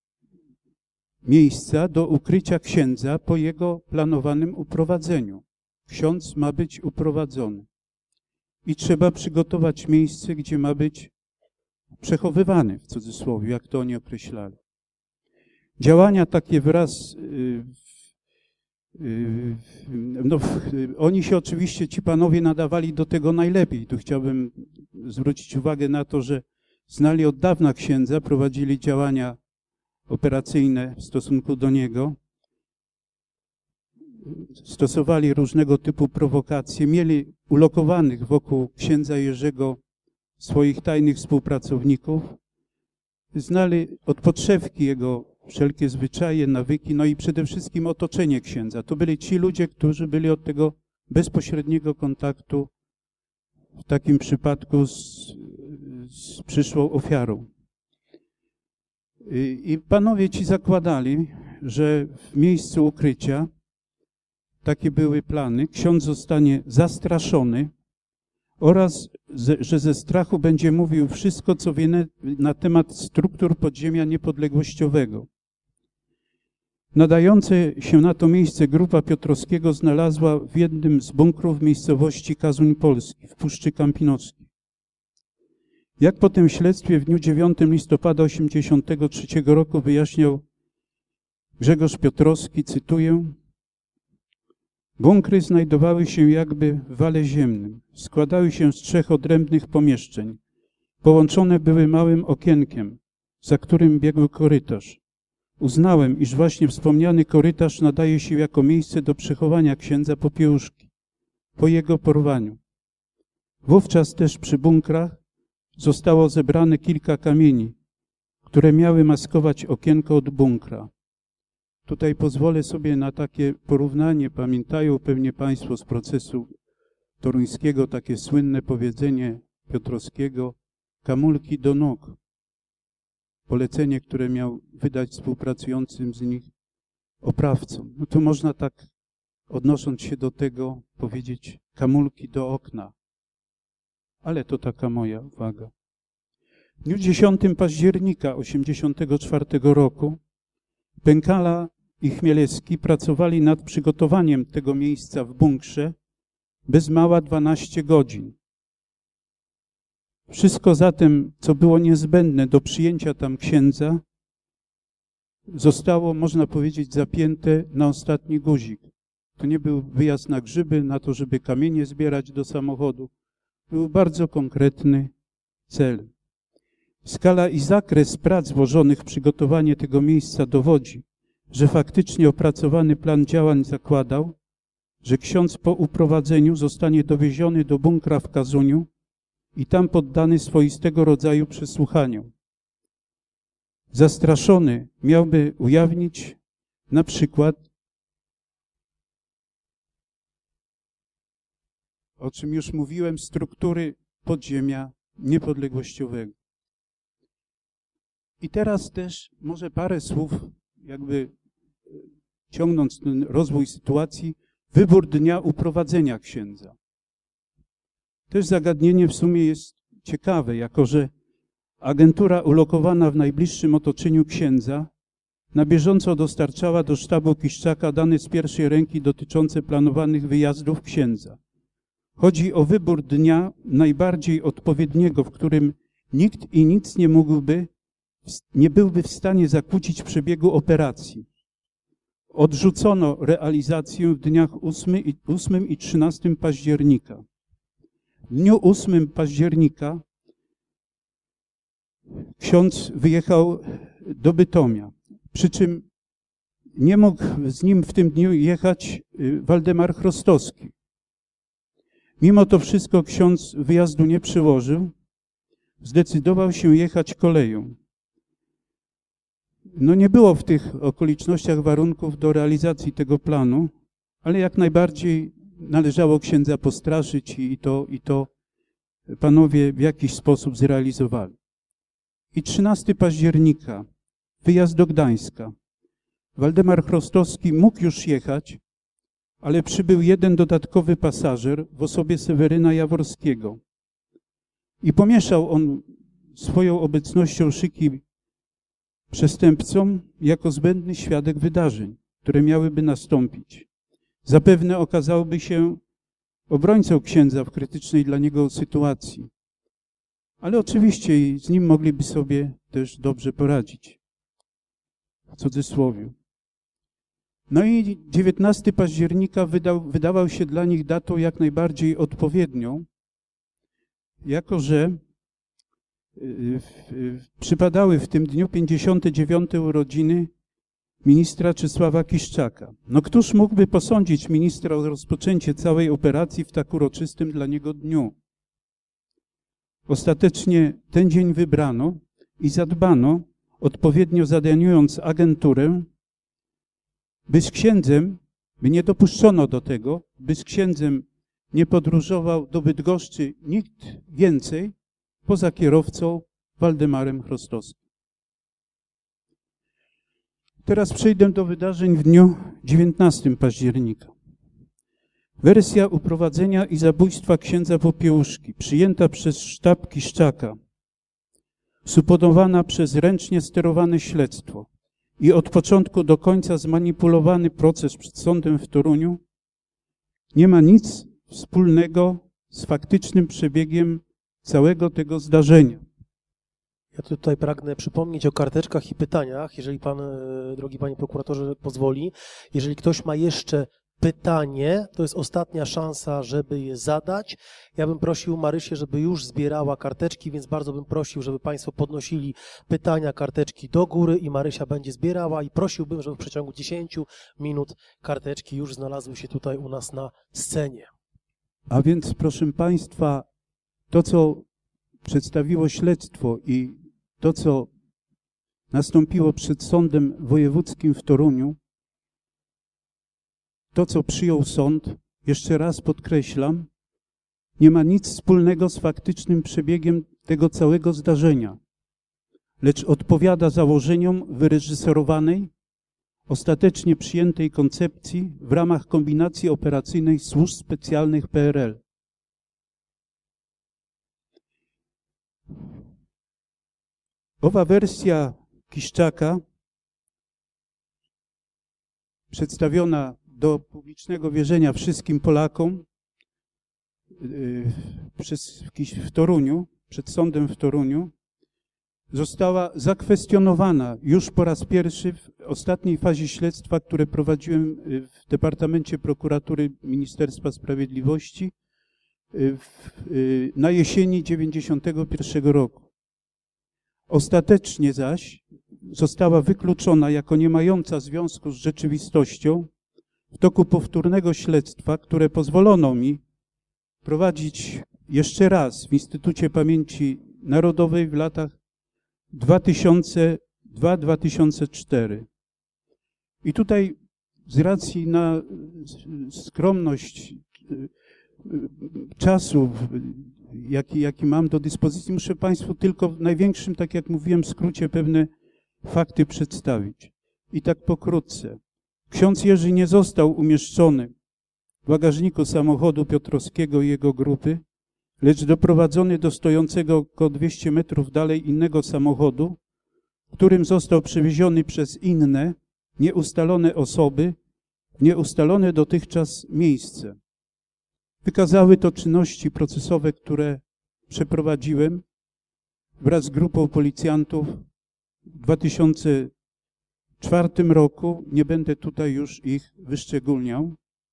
miejsca do ukrycia księdza po jego planowanym uprowadzeniu. Ksiądz ma być uprowadzony i trzeba przygotować miejsce, gdzie ma być przechowywany, w cudzysłowie, jak to oni określali. Działania takie oni się oczywiście, ci panowie, nadawali do tego najlepiej. Tu chciałbym zwrócić uwagę na to, że znali od dawna księdza, prowadzili działania operacyjne w stosunku do niego, stosowali różnego typu prowokacje, mieli ulokowanych wokół księdza Jerzego swoich tajnych współpracowników, znali od podszewki jego wszelkie zwyczaje, nawyki, no i przede wszystkim otoczenie księdza. To byli ci ludzie, którzy byli od tego bezpośredniego kontaktu w takim przypadku z przyszłą ofiarą. I panowie ci zakładali, że w miejscu ukrycia, takie były plany, ksiądz zostanie zastraszony oraz, że ze strachu będzie mówił wszystko, co wie na temat struktur podziemia niepodległościowego. Nadająca się na to miejsce grupa Piotrowskiego znalazła w jednym z bunkrów miejscowości Kazuń Polski, w Puszczy Kampinoskiej. Jak po tym śledztwie w dniu 9 listopada 1983 roku wyjaśniał Grzegorz Piotrowski, cytuję: bunkry znajdowały się jakby w wale ziemnym. Składały się z 3 odrębnych pomieszczeń. Połączone były małym okienkiem, za którym biegł korytarz. Uznałem, iż właśnie wspomniany korytarz nadaje się jako miejsce do przechowania księdza Popiełuszki po jego porwaniu. Wówczas też przy bunkrach zostało zebrane kilka kamieni, które miały maskować okienko od bunkra. Tutaj pozwolę sobie na takie porównanie. Pamiętają pewnie Państwo z procesu toruńskiego takie słynne powiedzenie Piotrowskiego: kamulki do nóg. Polecenie, które miał wydać współpracującym z nich oprawcom. No to można tak, odnosząc się do tego, powiedzieć kamulki do okna. Ale to taka moja uwaga. W dniu 10 października 1984 roku Pękala i Chmielewski pracowali nad przygotowaniem tego miejsca w bunkrze bez mała 12 godzin. Wszystko zatem, co było niezbędne do przyjęcia tam księdza, zostało, można powiedzieć, zapięte na ostatni guzik. To nie był wyjazd na grzyby, na to, żeby kamienie zbierać do samochodu. Był bardzo konkretny cel. Skala i zakres prac włożonych w przygotowanie tego miejsca dowodzi, że faktycznie opracowany plan działań zakładał, że ksiądz po uprowadzeniu zostanie dowieziony do bunkra w Kazuniu i tam poddany swoistego rodzaju przesłuchaniom. Zastraszony miałby ujawnić na przykład, o czym już mówiłem, struktury podziemia niepodległościowego. I teraz też może parę słów, jakby ciągnąc ten rozwój sytuacji, wybór dnia uprowadzenia księdza. Też zagadnienie w sumie jest ciekawe, jako że agentura ulokowana w najbliższym otoczeniu księdza na bieżąco dostarczała do sztabu Kiszczaka dane z pierwszej ręki dotyczące planowanych wyjazdów księdza. Chodzi o wybór dnia najbardziej odpowiedniego, w którym nikt i nic nie byłby w stanie zakłócić przebiegu operacji. Odrzucono realizację w dniach 8 i 13 października. W dniu 8 października ksiądz wyjechał do Bytomia, przy czym nie mógł z nim w tym dniu jechać Waldemar Chrostowski. Mimo to wszystko ksiądz wyjazdu nie przyłożył, zdecydował się jechać koleją. No nie było w tych okolicznościach warunków do realizacji tego planu, ale jak najbardziej należało księdza postraszyć i to panowie w jakiś sposób zrealizowali. I 13 października, wyjazd do Gdańska. Waldemar Chrostowski mógł już jechać, ale przybył jeden dodatkowy pasażer w osobie Seweryna Jaworskiego. I pomieszał on swoją obecnością szyki przestępcom jako zbędny świadek wydarzeń, które miałyby nastąpić. Zapewne okazałby się obrońcą księdza w krytycznej dla niego sytuacji. Ale oczywiście i z nim mogliby sobie też dobrze poradzić. W cudzysłowie. No i 19 października wydawał się dla nich datą jak najbardziej odpowiednią, jako że przypadały w tym dniu 59. urodziny ministra Czesława Kiszczaka. No któż mógłby posądzić ministra o rozpoczęcie całej operacji w tak uroczystym dla niego dniu? Ostatecznie ten dzień wybrano i zadbano, odpowiednio zadaniując agenturę, by z księdzem, by nie dopuszczono do tego, by z księdzem nie podróżował do Bydgoszczy nikt więcej poza kierowcą Waldemarem Chrostowskim. Teraz przejdę do wydarzeń w dniu 19 października. Wersja uprowadzenia i zabójstwa księdza Popiełuszki, przyjęta przez sztab Kiszczaka, suponowana przez ręcznie sterowane śledztwo i od początku do końca zmanipulowany proces przed sądem w Toruniu, nie ma nic wspólnego z faktycznym przebiegiem całego tego zdarzenia. Ja tutaj pragnę przypomnieć o karteczkach i pytaniach, jeżeli pan, drogi panie prokuratorze, pozwoli. Jeżeli ktoś ma jeszcze pytanie, to jest ostatnia szansa, żeby je zadać. Ja bym prosił Marysię, żeby już zbierała karteczki, więc bardzo bym prosił, żeby państwo podnosili pytania, karteczki do góry i Marysia będzie zbierała i prosiłbym, żeby w przeciągu 10 minut karteczki już znalazły się tutaj u nas na scenie. A więc, proszę państwa, to, co przedstawiło śledztwo i to, co nastąpiło przed Sądem Wojewódzkim w Toruniu, to, co przyjął sąd, jeszcze raz podkreślam, nie ma nic wspólnego z faktycznym przebiegiem tego całego zdarzenia, lecz odpowiada założeniom wyreżyserowanej, ostatecznie przyjętej koncepcji w ramach kombinacji operacyjnej służb specjalnych PRL. Owa wersja Kiszczaka, przedstawiona do publicznego wierzenia wszystkim Polakom w Toruniu, przed sądem w Toruniu, została zakwestionowana już po raz pierwszy w ostatniej fazie śledztwa, które prowadziłem w Departamencie Prokuratury Ministerstwa Sprawiedliwości na jesieni 1991 roku. Ostatecznie zaś została wykluczona jako nie mająca związku z rzeczywistością w toku powtórnego śledztwa, które pozwolono mi prowadzić jeszcze raz w Instytucie Pamięci Narodowej w latach 2002-2004. I tutaj z racji na skromność czasu, jaki mam do dyspozycji, muszę państwu tylko w największym, tak jak mówiłem, skrócie pewne fakty przedstawić. I tak pokrótce. Ksiądz Jerzy nie został umieszczony w bagażniku samochodu Piotrowskiego i jego grupy, lecz doprowadzony do stojącego około 200 metrów dalej innego samochodu, którym został przewieziony przez inne, nieustalone osoby w nieustalone dotychczas miejsce. Wykazały to czynności procesowe, które przeprowadziłem wraz z grupą policjantów w 2004 roku. Nie będę tutaj już ich wyszczególniał.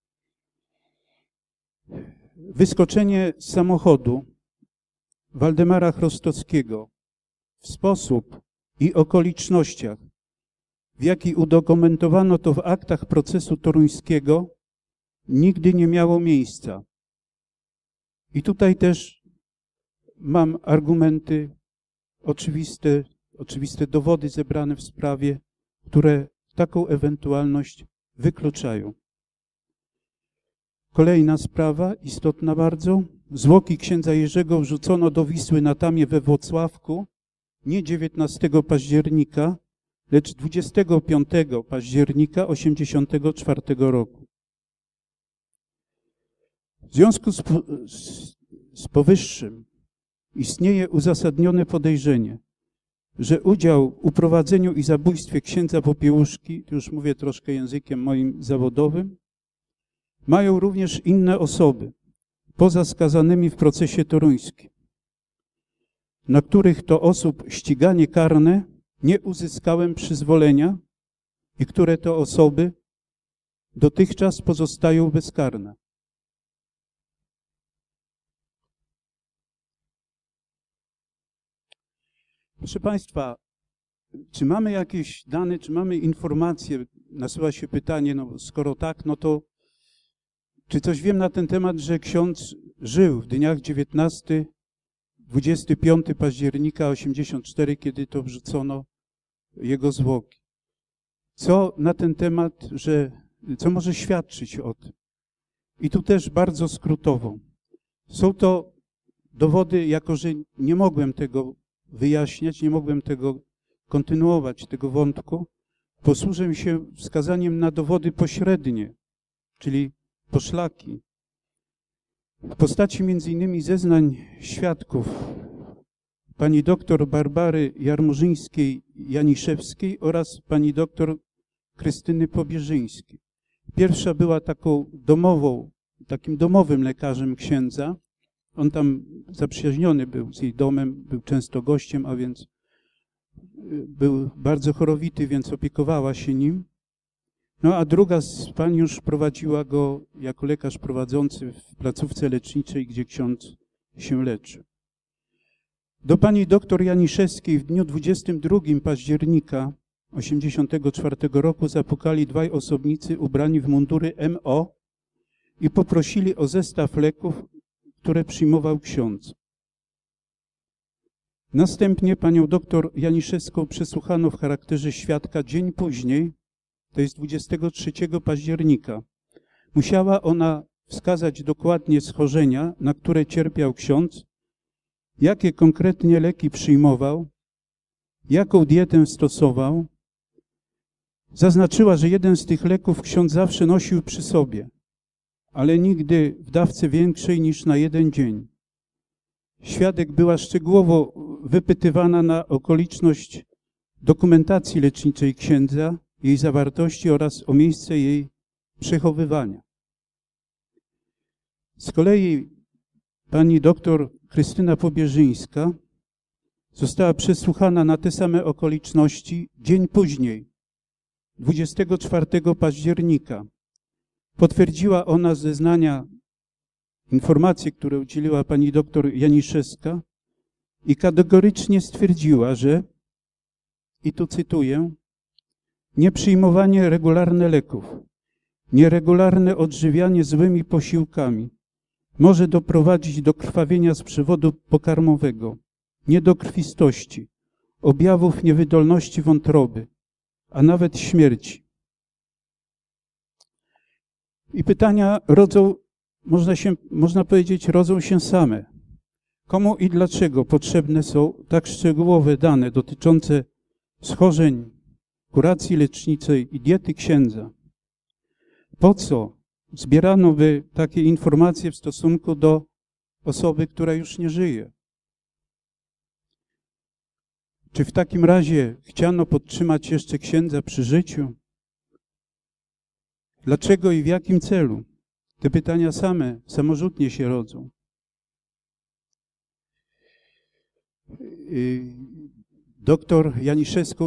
Wyskoczenie z samochodu Waldemara Chrostowskiego w sposób i okolicznościach, w jaki udokumentowano to w aktach procesu toruńskiego, nigdy nie miało miejsca. I tutaj też mam argumenty, oczywiste dowody zebrane w sprawie, które taką ewentualność wykluczają. Kolejna sprawa, istotna bardzo. Zwłoki księdza Jerzego wrzucono do Wisły na Tamie we Włocławku nie 19 października, lecz 25 października 1984 roku. W związku z powyższym istnieje uzasadnione podejrzenie, że udział w uprowadzeniu i zabójstwie księdza Popiełuszki, już mówię troszkę językiem moim zawodowym, mają również inne osoby, poza skazanymi w procesie toruńskim, na których to osób ściganie karne nie uzyskałem przyzwolenia i które to osoby dotychczas pozostają bezkarne. Proszę Państwa, czy mamy jakieś dane, czy mamy informacje, nasuwa się pytanie, no skoro tak, no to czy coś wiem na ten temat, że ksiądz żył w dniach 19-25 października 84, kiedy to wrzucono jego zwłoki? Co na ten temat, co może świadczyć o tym? I tu też bardzo skrótowo. Są to dowody, jako że nie mogłem tego wyjaśniać, nie mogłem tego kontynuować, tego wątku, posłużę się wskazaniem na dowody pośrednie, czyli poszlaki, w postaci m.in. zeznań świadków pani doktor Barbary Jarmurzyńskiej-Janiszewskiej oraz pani doktor Krystyny Pobierzyńskiej. Pierwsza była takim domowym lekarzem księdza. On tam zaprzyjaźniony był z jej domem, był często gościem, a więc był bardzo chorowity, więc opiekowała się nim. No a druga z pań już prowadziła go jako lekarz prowadzący w placówce leczniczej, gdzie ksiądz się leczył. Do pani doktor Janiszewskiej w dniu 22 października 1984 roku zapukali dwaj osobnicy ubrani w mundury MO i poprosili o zestaw leków, które przyjmował ksiądz. Następnie panią doktor Janiszewską przesłuchano w charakterze świadka dzień później, to jest 23 października. Musiała ona wskazać dokładnie schorzenia, na które cierpiał ksiądz, jakie konkretnie leki przyjmował, jaką dietę stosował. Zaznaczyła, że jeden z tych leków ksiądz zawsze nosił przy sobie, ale nigdy w dawce większej niż na 1 dzień. Świadek była szczegółowo wypytywana na okoliczność dokumentacji leczniczej księdza, jej zawartości oraz o miejsce jej przechowywania. Z kolei pani doktor Krystyna Pobierzyńska została przesłuchana na te same okoliczności dzień później, 24 października. Potwierdziła ona zeznania, informacje, które udzieliła pani doktor Janiszewska i kategorycznie stwierdziła, że, i tu cytuję, nieprzyjmowanie regularne leków, nieregularne odżywianie złymi posiłkami może doprowadzić do krwawienia z przewodu pokarmowego, niedokrwistości, objawów niewydolności wątroby, a nawet śmierci. I pytania można powiedzieć, rodzą się same. Komu i dlaczego potrzebne są tak szczegółowe dane dotyczące schorzeń, kuracji leczniczej i diety księdza? Po co zbierano by takie informacje w stosunku do osoby, która już nie żyje? Czy w takim razie chciano podtrzymać jeszcze księdza przy życiu? Dlaczego i w jakim celu? Te pytania samorzutnie się rodzą. Doktor Janiszewska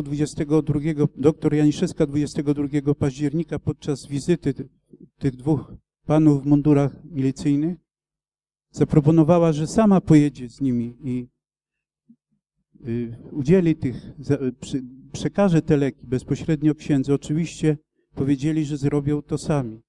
22 października podczas wizyty tych dwóch panów w mundurach milicyjnych zaproponowała, że sama pojedzie z nimi i udzieli przekaże te leki bezpośrednio księdzu. Oczywiście powiedzieli, że zrobią to sami.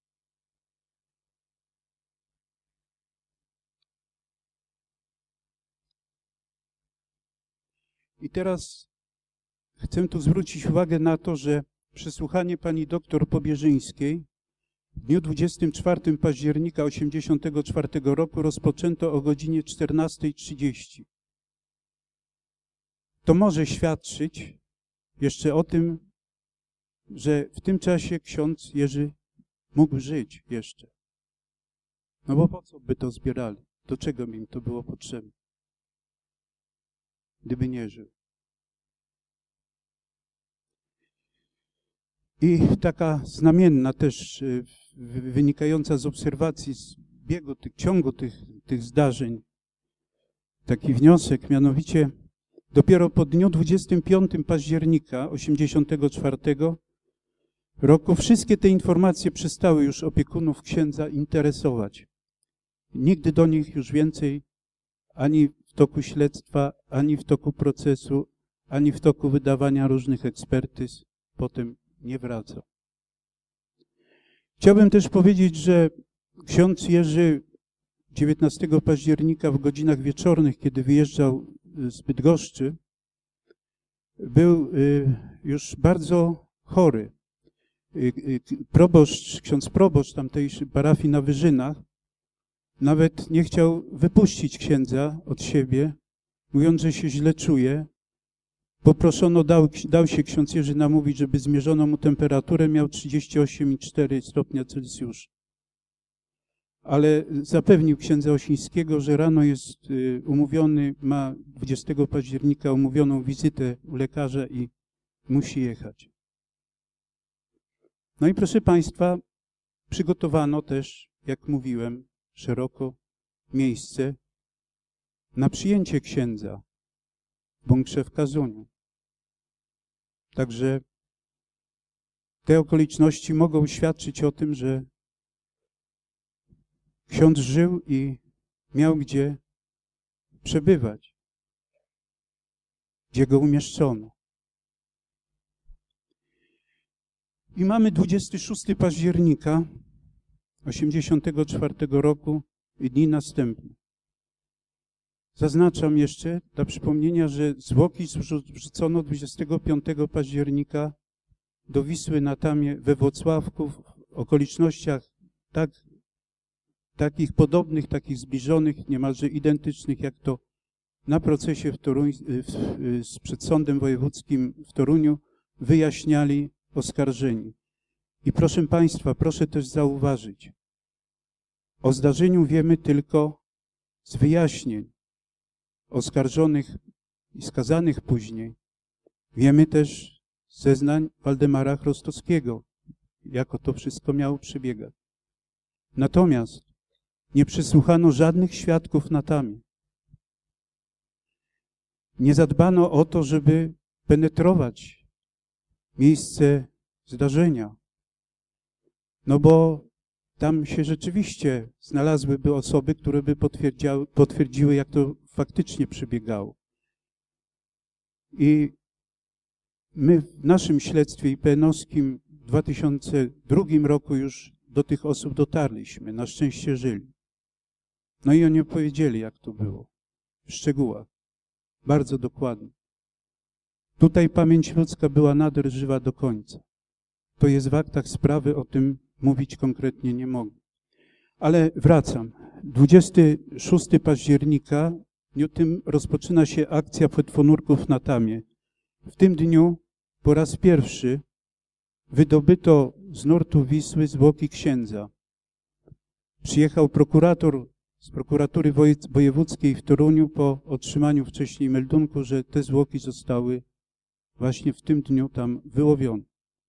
I teraz chcę tu zwrócić uwagę na to, że przesłuchanie pani doktor Pobierzyńskiej w dniu 24 października 1984 roku rozpoczęto o godzinie 14:30. To może świadczyć jeszcze o tym, że w tym czasie ksiądz Jerzy mógł żyć jeszcze. No bo po co by to zbierali? Do czego by im to było potrzebne? Gdyby nie żył. I taka znamienna też, wynikająca z obserwacji, z biegu, ciągu tych zdarzeń, taki wniosek, mianowicie dopiero po dniu 25 października 1984 roku wszystkie te informacje przestały już opiekunów księdza interesować. Nigdy do nich już więcej ani w toku śledztwa, ani w toku procesu, ani w toku wydawania różnych ekspertyz potem nie wracał. Chciałbym też powiedzieć, że ksiądz Jerzy 19 października w godzinach wieczornych, kiedy wyjeżdżał z Bydgoszczy, był już bardzo chory. Ksiądz proboszcz tamtejszej parafii na Wyżynach nawet nie chciał wypuścić księdza od siebie, mówiąc, że się źle czuje. Poproszono, dał się ksiądz Jerzy namówić, żeby zmierzono mu temperaturę, miał 38,4 stopnia Celsjusza. Ale zapewnił księdza Osińskiego, że rano jest umówiony, ma 20 października umówioną wizytę u lekarza i musi jechać. No i proszę Państwa, przygotowano też, jak mówiłem, szeroko miejsce na przyjęcie księdza w bunkrze w Kazuniu. Także te okoliczności mogą świadczyć o tym, że ksiądz żył i miał gdzie przebywać, gdzie go umieszczono. I mamy 26 października 1984 roku i dni następne. Zaznaczam jeszcze dla przypomnienia, że zwłoki wrzucono 25 października do Wisły na Tamie we Włocławku w okolicznościach takich podobnych, takich zbliżonych, niemalże identycznych, jak to na procesie przed Sądem Wojewódzkim w Toruniu wyjaśniali oskarżeni. I proszę Państwa, proszę też zauważyć, o zdarzeniu wiemy tylko z wyjaśnień oskarżonych i skazanych później. Wiemy też z zeznań Waldemara Chrostowskiego, jako to wszystko miało przebiegać. Natomiast nie przesłuchano żadnych świadków na Tamie. Nie zadbano o to, żeby penetrować miejsce zdarzenia. No bo tam się rzeczywiście znalazłyby osoby, które by potwierdziły, jak to faktycznie przebiegało. I my w naszym śledztwie IPN-owskim w 2002 roku już do tych osób dotarliśmy. Na szczęście żyli. No i oni opowiedzieli, jak to było. W szczegółach. Bardzo dokładnie. Tutaj pamięć ludzka była nader żywa do końca. To jest w aktach sprawy, o tym mówić konkretnie nie mogę. Ale wracam. 26 października, w dniu tym rozpoczyna się akcja płetwonurków na Tamie. W tym dniu po raz pierwszy wydobyto z nurtu Wisły zwłoki księdza. Przyjechał prokurator z prokuratury wojewódzkiej w Toruniu po otrzymaniu wcześniej meldunku, że te zwłoki zostały właśnie w tym dniu tam wyłowione.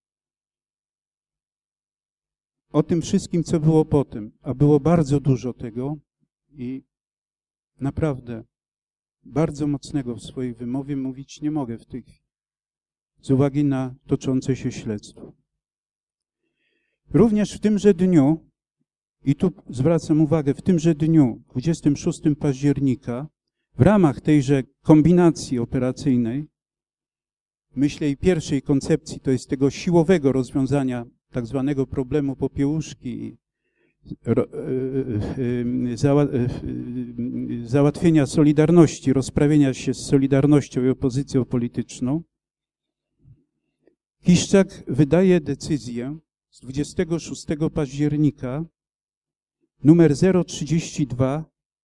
O tym wszystkim, co było potem, a było bardzo dużo tego i naprawdę bardzo mocnego w swojej wymowie mówić nie mogę w tej chwili, z uwagi na toczące się śledztwo. Również w tymże dniu, i tu zwracam uwagę, w tymże dniu, 26 października, w ramach tejże kombinacji operacyjnej, myślę i pierwszej koncepcji, to jest tego siłowego rozwiązania tak zwanego problemu Popiełuszki, załatwienia Solidarności, rozprawienia się z Solidarnością i opozycją polityczną, Kiszczak wydaje decyzję z 26 października numer 032,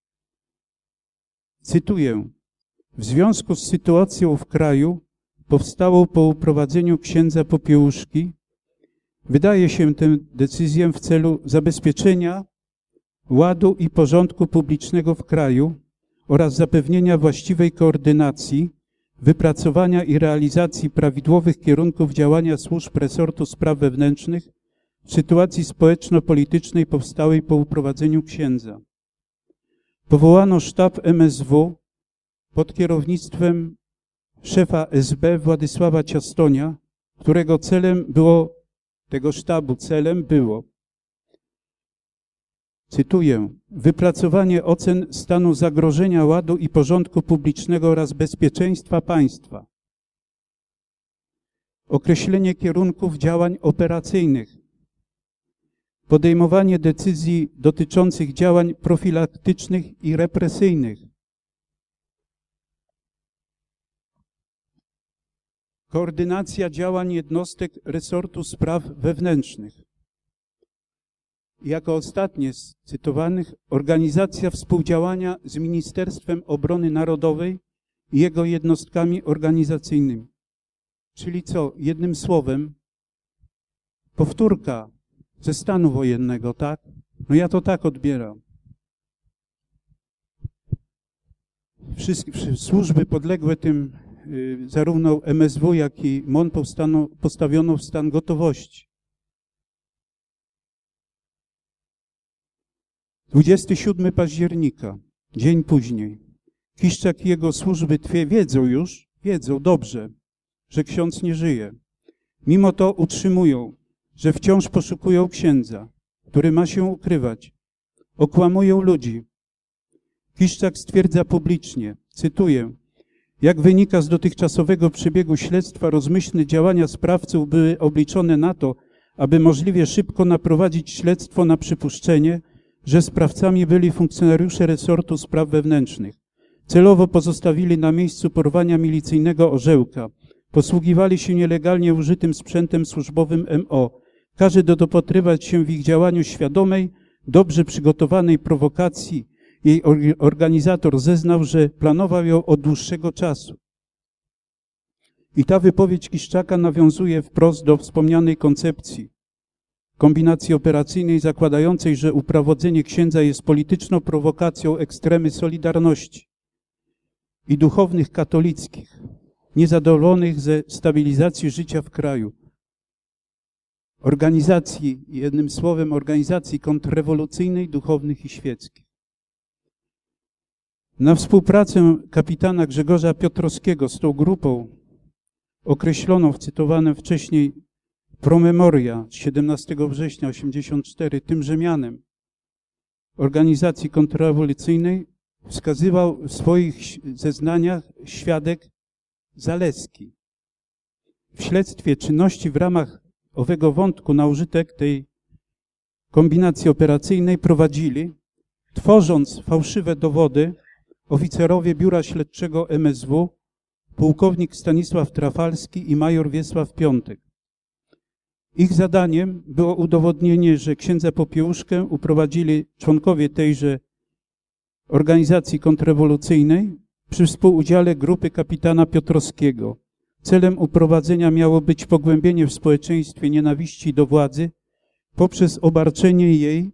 cytuję, w związku z sytuacją w kraju powstałą po uprowadzeniu księdza Popiełuszki, wydaje się tę decyzję w celu zabezpieczenia ładu i porządku publicznego w kraju oraz zapewnienia właściwej koordynacji, wypracowania i realizacji prawidłowych kierunków działania służb resortu spraw wewnętrznych w sytuacji społeczno-politycznej powstałej po uprowadzeniu księdza. Powołano sztab MSW pod kierownictwem szefa SB Władysława Ciastonia, którego celem było, cytuję, wypracowanie ocen stanu zagrożenia ładu i porządku publicznego oraz bezpieczeństwa państwa, określenie kierunków działań operacyjnych, podejmowanie decyzji dotyczących działań profilaktycznych i represyjnych, koordynacja działań jednostek resortu spraw wewnętrznych. I jako ostatnie z cytowanych, organizacja współdziałania z Ministerstwem Obrony Narodowej i jego jednostkami organizacyjnymi. Czyli co? Jednym słowem, powtórka ze stanu wojennego, tak? No ja to tak odbieram. Wszystkie służby podległe tym, zarówno MSW, jak i MON postawiono w stan gotowości. 27 października, dzień później, Kiszczak i jego służby wiedzą dobrze, że ksiądz nie żyje. Mimo to utrzymują, że wciąż poszukują księdza, który ma się ukrywać. Okłamują ludzi. Kiszczak stwierdza publicznie, cytuję, jak wynika z dotychczasowego przebiegu śledztwa, rozmyślne działania sprawców były obliczone na to, aby możliwie szybko naprowadzić śledztwo na przypuszczenie, że sprawcami byli funkcjonariusze resortu spraw wewnętrznych. Celowo pozostawili na miejscu porwania milicyjnego orzełka. Posługiwali się nielegalnie użytym sprzętem służbowym MO. Każe dopatrywać się w ich działaniu świadomej, dobrze przygotowanej prowokacji. Jej organizator zeznał, że planował ją od dłuższego czasu. I ta wypowiedź Kiszczaka nawiązuje wprost do wspomnianej koncepcji kombinacji operacyjnej zakładającej, że uprowadzenie księdza jest polityczną prowokacją ekstremy Solidarności i duchownych katolickich, niezadowolonych ze stabilizacji życia w kraju. Jednym słowem, organizacji kontrrewolucyjnej, duchownych i świeckich. Na współpracę kapitana Grzegorza Piotrowskiego z tą grupą określono w cytowanym wcześniej promemoria 17 września 1984 tymże mianem organizacji kontrrewolucyjnej wskazywał w swoich zeznaniach świadek Zaleski. W śledztwie czynności w ramach owego wątku na użytek tej kombinacji operacyjnej prowadzili, tworząc fałszywe dowody, oficerowie Biura Śledczego MSW, pułkownik Stanisław Trafalski i major Wiesław Piątek. Ich zadaniem było udowodnienie, że księdza Popiełuszkę uprowadzili członkowie tejże organizacji kontrrewolucyjnej przy współudziale grupy kapitana Piotrowskiego. Celem uprowadzenia miało być pogłębienie w społeczeństwie nienawiści do władzy poprzez obarczenie jej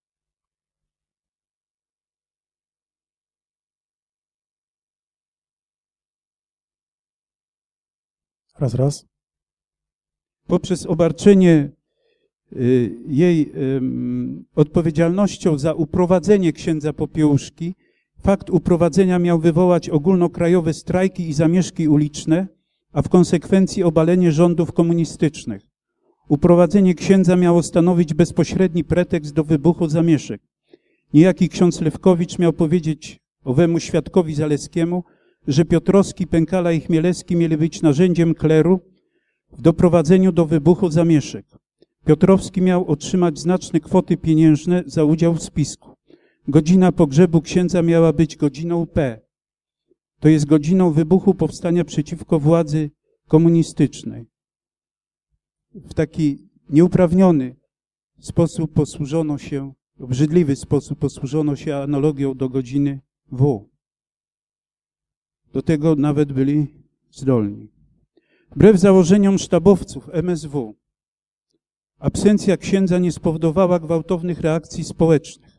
poprzez obarczenie jej odpowiedzialnością za uprowadzenie księdza Popiełuszki. Fakt uprowadzenia miał wywołać ogólnokrajowe strajki i zamieszki uliczne, a w konsekwencji obalenie rządów komunistycznych. Uprowadzenie księdza miało stanowić bezpośredni pretekst do wybuchu zamieszek. Niejaki ksiądz Lewkowicz miał powiedzieć owemu świadkowi Zaleskiemu, że Piotrowski, Pękala i Chmielewski mieli być narzędziem kleru w doprowadzeniu do wybuchu zamieszek. Piotrowski miał otrzymać znaczne kwoty pieniężne za udział w spisku. Godzina pogrzebu księdza miała być godziną P. To jest godziną wybuchu powstania przeciwko władzy komunistycznej. W taki nieuprawniony sposób posłużono się, obrzydliwy sposób posłużono się analogią do godziny W. Do tego nawet byli zdolni. Wbrew założeniom sztabowców MSW, absencja księdza nie spowodowała gwałtownych reakcji społecznych.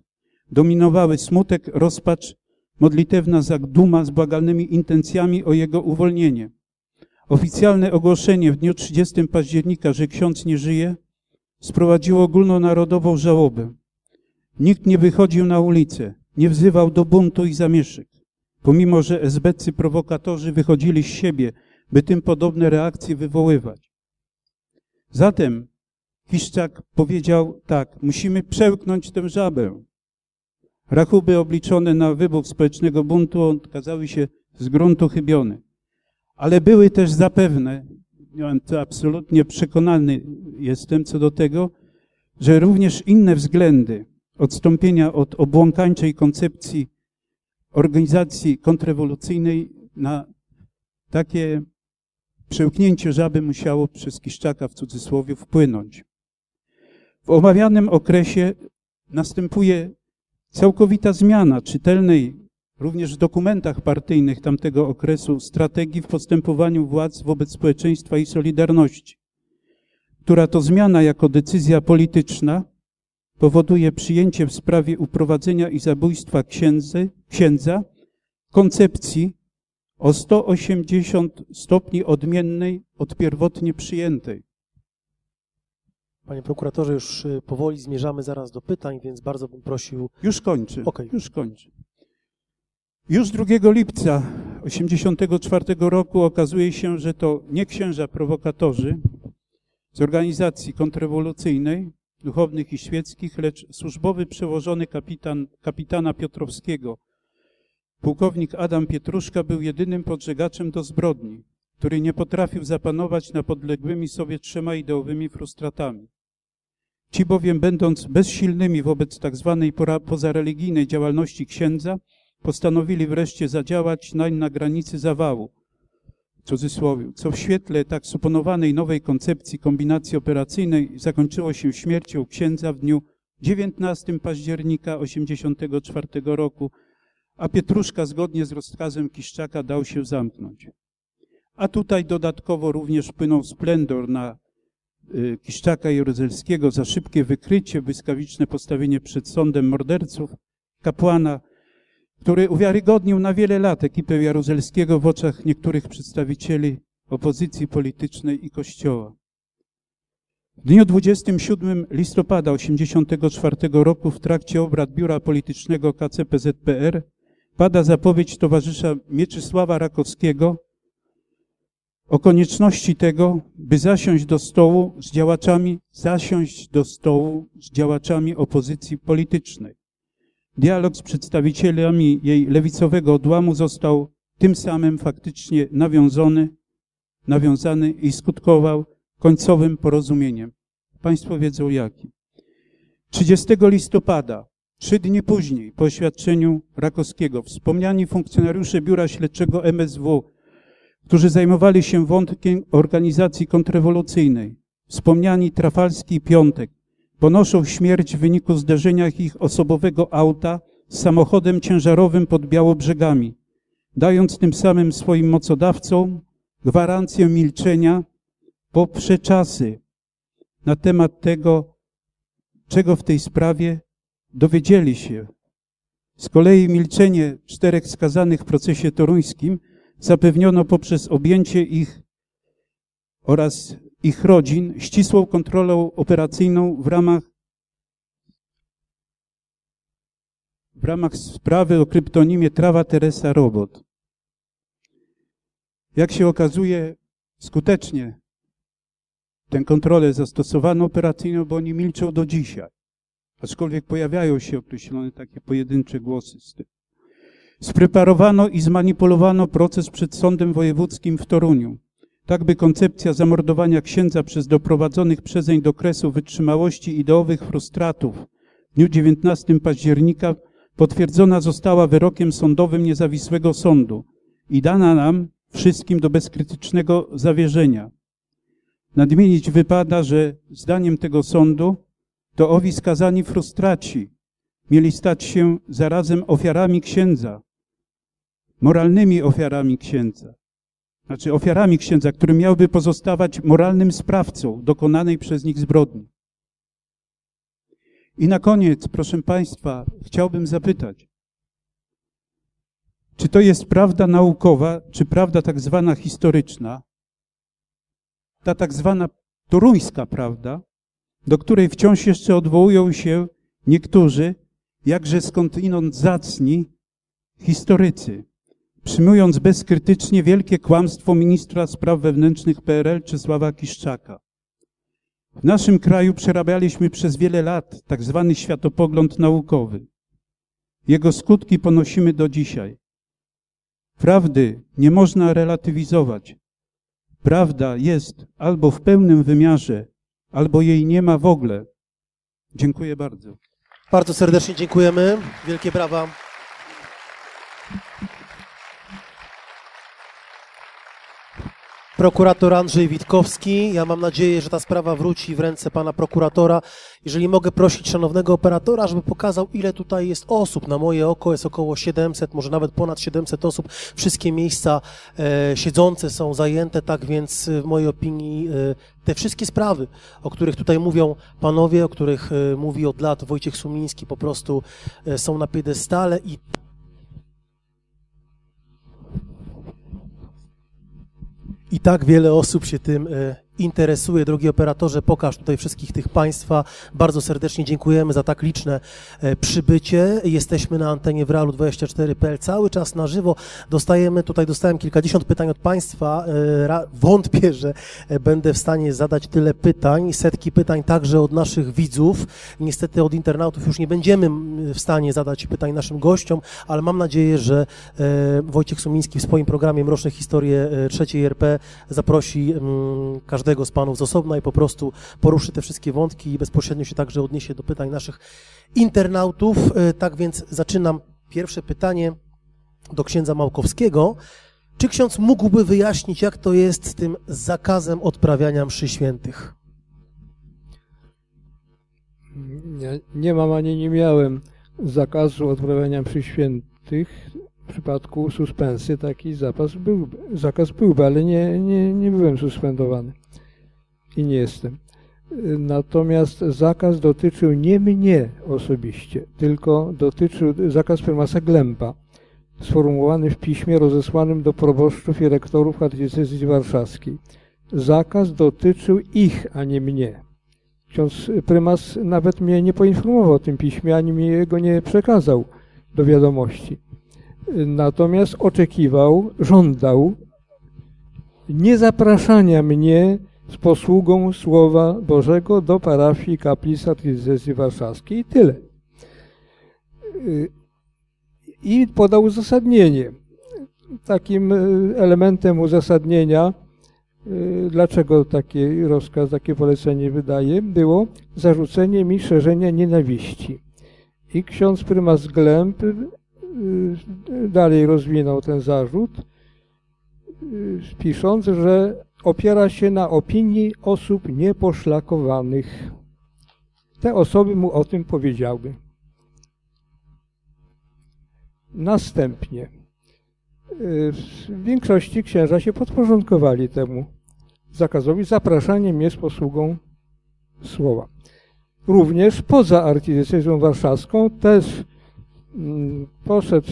Dominowały smutek, rozpacz, modlitewna zaduma z błagalnymi intencjami o jego uwolnienie. Oficjalne ogłoszenie w dniu 30 października, że ksiądz nie żyje, sprowadziło ogólnonarodową żałobę. Nikt nie wychodził na ulicę, nie wzywał do buntu i zamieszek, pomimo że esbeccy prowokatorzy wychodzili z siebie, by tym podobne reakcje wywoływać. Zatem Kiszczak powiedział tak: musimy przełknąć tę żabę. Rachuby obliczone na wybuch społecznego buntu okazały się z gruntu chybione. Ale były też zapewne, to absolutnie przekonany jestem co do tego, że również inne względy odstąpienia od obłąkańczej koncepcji organizacji kontrrewolucyjnej na takie przełknięcie żaby musiało przez Kiszczaka w cudzysłowie wpłynąć. W omawianym okresie następuje całkowita zmiana czytelnej również w dokumentach partyjnych tamtego okresu strategii w postępowaniu władz wobec społeczeństwa i Solidarności, która to zmiana jako decyzja polityczna powoduje przyjęcie w sprawie uprowadzenia i zabójstwa księdza koncepcji o 180 stopni odmiennej od pierwotnie przyjętej. Panie prokuratorze, już powoli zmierzamy zaraz do pytań, więc bardzo bym prosił... Już kończę. Okej. Już kończę. Już 2 lipca 1984 roku okazuje się, że to nie księża prowokatorzy z organizacji kontrrewolucyjnej, duchownych i świeckich, lecz służbowy przełożony kapitana Piotrowskiego, pułkownik Adam Pietruszka, był jedynym podżegaczem do zbrodni, który nie potrafił zapanować nad podległymi sobie 3 ideowymi frustratami. Ci bowiem, będąc bezsilnymi wobec tak zwanej pozareligijnej działalności księdza, postanowili wreszcie zadziałać nań na granicy zawału, w cudzysłowie, co w świetle tak suponowanej nowej koncepcji kombinacji operacyjnej zakończyło się śmiercią księdza w dniu 19 października 1984 roku, a Pietruszka zgodnie z rozkazem Kiszczaka dał się zamknąć. A tutaj dodatkowo również wpłynął splendor na Kiszczaka i Jaruzelskiego za szybkie wykrycie, błyskawiczne postawienie przed sądem morderców, kapłana, który uwiarygodnił na wiele lat ekipę Jaruzelskiego w oczach niektórych przedstawicieli opozycji politycznej i Kościoła. W dniu 27 listopada 1984 roku w trakcie obrad Biura Politycznego KCPZPR pada zapowiedź towarzysza Mieczysława Rakowskiego o konieczności tego, by zasiąść do stołu z działaczami opozycji politycznej. Dialog z przedstawicielami jej lewicowego odłamu został tym samym faktycznie nawiązany i skutkował końcowym porozumieniem. Państwo wiedzą jakim. 30 listopada, 3 dni później, po oświadczeniu Rakowskiego, wspomniani funkcjonariusze Biura Śledczego MSW, którzy zajmowali się wątkiem organizacji kontrrewolucyjnej, wspomniani Trafalski i Piątek, ponoszą śmierć w wyniku zderzenia ich osobowego auta z samochodem ciężarowym pod Białobrzegami, dając tym samym swoim mocodawcom gwarancję milczenia poprze czasy na temat tego, czego w tej sprawie dowiedzieli się. Z kolei milczenie 4 skazanych w procesie toruńskim zapewniono poprzez objęcie ich oraz ich rodzin ścisłą kontrolą operacyjną w ramach sprawy o kryptonimie Trawa Teresa Robot. Jak się okazuje, skutecznie tę kontrolę zastosowano operacyjną, bo oni milczą do dzisiaj. Aczkolwiek pojawiają się określone takie pojedyncze głosy z tym. Spreparowano i zmanipulowano proces przed Sądem Wojewódzkim w Toruniu, tak by koncepcja zamordowania księdza przez doprowadzonych przezeń do kresu wytrzymałości ideowych frustratów w dniu 19 października potwierdzona została wyrokiem sądowym niezawisłego sądu i dana nam wszystkim do bezkrytycznego zawierzenia. Nadmienić wypada, że zdaniem tego sądu to owi skazani frustraci mieli stać się zarazem ofiarami księdza, moralnymi ofiarami księdza. Znaczy ofiarami księdza, który miałby pozostawać moralnym sprawcą dokonanej przez nich zbrodni. I na koniec, proszę Państwa, chciałbym zapytać, czy to jest prawda naukowa, czy prawda tak zwana historyczna, ta tak zwana toruńska prawda, do której wciąż jeszcze odwołują się niektórzy, jakże skądinąd zacni historycy, przyjmując bezkrytycznie wielkie kłamstwo ministra spraw wewnętrznych PRL Czesława Kiszczaka. W naszym kraju przerabialiśmy przez wiele lat tak zwany światopogląd naukowy. Jego skutki ponosimy do dzisiaj. Prawdy nie można relatywizować. Prawda jest albo w pełnym wymiarze, albo jej nie ma w ogóle. Dziękuję bardzo. Bardzo serdecznie dziękujemy. Wielkie brawa. Prokurator Andrzej Witkowski. Ja mam nadzieję, że ta sprawa wróci w ręce pana prokuratora. Jeżeli mogę prosić szanownego operatora, żeby pokazał, ile tutaj jest osób. Na moje oko jest około 700, może nawet ponad 700 osób. Wszystkie miejsca siedzące są zajęte, tak więc w mojej opinii te wszystkie sprawy, o których tutaj mówią panowie, o których mówi od lat Wojciech Sumiński, po prostu są na piedestale i tak wiele osób się tym interesuje. Drogi operatorze, pokaż tutaj wszystkich tych Państwa. Bardzo serdecznie dziękujemy za tak liczne przybycie. Jesteśmy na antenie w Realu24.pl cały czas na żywo. Dostałem kilkadziesiąt pytań od Państwa. Wątpię, że będę w stanie zadać tyle pytań. Setki pytań także od naszych widzów. Niestety od internautów już nie będziemy w stanie zadać pytań naszym gościom, ale mam nadzieję, że Wojciech Sumiński w swoim programie Mroczne Historie III RP zaprosi każdego z panów z osobna i po prostu poruszy te wszystkie wątki i bezpośrednio się także odniesie do pytań naszych internautów. Tak więc zaczynam pierwsze pytanie do księdza Małkowskiego. Czy ksiądz mógłby wyjaśnić, jak to jest z tym zakazem odprawiania mszy świętych? Nie mam ani nie miałem zakazu odprawiania mszy świętych. W przypadku suspensji taki zakaz byłby, ale nie byłem suspendowany i nie jestem. Natomiast zakaz dotyczył nie mnie osobiście, tylko dotyczył zakaz prymasa Glempa, sformułowany w piśmie rozesłanym do proboszczów i rektorów archidiecezji warszawskiej. Zakaz dotyczył ich, a nie mnie. Ksiądz prymas nawet mnie nie poinformował o tym piśmie, ani mi go nie przekazał do wiadomości. Natomiast żądał niezapraszania mnie z posługą Słowa Bożego do parafii kaplicy archidiecezji warszawskiej i tyle. I podał uzasadnienie. Takim elementem uzasadnienia, dlaczego taki rozkaz, takie polecenie wydaje, było zarzucenie mi szerzenia nienawiści. I ksiądz prymas Glemp dalej rozwinął ten zarzut, pisząc, że opiera się na opinii osób nieposzlakowanych. Te osoby mu o tym powiedziały. Następnie w większości księża się podporządkowali temu zakazowi zapraszaniem mnie z posługą słowa. Również poza archidiecezją warszawską też poszedł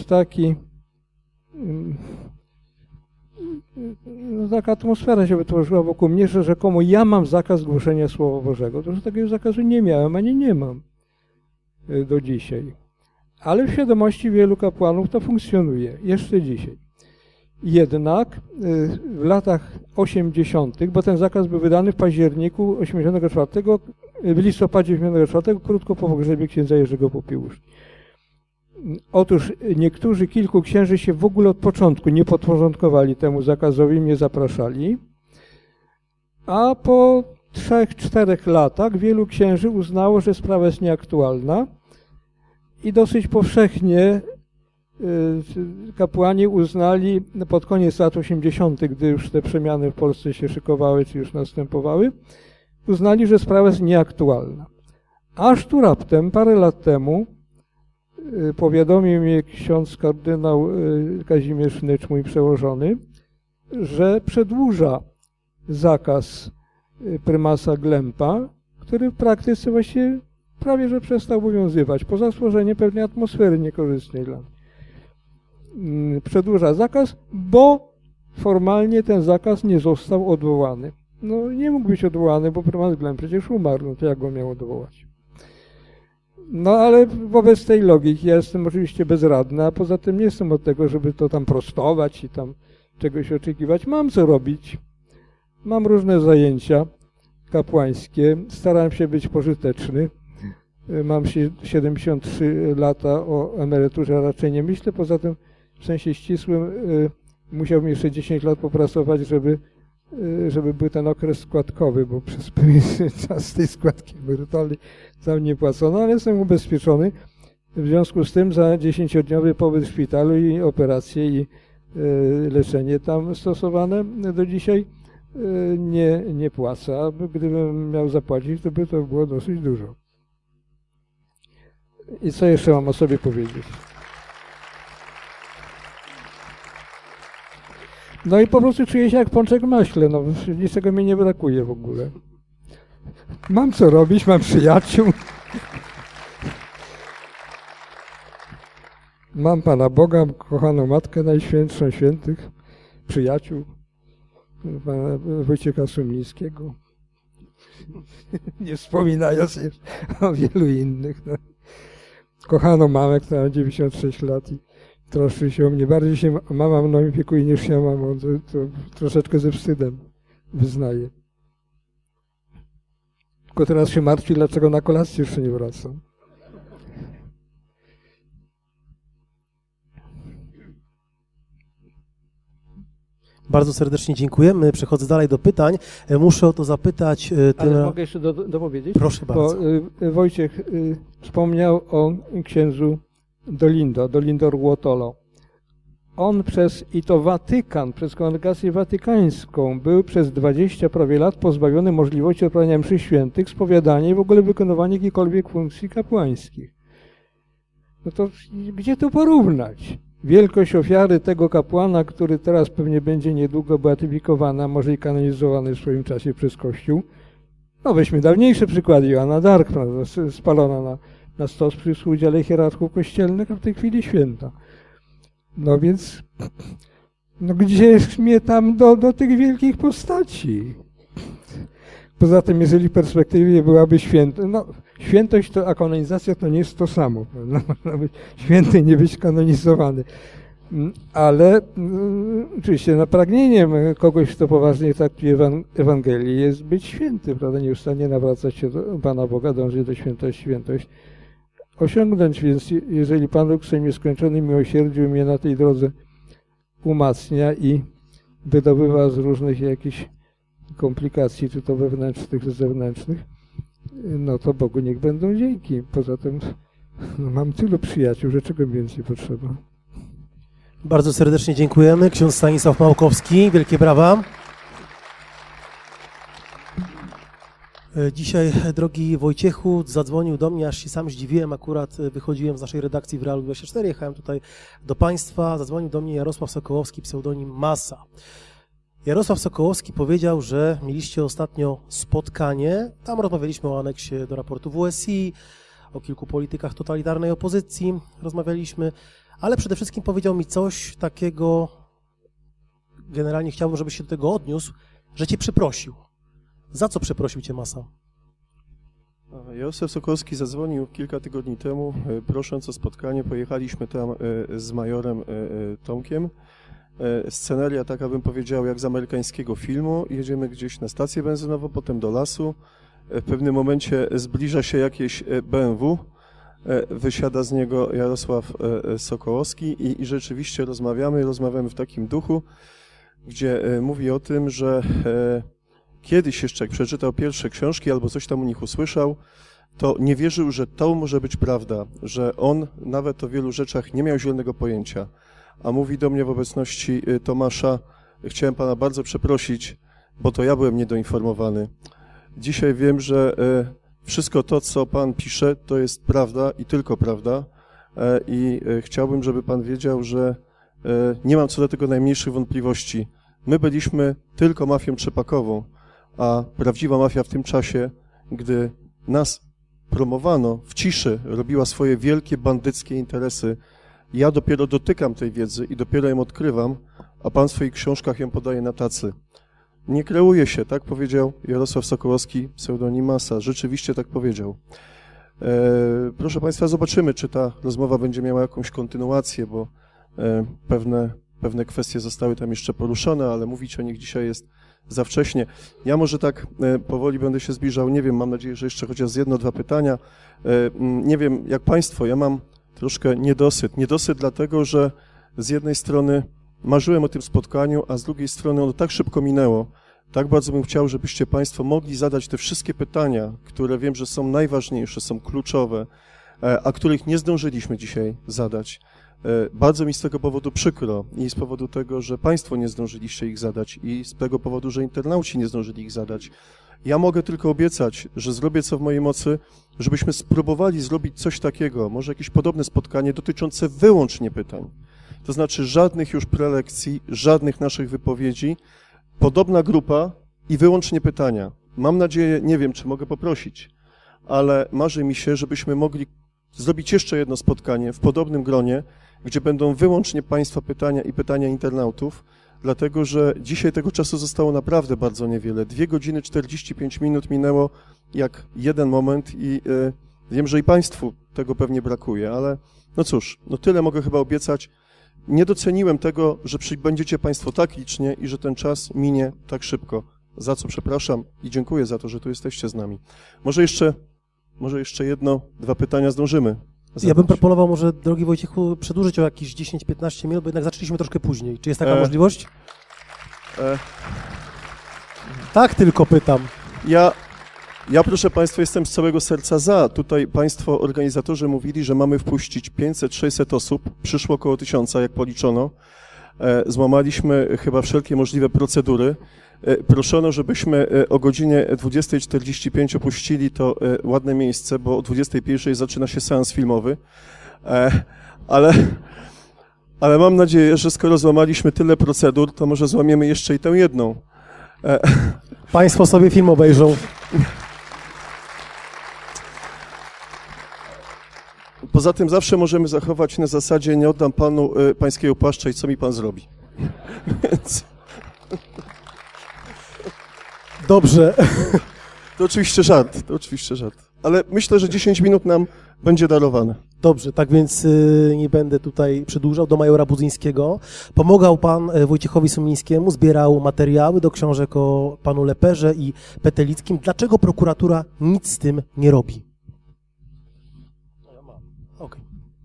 taka atmosfera się wytworzyła wokół mnie, że rzekomo ja mam zakaz głoszenia Słowa Bożego. To, że takiego zakazu nie miałem, ani nie mam do dzisiaj. Ale w świadomości wielu kapłanów to funkcjonuje, jeszcze dzisiaj. Jednak w latach 80., bo ten zakaz był wydany w październiku 84, w listopadzie 84, krótko po pogrzebie księdza Jerzego Popiełuszki. Otóż kilku księży się w ogóle od początku nie podporządkowali temu zakazowi, nie zapraszali, a po 3-4 latach wielu księży uznało, że sprawa jest nieaktualna i dosyć powszechnie kapłani uznali pod koniec lat 80., gdy już te przemiany w Polsce się szykowały, czy już następowały, uznali, że sprawa jest nieaktualna. Aż tu raptem, parę lat temu, powiadomił mnie ksiądz kardynał Kazimierz Nycz, mój przełożony, że przedłuża zakaz prymasa Glempa, który w praktyce właśnie prawie że przestał obowiązywać, poza stworzeniem pewnej atmosfery niekorzystnej dla mnie. Przedłuża zakaz, bo formalnie ten zakaz nie został odwołany. No nie mógł być odwołany, bo prymas Glen przecież umarł, no to jak go miał odwołać? No ale wobec tej logiki ja jestem oczywiście bezradny, a poza tym nie jestem od tego, żeby to tam prostować i tam czegoś oczekiwać. Mam co robić, mam różne zajęcia kapłańskie, staram się być pożyteczny. Mam 73 lata, o emeryturze raczej nie myślę, poza tym w sensie ścisłym musiałbym jeszcze 10 lat popracować, żeby był ten okres składkowy, bo przez pewien czas tej składki emerytalnej tam nie płacono, ale jestem ubezpieczony. W związku z tym za 10-dniowy pobyt w szpitalu i operacje i leczenie tam stosowane do dzisiaj nie płacę. A gdybym miał zapłacić, to by to było dosyć dużo. I co jeszcze mam o sobie powiedzieć? No i po prostu czuję się jak pączek w maśle, no niczego mi nie brakuje w ogóle. Mam co robić, mam przyjaciół. Mam Pana Boga, kochaną Matkę Najświętszą, świętych, przyjaciół, Pana Wojciecha Sumlińskiego. Nie wspominając jeszcze o wielu innych. No. Kochaną mamę, która ma 96 lat i troszczy się o mnie. Bardziej się mama mną opiekuje niż ja mamą. To troszeczkę ze wstydem wyznaję. Tylko teraz się martwi, dlaczego na kolację jeszcze nie wracam. Bardzo serdecznie dziękujemy. Przechodzę dalej do pytań. Muszę o to zapytać... Ale mogę jeszcze dopowiedzieć? Proszę bardzo. Bo Wojciech wspomniał o księdzu Dolindo Ruotolo. On i to Watykan, przez Kongregację Watykańską był przez 20 prawie lat pozbawiony możliwości odprawiania mszy świętych, spowiadania i w ogóle wykonywania jakichkolwiek funkcji kapłańskich. No to gdzie to porównać? Wielkość ofiary tego kapłana, który teraz pewnie będzie niedługo beatyfikowany, może i kanonizowany w swoim czasie przez Kościół. No weźmy dawniejsze przykłady. Joanna d'Arc, prawda, spalona na stos przy współudziale hierarchów kościelnych, a w tej chwili święta. No więc, no gdzież mnie tam do tych wielkich postaci? Poza tym, jeżeli w perspektywie byłaby świętość a kanonizacja to nie jest to samo. Prawda? Można być święty, nie być kanonizowany. Ale oczywiście pragnieniem kogoś, kto poważnie traktuje Ewangelię, jest być święty, prawda? Nieustannie nawracać się do Pana Boga, dążyć do świętość osiągnąć. Więc jeżeli Pan Bóg w swoim nieskończonym miłosierdziu mnie na tej drodze umacnia i wydobywa z różnych jakichś komplikacji, czy to wewnętrznych, czy zewnętrznych, no to Bogu niech będą dzięki. Poza tym mam tylu przyjaciół, że czego więcej potrzeba. Bardzo serdecznie dziękujemy. Ksiądz Stanisław Małkowski, wielkie brawa. Dzisiaj, drogi Wojciechu, zadzwonił do mnie, aż się sam zdziwiłem, akurat wychodziłem z naszej redakcji w Realu 24, jechałem tutaj do Państwa, zadzwonił do mnie Jarosław Sokołowski, pseudonim Masa. Jarosław Sokołowski powiedział, że mieliście ostatnio spotkanie, tam rozmawialiśmy o aneksie do raportu WSI, o kilku politykach totalitarnej opozycji rozmawialiśmy, ale przede wszystkim powiedział mi coś takiego, generalnie chciałbym, żebyś się do tego odniósł, że cię przeprosił. Za co przeprosił cię Masa? Jarosław Sokołowski zadzwonił kilka tygodni temu, prosząc o spotkanie. Pojechaliśmy tam z majorem Tomkiem. Sceneria taka, bym powiedział, jak z amerykańskiego filmu. Jedziemy gdzieś na stację benzynową, potem do lasu. W pewnym momencie zbliża się jakieś BMW. Wysiada z niego Jarosław Sokołowski i rzeczywiście rozmawiamy w takim duchu, gdzie mówi o tym, że kiedyś jeszcze, jak przeczytał pierwsze książki albo coś tam u nich usłyszał, to nie wierzył, że to może być prawda, że on nawet o wielu rzeczach nie miał zielonego pojęcia. A mówi do mnie w obecności Tomasza: chciałem Pana bardzo przeprosić, bo to ja byłem niedoinformowany. Dzisiaj wiem, że wszystko to, co Pan pisze, to jest prawda i tylko prawda. I chciałbym, żeby Pan wiedział, że nie mam co do tego najmniejszych wątpliwości. My byliśmy tylko mafią trzepakową, a prawdziwa mafia w tym czasie, gdy nas promowano w ciszy, robiła swoje wielkie bandyckie interesy. Ja dopiero dotykam tej wiedzy i dopiero ją odkrywam, a Pan w swoich książkach ją podaje na tacy. Nie kreuje się, tak powiedział Jarosław Sokołowski, pseudonim Masa. Rzeczywiście tak powiedział. Proszę Państwa, zobaczymy, czy ta rozmowa będzie miała jakąś kontynuację, bo pewne kwestie zostały tam jeszcze poruszone, ale mówić o nich dzisiaj jest za wcześnie. Ja może tak powoli będę się zbliżał, nie wiem, mam nadzieję, że jeszcze chociaż jedno, dwa pytania. Nie wiem, jak Państwo, ja mam troszkę niedosyt. Niedosyt dlatego, że z jednej strony marzyłem o tym spotkaniu, a z drugiej strony ono tak szybko minęło. Tak bardzo bym chciał, żebyście Państwo mogli zadać te wszystkie pytania, które wiem, że są najważniejsze, są kluczowe, a których nie zdążyliśmy dzisiaj zadać. Bardzo mi z tego powodu przykro i z powodu tego, że Państwo nie zdążyliście ich zadać i z tego powodu, że internauci nie zdążyli ich zadać. Ja mogę tylko obiecać, że zrobię co w mojej mocy, żebyśmy spróbowali zrobić coś takiego, może jakieś podobne spotkanie dotyczące wyłącznie pytań. To znaczy żadnych już prelekcji, żadnych naszych wypowiedzi, podobna grupa i wyłącznie pytania. Mam nadzieję, nie wiem, czy mogę poprosić, ale marzy mi się, żebyśmy mogli zrobić jeszcze jedno spotkanie w podobnym gronie, gdzie będą wyłącznie Państwa pytania i pytania internautów, dlatego że dzisiaj tego czasu zostało naprawdę bardzo niewiele. 2 godziny 45 minut minęło jak jeden moment i wiem, że i Państwu tego pewnie brakuje, ale no cóż, no tyle mogę chyba obiecać. Nie doceniłem tego, że będziecie Państwo tak licznie i że ten czas minie tak szybko, za co przepraszam i dziękuję za to, że tu jesteście z nami. Może jeszcze jedno, 2 pytania zdążymy zadać. Ja bym proponował może, drogi Wojciechu, przedłużyć o jakieś 10-15 minut, bo jednak zaczęliśmy troszkę później. Czy jest taka możliwość? Tak tylko pytam. Ja, proszę Państwa, jestem z całego serca za. Tutaj Państwo organizatorzy mówili, że mamy wpuścić 500-600 osób. Przyszło około 1000, jak policzono. Złamaliśmy chyba wszelkie możliwe procedury. Proszono, żebyśmy o godzinie 20:45 opuścili to ładne miejsce, bo o 21:00 zaczyna się seans filmowy. Ale mam nadzieję, że skoro złamaliśmy tyle procedur, to może złamiemy jeszcze i tę jedną. Państwo sobie film obejrzą. Poza tym zawsze możemy zachować na zasadzie nie oddam Panu Pańskiego płaszcza i co mi Pan zrobi. Więc... Dobrze. To oczywiście żart. Ale myślę, że 10 minut nam będzie darowane. Dobrze, tak więc nie będę tutaj przedłużał. Do majora Budzyńskiego. Pomagał Pan Wojciechowi Sumlińskiemu, zbierał materiały do książek o Panu Leperze i Petelickim. Dlaczego prokuratura nic z tym nie robi? Okay.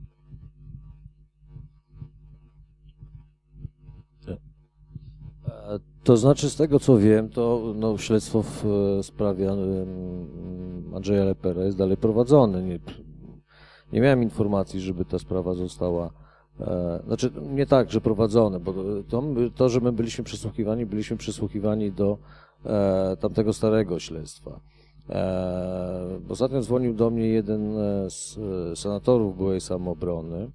To znaczy, z tego co wiem, to no, śledztwo w sprawie Andrzeja Lepera jest dalej prowadzone. Nie miałem informacji, żeby ta sprawa została, znaczy nie tak, że prowadzone, bo to, że my byliśmy przysłuchiwani do tamtego starego śledztwa. Ostatnio dzwonił do mnie jeden z senatorów byłej Samoobrony,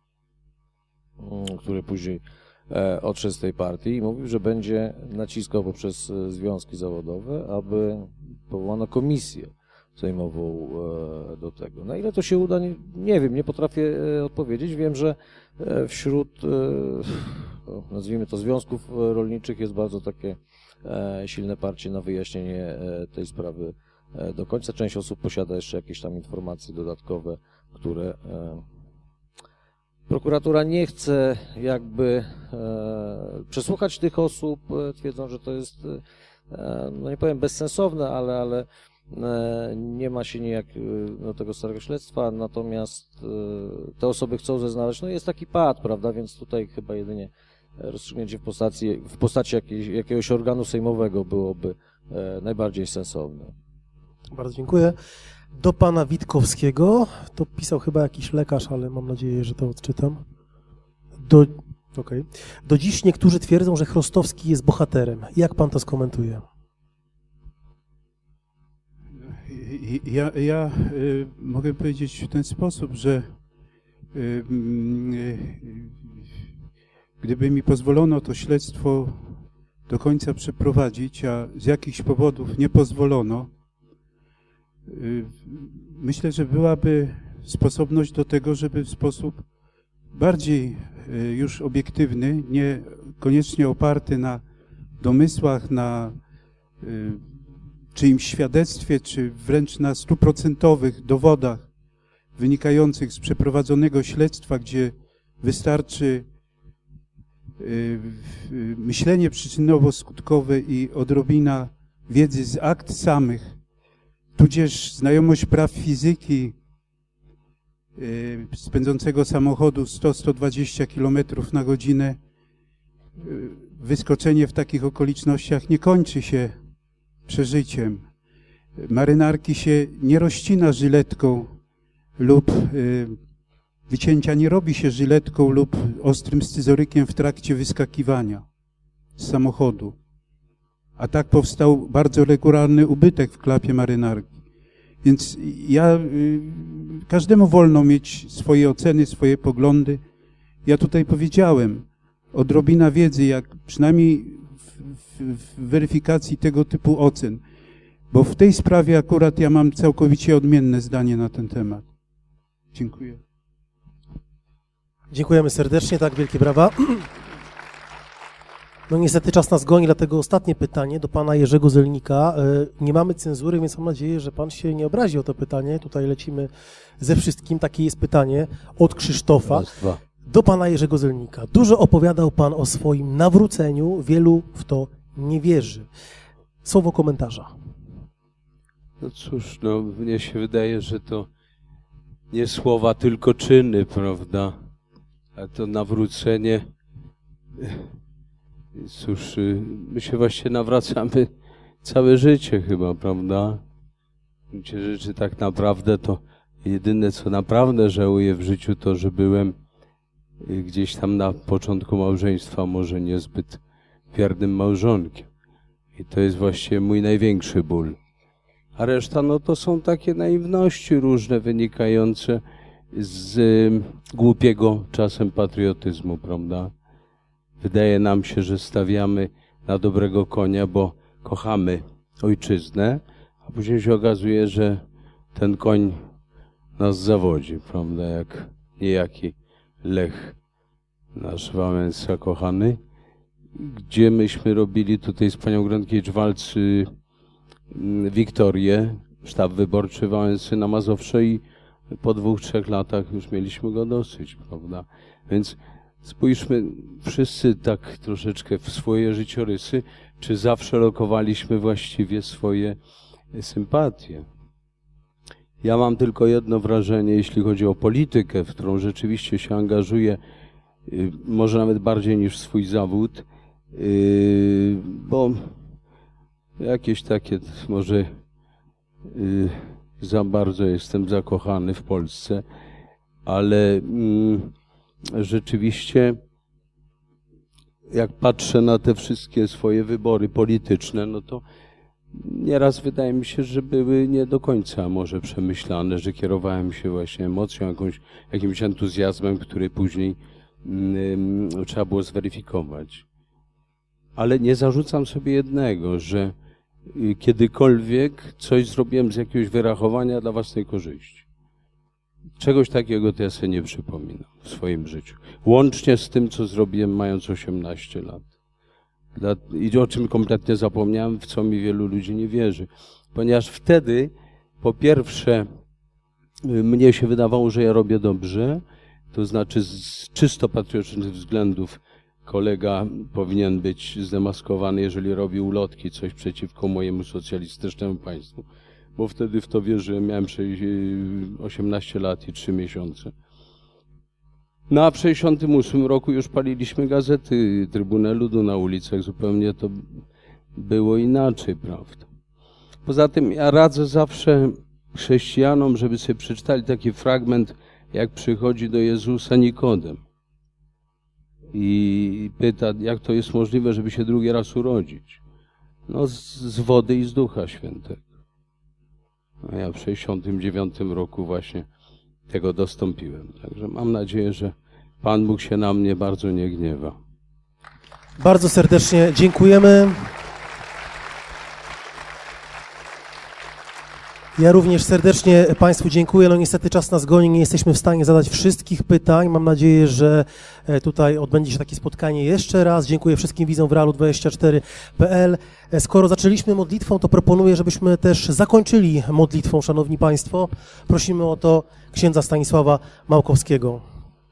który później odszedł z tej partii i mówił, że będzie naciskał poprzez związki zawodowe, aby powołano komisję sejmową do tego. Na ile to się uda, nie wiem, nie potrafię odpowiedzieć. Wiem, że wśród, nazwijmy to, związków rolniczych jest bardzo takie silne parcie na wyjaśnienie tej sprawy do końca. Część osób posiada jeszcze jakieś tam informacje dodatkowe, które prokuratura nie chce jakby przesłuchać tych osób, twierdzą, że to jest, no nie powiem bezsensowne, ale nie ma się nijak do tego starego śledztwa, natomiast te osoby chcą zeznaleźć, no jest taki pad, prawda, więc tutaj chyba jedynie rozstrzygnięcie w postaci jakiegoś organu sejmowego byłoby najbardziej sensowne. Bardzo dziękuję. Do pana Witkowskiego, to pisał chyba jakiś lekarz, ale mam nadzieję, że to odczytam. Do dziś niektórzy twierdzą, że Chrostowski jest bohaterem. Jak pan to skomentuje? Ja mogę powiedzieć w ten sposób, że gdyby mi pozwolono to śledztwo do końca przeprowadzić, a z jakichś powodów nie pozwolono, myślę, że byłaby sposobność do tego, żeby w sposób bardziej już obiektywny, nie koniecznie oparty na domysłach, na czyimś świadectwie, czy wręcz na 100% dowodach wynikających z przeprowadzonego śledztwa, gdzie wystarczy myślenie przyczynowo-skutkowe i odrobina wiedzy z akt samych, tudzież znajomość praw fizyki spędzącego samochodu 100-120 km na godzinę. Wyskoczenie w takich okolicznościach nie kończy się przeżyciem. Marynarki się nie rozcina żyletką lub wycięcia nie robi się żyletką lub ostrym scyzorykiem w trakcie wyskakiwania z samochodu. A tak powstał bardzo regularny ubytek w klapie marynarki. Więc każdemu wolno mieć swoje oceny, swoje poglądy. Ja tutaj powiedziałem, odrobina wiedzy, jak przynajmniej w weryfikacji tego typu ocen, bo w tej sprawie akurat ja mam całkowicie odmienne zdanie na ten temat. Dziękuję. Dziękujemy serdecznie, tak, wielkie brawa. No niestety czas nas goni, dlatego ostatnie pytanie do pana Jerzego Zelnika. Nie mamy cenzury, więc mam nadzieję, że pan się nie obrazi o to pytanie. Tutaj lecimy ze wszystkim. Takie jest pytanie od Krzysztofa do pana Jerzego Zelnika. Dużo opowiadał pan o swoim nawróceniu, wielu w to nie wierzy. Słowo komentarza. No cóż, no mnie się wydaje, że to nie słowa, tylko czyny, prawda? A to nawrócenie, cóż, my się właśnie nawracamy całe życie chyba, prawda? W gruncie rzeczy tak naprawdę to jedyne, co naprawdę żałuję w życiu, to, że byłem gdzieś tam na początku małżeństwa może niezbyt wiernym małżonkiem. I to jest właściwie mój największy ból. A reszta, no to są takie naiwności różne wynikające z głupiego czasem patriotyzmu, prawda? Wydaje nam się, że stawiamy na dobrego konia, bo kochamy ojczyznę, a później się okazuje, że ten koń nas zawodzi, prawda? Jak niejaki Lech, nasz Wałęsa kochany, gdzie myśmy robili tutaj z panią Gronkiewicz-Waltz Wiktorię, sztab wyborczy Wałęsy na Mazowsze i po 2-3 latach już mieliśmy go dosyć, prawda? Więc spójrzmy wszyscy tak troszeczkę w swoje życiorysy, czy zawsze lokowaliśmy właściwie swoje sympatie. Ja mam tylko jedno wrażenie, jeśli chodzi o politykę, w którą rzeczywiście się angażuję, może nawet bardziej niż swój zawód, bo jakieś takie może za bardzo jestem zakochany w Polsce, ale rzeczywiście jak patrzę na te wszystkie swoje wybory polityczne, no to nieraz wydaje mi się, że były nie do końca może przemyślane, że kierowałem się właśnie emocją, jakimś entuzjazmem, który później trzeba było zweryfikować. Ale nie zarzucam sobie jednego, że kiedykolwiek coś zrobiłem z jakiegoś wyrachowania dla własnej korzyści. Czegoś takiego to ja sobie nie przypominam w swoim życiu. Łącznie z tym, co zrobiłem mając 18 lat. I o czym kompletnie zapomniałem, w co mi wielu ludzi nie wierzy. Ponieważ wtedy, po pierwsze, mnie się wydawało, że ja robię dobrze, to znaczy z czysto patriotycznych względów kolega powinien być zdemaskowany, jeżeli robi ulotki, coś przeciwko mojemu socjalistycznemu państwu. Bo wtedy w to wierzyłem, miałem 18 lat i 3 miesiące. No a w 1968 roku już paliliśmy gazety Trybunę Ludu na ulicach, zupełnie to było inaczej, prawda. Poza tym ja radzę zawsze chrześcijanom, żeby sobie przeczytali taki fragment, jak przychodzi do Jezusa Nikodem i pyta, jak to jest możliwe, żeby się drugi raz urodzić. No z wody i z Ducha Świętego. A ja w 1969 roku właśnie tego dostąpiłem. Także mam nadzieję, że Pan Bóg się na mnie bardzo nie gniewa. Bardzo serdecznie dziękujemy. Ja również serdecznie Państwu dziękuję. No niestety czas nas goni, nie jesteśmy w stanie zadać wszystkich pytań. Mam nadzieję, że tutaj odbędzie się takie spotkanie jeszcze raz. Dziękuję wszystkim widzom w realu24.pl. Skoro zaczęliśmy modlitwą, to proponuję, żebyśmy też zakończyli modlitwą, szanowni Państwo. Prosimy o to księdza Stanisława Małkowskiego.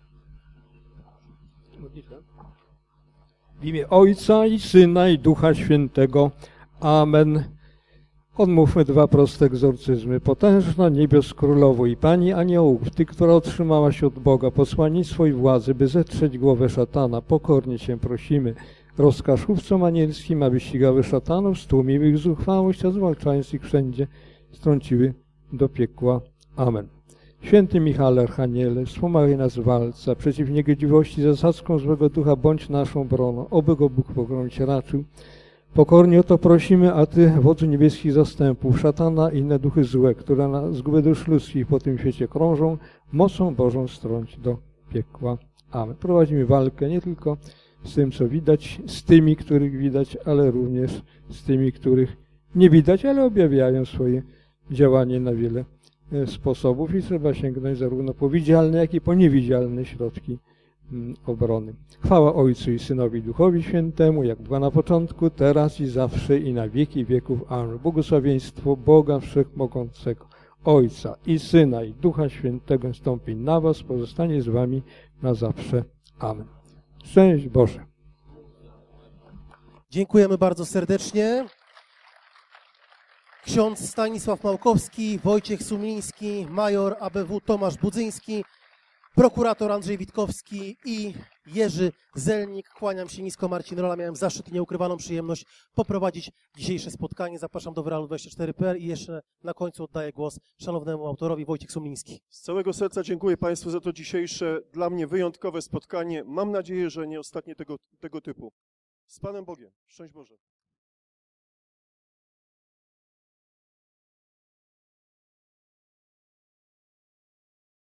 W imię Ojca i Syna i Ducha Świętego. Amen. Odmówmy dwa proste egzorcyzmy. Potężna niebios królowo i Pani aniołów, Ty, która otrzymałaś od Boga posłannictwo i władzy, by zetrzeć głowę szatana, pokornie Cię prosimy. Rozkaż chówcom anielskim, aby ścigały szatanów, stłumiły ich zuchwałość, a zwalczając ich wszędzie, strąciły do piekła. Amen. Święty Michale Archaniele, wspomagaj nas w walce, przeciw niegodziwości zasadzką złego ducha bądź naszą broną, oby go Bóg pogrąć raczył. Pokornie o to prosimy, a Ty, wodzu niebieskich zastępów, szatana i inne duchy złe, które na zgubę dusz ludzkich po tym świecie krążą, mocą Bożą strąć do piekła. Amen. Prowadzimy walkę nie tylko z tym, co widać, z tymi, których widać, ale również z tymi, których nie widać, ale objawiają swoje działanie na wiele sposobów i trzeba sięgnąć zarówno po widzialne, jak i po niewidzialne środki obrony. Chwała Ojcu i Synowi i Duchowi Świętemu, jak była na początku, teraz i zawsze i na wieki wieków. Amen. Błogosławieństwo Boga Wszechmogącego, Ojca i Syna i Ducha Świętego stąpi na was, pozostanie z wami na zawsze. Amen. Szczęść Boże. Dziękujemy bardzo serdecznie. Ksiądz Stanisław Małkowski, Wojciech Sumliński, major ABW Tomasz Budzyński, prokurator Andrzej Witkowski i Jerzy Zelnik. Kłaniam się nisko, Marcin Rola. Miałem zaszczyt i nieukrywaną przyjemność poprowadzić dzisiejsze spotkanie. Zapraszam do realu24.pl i jeszcze na końcu oddaję głos szanownemu autorowi Wojciech Sumliński. Z całego serca dziękuję Państwu za to dzisiejsze, dla mnie wyjątkowe spotkanie. Mam nadzieję, że nie ostatnie tego typu. Z Panem Bogiem. Szczęść Boże.